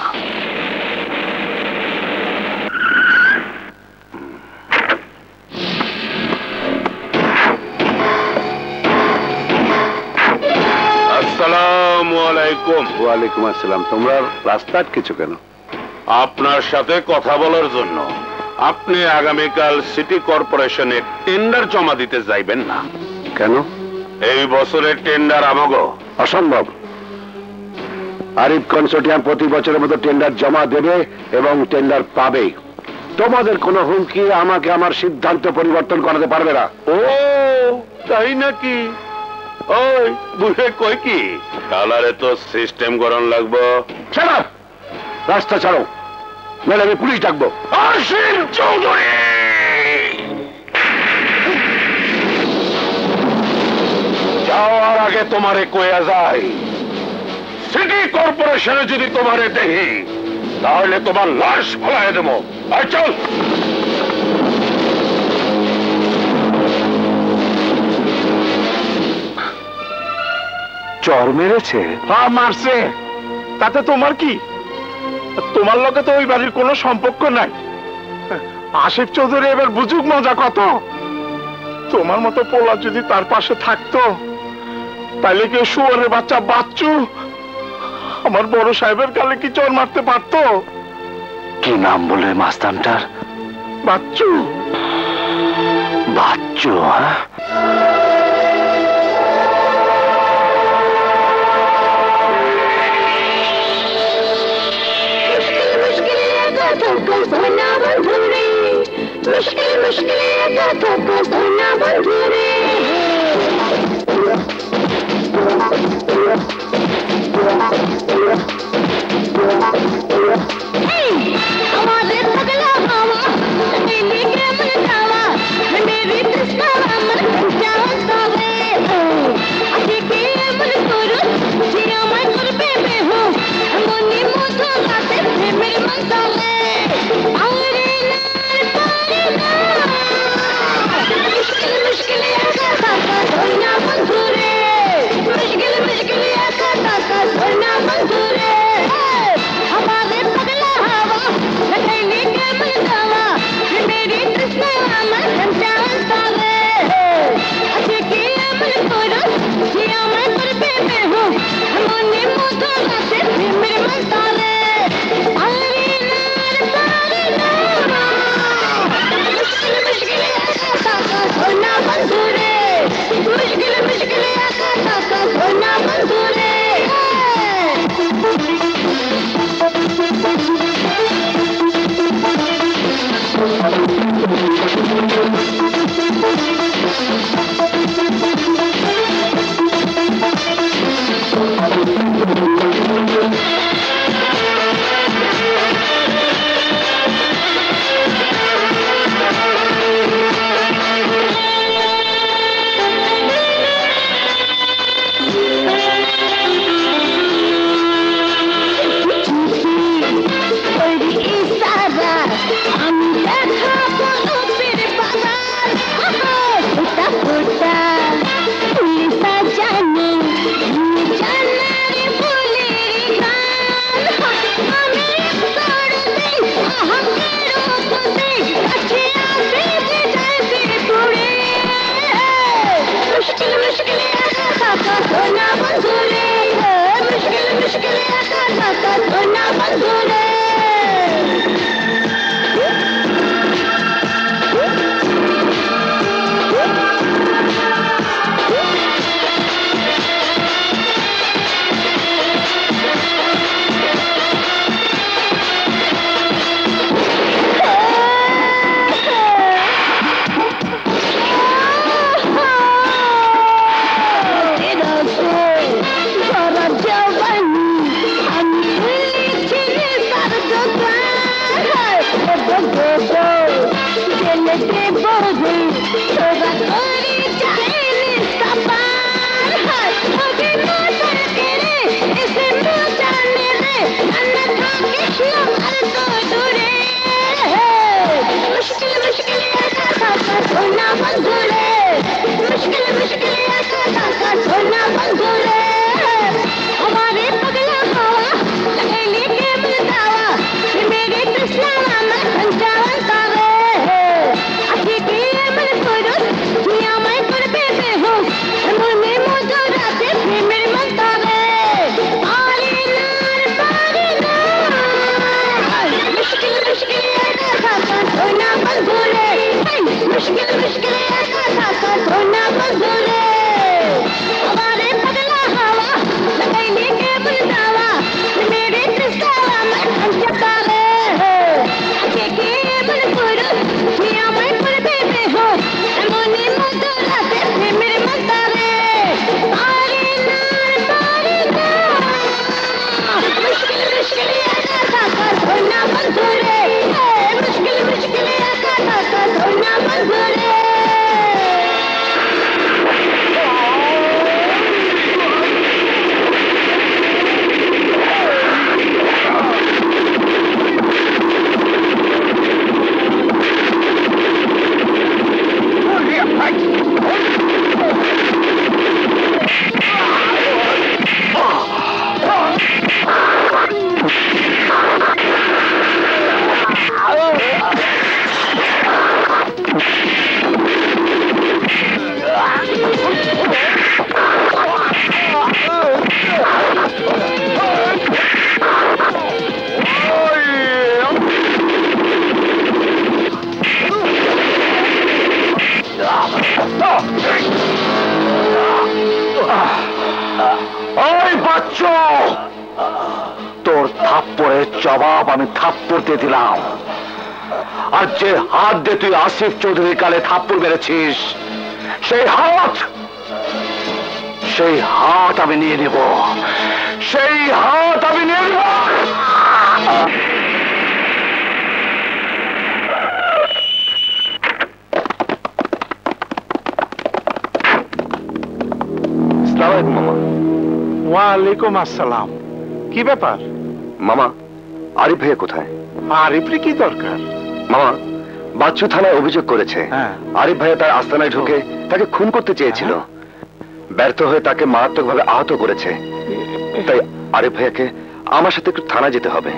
আসসালামু আলাইকুম। ওয়ালাইকুম আসসালাম। তোমরা রাস্তা আটকেছো কেন? আপনার সাথে কথা বলার জন্য। আপনি আগামীকাল সিটি কর্পোরেশনে টেন্ডার জমা দিতে যাইবেন না? কেন? এই বছরের টেন্ডার আমাগো। অসম্ভব। আরিফ কনসোর্টিয়াম প্রতি বছরের মতো টেন্ডার জমা দেবে এবং টেন্ডার পাবে। তোমাদের কোনো হুমকি আমাকে আমার সিদ্ধান্ত পরিবর্তন করাতে পারবে না। ও তাই নাকি? ওই বুঝে কই কি কালারে তো সিস্টেম গরম লাগবো। ছাড়ো, রাস্তা ছাড়ো, নাহলে আমি পুলিশ ডাকবো। আসিফ চৌধুরী, যাওয়ার আগে তোমারে কয়া যায়, সিটি কর্পোরেশনে যদি তোমারে দেখি তাহলে তোমার লাশ ফলাই দেবো। আর চল। চর মেরেছে? হ্যাঁ মারছে, তাতে তোমার কি? তোমার লোকে তো ওই বাড়ির কোনো সম্পর্ক নাই। আসিফ চৌধুরী এবার বুঝুক মজা কত। তোমার মতো পোলা যদি তার পাশে থাকতো তাহলে কি শুয়োরের বাচ্চা বাচ্চু আমার বড় সাহেবের গালে কি চর মারতে পারতো? কি নাম বলে মাস্তানটার? বাচ্চু। বাচ্চু? হ্যাঁ, मुश्किल मुश्किल गाथों को सुना बंधु रे। हमारे पगला हवा दिल्ली के मन जावा मेरी कृष्णा मन जावा सावे अभी के मन करो जिया मैं कर पे में हूँ मोनी मोथा लाते मेरे मन सावे आरे मुश्किल मुश्किल गाथा का सोना बंधु रे। मुश्किल मुश्किल गाथा का सोना बंधु रे। हमारे पगला हवा दिल्ली के मन जावा मेरी कृष्णा मन जावा सावे अच्छे की मन करो जिया मैं कर पे में हूँ मोनी मोथा लाते मेरे मन सावे अरे नार तारे मुश्किल मुश्किल गाथा का सोना बंधु रे। मुश्किल मुश्किल गाथा का सोना बंधु रे। জবাব আমি থাপ্পড় দিয়ে দিলাম। আর যে হাত দিয়ে তুই আসিফ চৌধুরীর গালে থাপ্পড় মেরেছিস, সেই হাত সেই হাত আমি নিয়ে নেব, সেই হাত আমি নিয়ে নেব। মামা। ওয়ালাইকুম আসসালাম। কি ব্যাপার মামা? আরিফ ভাইয়া কোথায়? আরিফের কি দরকার? মামা, বাচ্চু থানায় অভিযোগ করেছে আরিফ ভাইয়া তার আস্তানায় ঢুকে তাকে খুন করতে চেয়েছিল, ব্যর্থ হয়ে তাকে মারাত্মকভাবে আহত করেছে। তাই আরিফ ভাইয়াকে আমার সাথে একটু থানা যেতে হবে।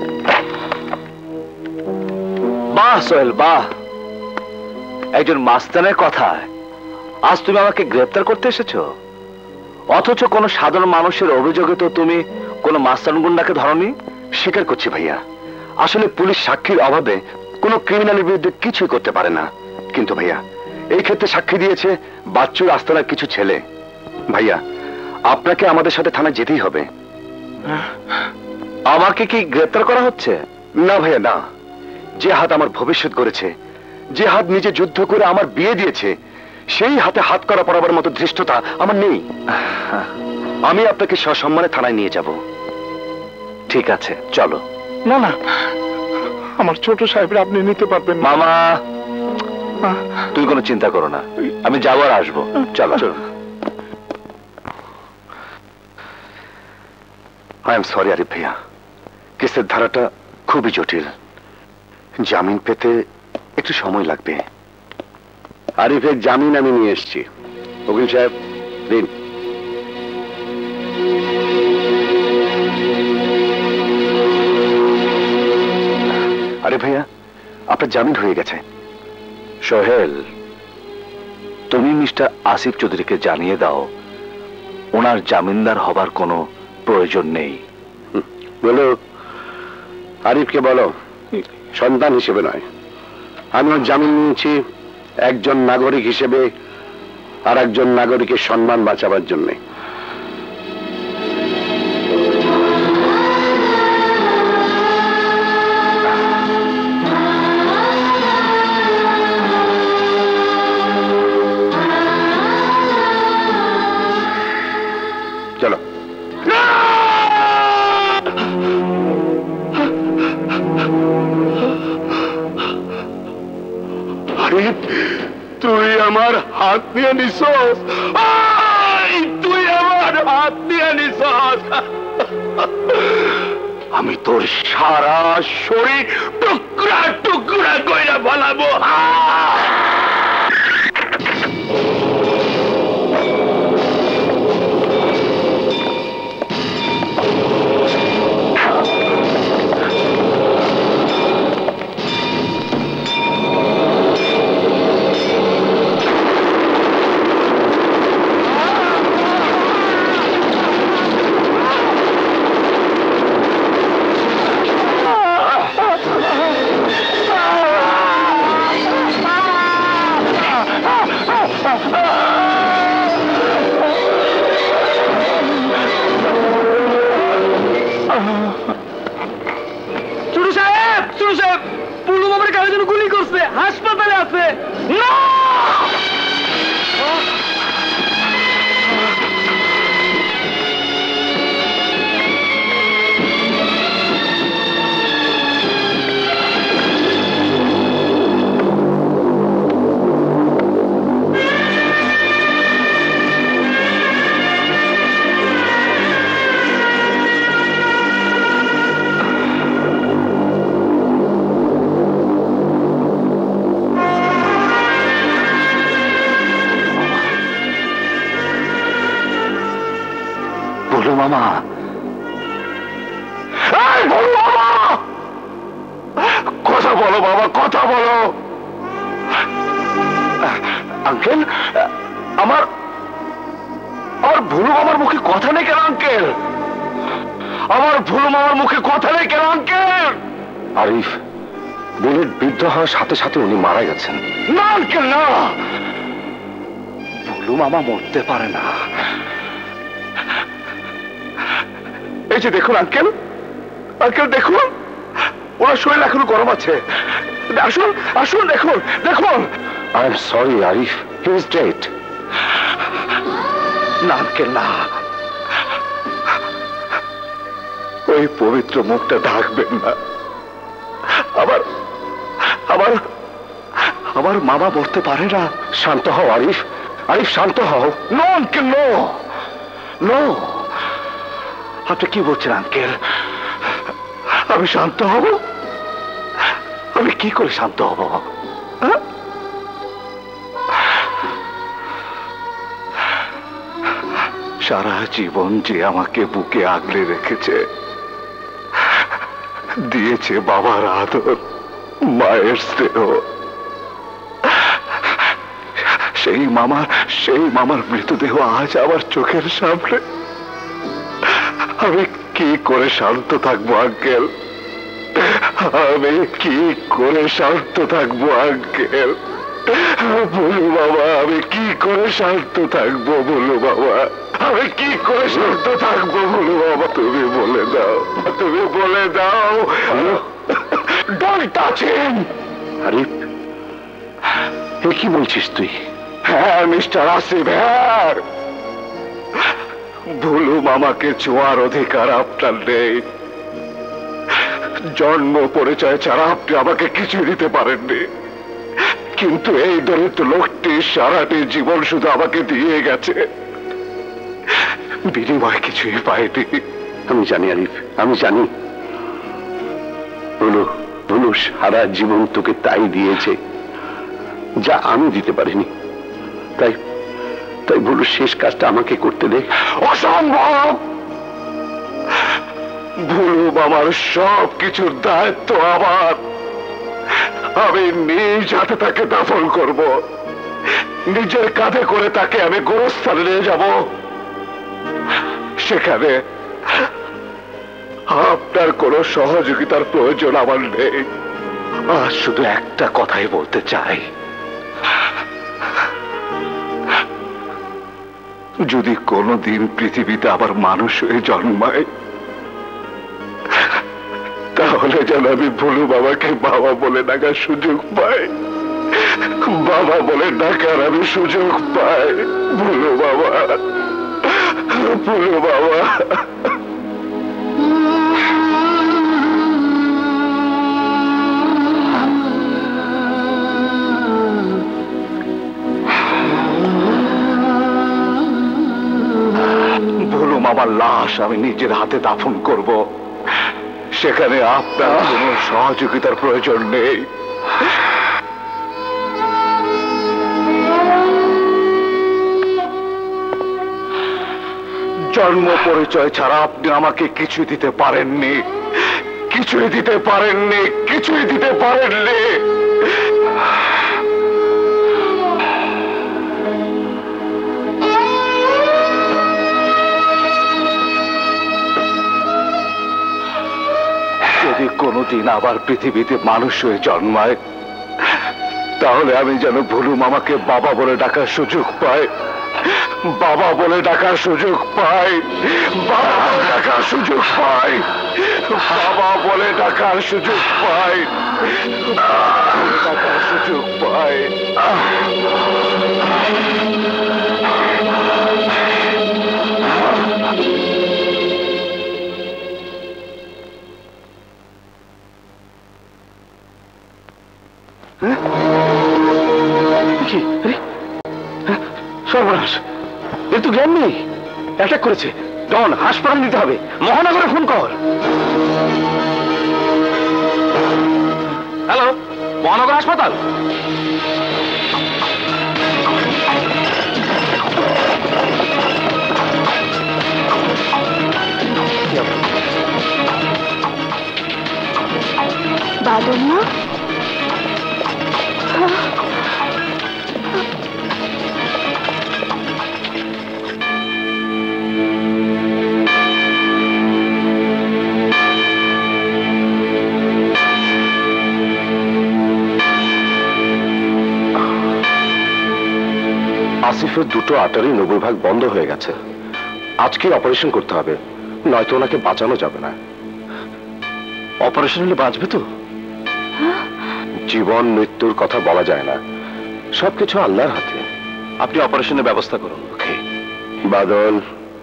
বাহ সোহেল বাহ, একজন মাস্তানের কথায় আজ তুমি আমাকে গ্রেফতার করতে এসেছো, অথচ কোন সাধারণ মানুষের অভিযোগে তো তুমি কোন মাস্তান গুন্ডাকে ধরনি। স্বীকার করছি ভাইয়া, আসলে পুলিশ সাক্ষীর অভাবে কোনো ক্রিমিনালের বিরুদ্ধে কিছুই করতে পারে না। কিন্তু ভাইয়া, এই ক্ষেত্রে সাক্ষী দিয়েছে বাচ্চুর আস্তানার কিছু ছেলে। ভাইয়া, আপনাকে আমাদের সাথে থানায় যেতেই হবে। আমাকে কি গ্রেফতার করা হচ্ছে? না ভাইয়া না, যে হাত আমার ভবিষ্যৎ করেছে, যে হাত নিজে যুদ্ধ করে আমার বিয়ে দিয়েছে, সেই হাতে হাত করা পড়াবার মতো ধৃষ্টতা আমার নেই। আমি আপনাকে সসম্মানে থানায় নিয়ে যাব। ঠিক আছে, চলো। না না, আমার ছোট সাহেবরা আপনি নিতে পারবেন না। মামা, তুই কোনো চিন্তা করো না, আমি যাবো আর আসবো। চলো চলো। আই এম সরি আরিফ ভাইয়া, কেসের ধারাটা খুবই জটিল, জামিন পেতে একটু সময় লাগবে। আরিফের জামিন আমি নিয়ে এসেছি। উকিল সাহেব দিন। আরে ভাইয়া, আপনার জামিন হয়ে গেছে। সোহেল, তুমি মিস্টার আসিফ চৌধুরীকে জানিয়ে দাও ওনার জামিনদার হবার কোনো প্রয়োজন নেই। বলো আরিফকে, বলো সন্তান হিসেবে নয়, আমি ওর জামিন নিয়েছি একজন নাগরিক হিসেবে, আর একজন নাগরিকের সম্মান বাঁচাবার জন্য। চলো। আরিফ, তুই আমার হাত নিয়ে নিছস, তুই আমার হাত নিয়ে নিছস। আমি তোর সারা শরীর টুকরা টুকরা কইরা বলাবো। ছোট সাহেব, ছোট সাহেব, পুলু বাবার কারো জন্য গুলি করছে, হাসপাতালে আছে। না, বলো মামা, কথা বলো বাবা, কথা বলো। আঙ্কেল, আমার আমার ভুলু মামার মুখে কথা নেই কেন আঙ্কেল? আমার ভুলু মামার মুখে কথা নেই কেন আঙ্কেল? আরিফ, বুলেট বিদ্ধ হওয়ার সাথে সাথে উনি মারা গেছেন। না আঙ্কেল, না, ভুলু মামা মরতে পারে না। এই যে দেখুন আঙ্কেল, আঙ্কেল দেখুন, ওনার শরীর এখনো গরম আছে। আসুন আসুন, দেখুন দেখুন। I am sorry Arif, he is dead. না আঙ্কেল, না, ওই পবিত্র মুখটা ঢাকবেন না। আবার আবার আমার মামা বলতে পারে না। শান্ত হও আরিফ, আরিফ শান্ত হও। No uncle, no no. আপনি কি বলছেন আঙ্কেল? আমি শান্ত হব? আমি কি করে শান্ত হব? সারা জীবন যে আমাকে বুকে আগলে রেখেছে, দিয়েছে বাবার আদর, মায়ের স্নেহ, সেই মামার সেই মামার মৃতদেহ আজ আমার চোখের সামনে। আমি কি করে শান্ত থাকবো আঙ্কেল? আমি কি করে শান্ত থাকবো আঙ্কেল? বলু বাবা, আমি কি করে শান্ত থাকবো? বলু বাবা, আমি কি করে শান্ত থাকবো? বলু বাবা, তুমি বলে দাও, তুমি বলে দাও। Don't touch him. আরিফ, এ কি বলছিস তুই? হ্যাঁ মিস্টার আসিফ, হ্যাঁ, ভুলু মামাকে ছোঁয়ার অধিকার আপনার নেই। জন্ম পরিচয় ছাড়া আপনি আমাকে কিছু দিতে পারেননি, কিন্তু এই দরিদ্র লোকটি সারাটি জীবন শুধু আমাকে দিয়ে গেছে, বিনিময় কিছুই পাইনি। আমি জানি আরিফ, আমি জানি। বলো বলো, সারা জীবন তোকে তাই দিয়েছে যা আমি দিতে পারিনি। তাই তাই বলো, শেষ কাজটা আমাকে করতে দে। অসম্ভব। ভুলু মামার সব কিছুর দায়িত্ব আমার। আমি নিজ হাতে তাকে দাফন করব, নিজের কাঁধে করে তাকে আমি গোরস্থানে নিয়ে যাব। সেখানে আপনার কোনো সহযোগিতার প্রয়োজন আমার নেই। আর শুধু একটা কথাই বলতে চাই, যদি কোনোদিন পৃথিবীতে আবার মানুষ হয়ে জন্মায়, তাহলে যেন আমি ভুলু বাবাকে বাবা বলে ডাকার সুযোগ পাই, বাবা বলে ডাকার আমি সুযোগ পাই। ভুলু বাবা, ভুলু বাবা। ভুলু মামার লাশ আমি নিজের হাতে দাফন করব, সেখানে আপনার কোনো সহযোগিতার প্রয়োজন নেই। জন্ম পরিচয় ছাড়া আপনি আমাকে কিছু দিতে পারেননি, কিছুই দিতে পারেননি, কিছুই দিতে পারেননি। যদি কোনোদিন আবার পৃথিবীতে মানুষ হয়ে জন্মায়, তাহলে আমি যেন ভুলু মামাকে বাবা বলে ডাকার সুযোগ পাই, বাবা বলে ডাকার সুযোগ পাই, বাবা ডাকার সুযোগ পাই, বাবা বলে ডাকার সুযোগ পাই, ডাকার সুযোগ পাই। সর্বনাশ, এর তো জ্ঞান নেই। অ্যাটাক করেছে। ডন, হাসপাতাল নিতে হবে, মহানগরে ফোন কর। হ্যালো, মহানগর হাসপাতাল। বাদল না? আসিফের দুটো আটারি নব্বই ভাগ বন্ধ হয়ে গেছে। আজকে অপারেশন করতে হবে, নয়তো ওনাকে বাঁচানো যাবে না। অপারেশন হলে বাঁচবে তো? জীবন মৃত্যুর কথা বলা যায় না, সবকিছু আল্লাহর হাতে। আপনি অপারেশনের ব্যবস্থা করুন। বাদল,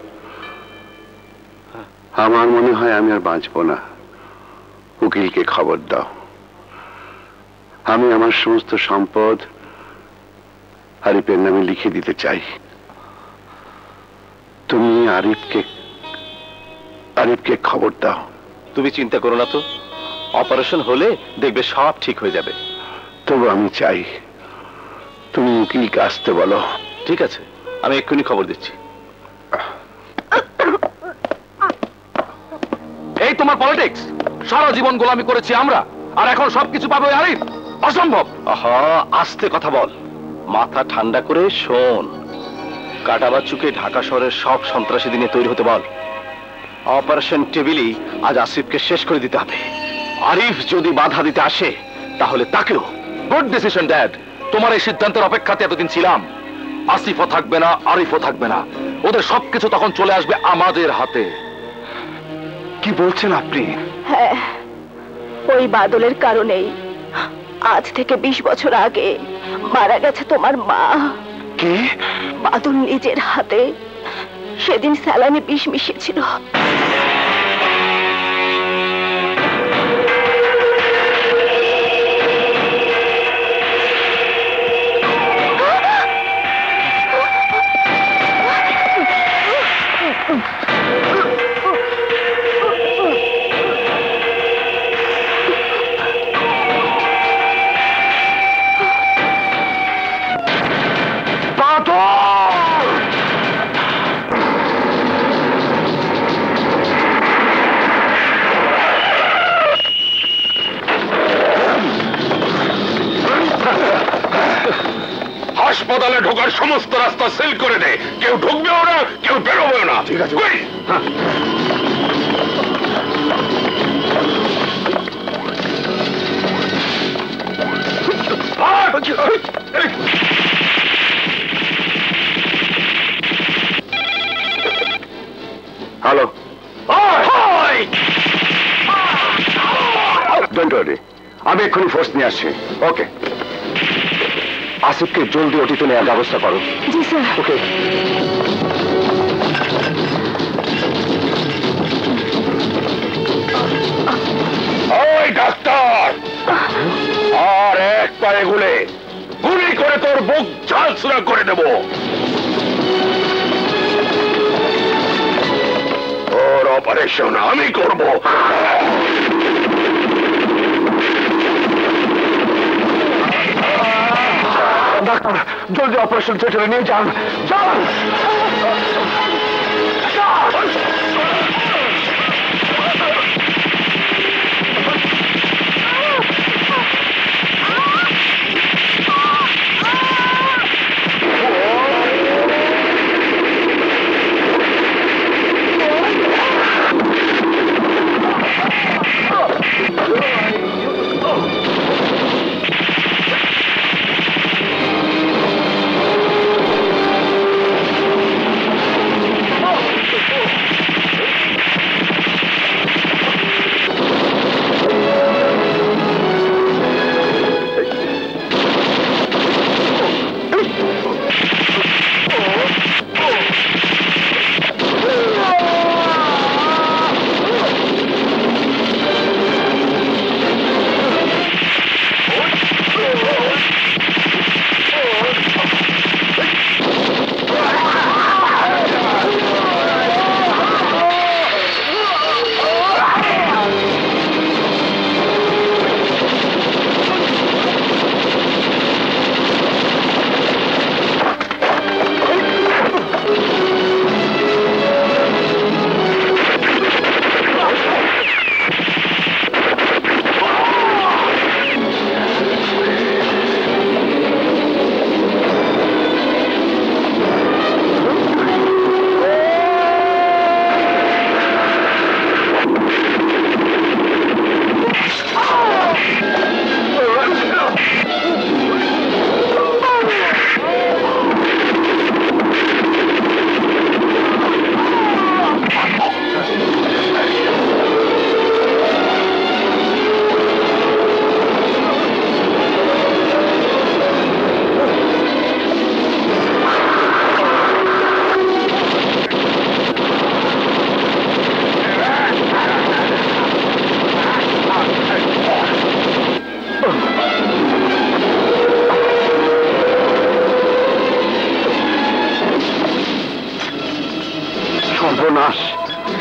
আমার মনে হয় আমি আর বাঁচবো না। উকিলকে খবর দাও। আমি আমার সমস্ত সম্পদ আরিফের নামে লিখে দিতে চাই। তুমি আরিফকে আরিফকে খবর দাও। তুমি চিন্তা করো না তো, অপারেশন হলে দেখবে সব ঠিক হয়ে যাবে। তবু আমি চাই তুমি উকিলকে আসতে বলো। ঠিক আছে, আমি এক্ষুনি খবর দিচ্ছি। এই তোমার পলিটিক্স, সারা জীবন গোলামি করেছি আমরা, আর এখন সবকিছু পাবে ওই আরিফ? অসম্ভব। আহা, আস্তে কথা বল, মাথা ঠান্ডা করে শোন। কাটাবাচ্চুকে ঢাকা শহরের সব সন্ত্রাসী দিনে তৈরি হতে বল। অপারেশন টেবিলই আজ আসিফকে শেষ করে দিতে হবে। আরিফ যদি বাধা দিতে আসে তাহলে তাকেও। গুড ডিসিশন ড্যাড, তোমার এই সিদ্ধান্তের অপেক্ষাতে এতদিন ছিলাম। আসিফও থাকবে না, আরিফও থাকবে না, ওদের সবকিছু তখন চলে আসবে আমাদের হাতে। কি বলছেন আপনি? হ্যাঁ, ওই বাদলের কারণেই আজ থেকে বিশ বছর আগে মারা গেছে তোমার মা। কি? বাদল নিজের হাতে সেদিন স্যালানে বিষ মিশিয়েছিল। হাসপাতালে ঢোকার সমস্ত রাস্তা সিল করে দে, কেউ ঢুকবেও না, কেউ বেরোবেও না। ঠিক আছে। হ্যালো, ডোন্ট ওয়ারি, আমি এক্ষুনি ফোর্স নিয়ে আসছি। ওকে, আসিফকে জলদি ওটিতে নেওয়ার ব্যবস্থা করো। জি স্যার। ওকে। ওই ডাক্তার, আর এক পায়ে গুলে গুলি করে তোর বুক ঝালসুরা করে দেব। ওর অপারেশন আমি করব। ডাক্তার, জলদি অপারেশন থিয়েটারে নিয়ে যান। যান।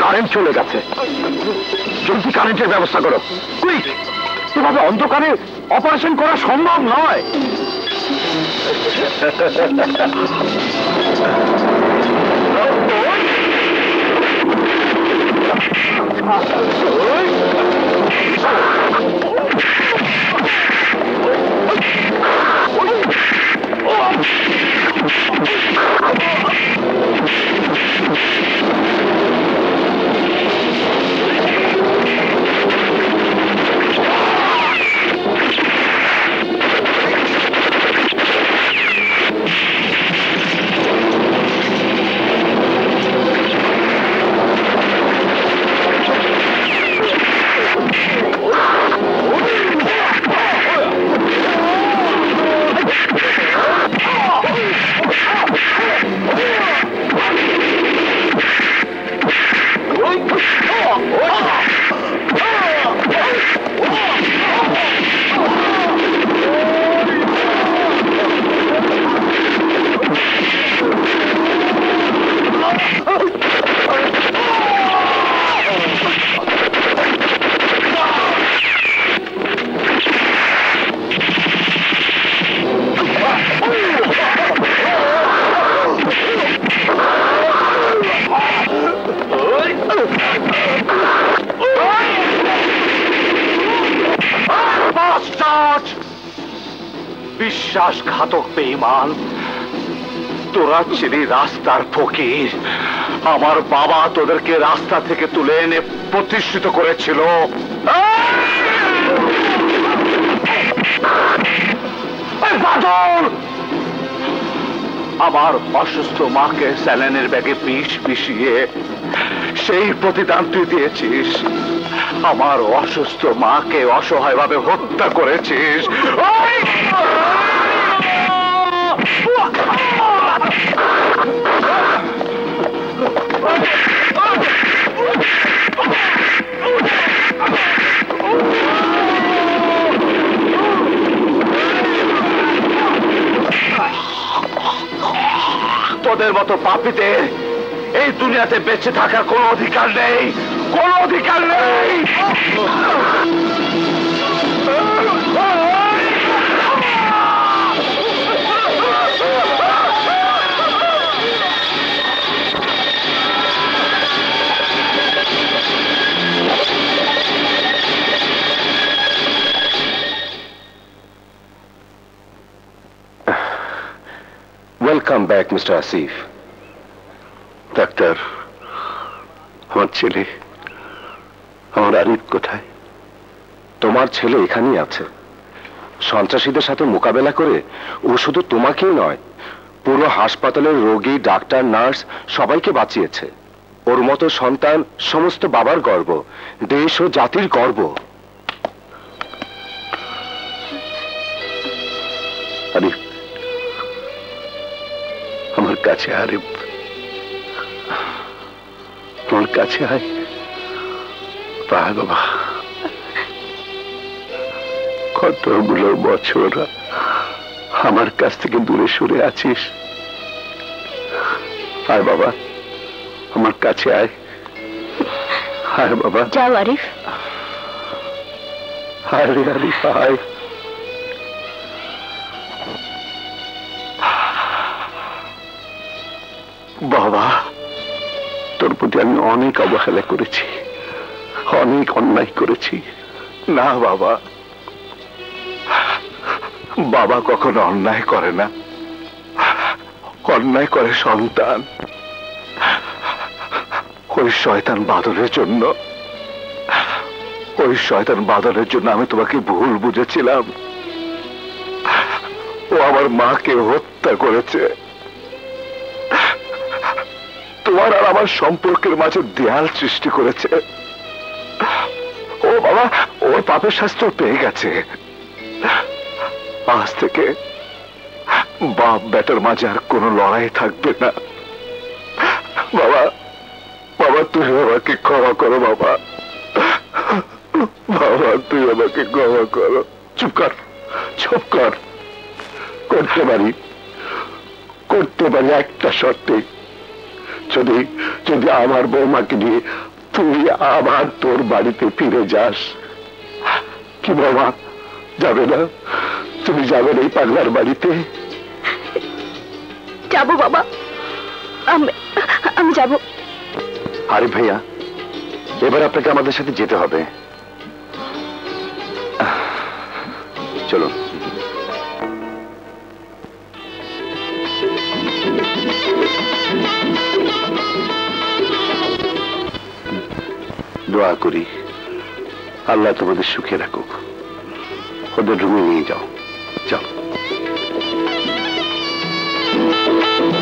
কারেন্ট চলে গেছে, জলদি কারেন্টের ব্যবস্থা করো, কুইক। এভাবে অন্ধকারে অপারেশন করা সম্ভব নয়। বিশ্বাসঘাতক বেঈমান, তোরা ছিলি রাস্তার ফকির। আমার বাবা তোদেরকে রাস্তা থেকে তুলে এনে প্রতিষ্ঠিত করেছিল। আমার অসুস্থ মাকে স্যালাইনের ব্যাগে বিষ মিশিয়ে সেই প্রতিদান তুই দিয়েছিস। আমার অসুস্থ মাকে অসহায়ভাবে হত্যা করেছিস। তোদের মতো পাপীদের এই দুনিয়াতে বেঁচে থাকার কোনো অধিকার নেই, কোনো অধিকার নেই। Welcome back mister Asif. Doctor, আমার ছেলে, আমার আরিফ কোথায়? তোমার ছেলে এখানেই আছে। সন্ত্রাসীদের সাথে মোকাবেলা করে ও শুধু তোমাকেই নয়, পুরো হাসপাতালের রোগী, ডাক্তার, নার্স সবাইকে বাঁচিয়েছে। ওর মতো সন্তান সমস্ত বাবার গর্ব, দেশ ও জাতির গর্ব। আরিফ, আমার কাছে আরিফ, তোর কাছে আয়। পায় বাবা, কতগুলো বছর আমার কাছ থেকে দূরে সরে আছিস। আয় বাবা, আমার কাছে আয়। আয় বাবা। যাও আরিফ। আয় রে আরিফ, আয়। বাবা, তোর প্রতি আমি অনেক অবহেলা করেছি, অনেক অন্যায় করেছি। না বাবা, বাবা কখনো অন্যায় করে না, অন্যায় করে সন্তান। ওই শয়তান বাদলের জন্য, ওই শয়তান বাদলের জন্য আমি তোমাকে ভুল বুঝেছিলাম। ও আমার মাকে হত্যা করেছে। তোমার আর আমার সম্পর্কের মাঝে দেয়াল সৃষ্টি করেছে। ও বাবা, ওর পাপের শাস্তি পেয়ে গেছে। আজ থেকে বাপ বেটার মাঝে আর কোনো লড়াই থাকবে না। বাবা, বাবা তুমি আমাকে ক্ষমা করো। বাবা, বাবা তুই আমাকে ক্ষমা করো। চুপ কর, চুপ কর। করতে পারি, করতে পারি একটা শর্তে। যদি যদি আমার বৌমাকে নিয়ে তুই আবার তোর বাড়িতে ফিরে যাস। কি বাবা, যাবে না? তুমি যাবে না এই পাগলার বাড়িতে? যাবো বাবা, আমি আমি যাবো। আরে ভাইয়া, এবার আপনাকে আমাদের সাথে যেতে হবে। চলুন। দোয়া করি আল্লাহ তোমাদের সুখে রাখুক। ওদের রুমে নিয়ে যাও, যাও।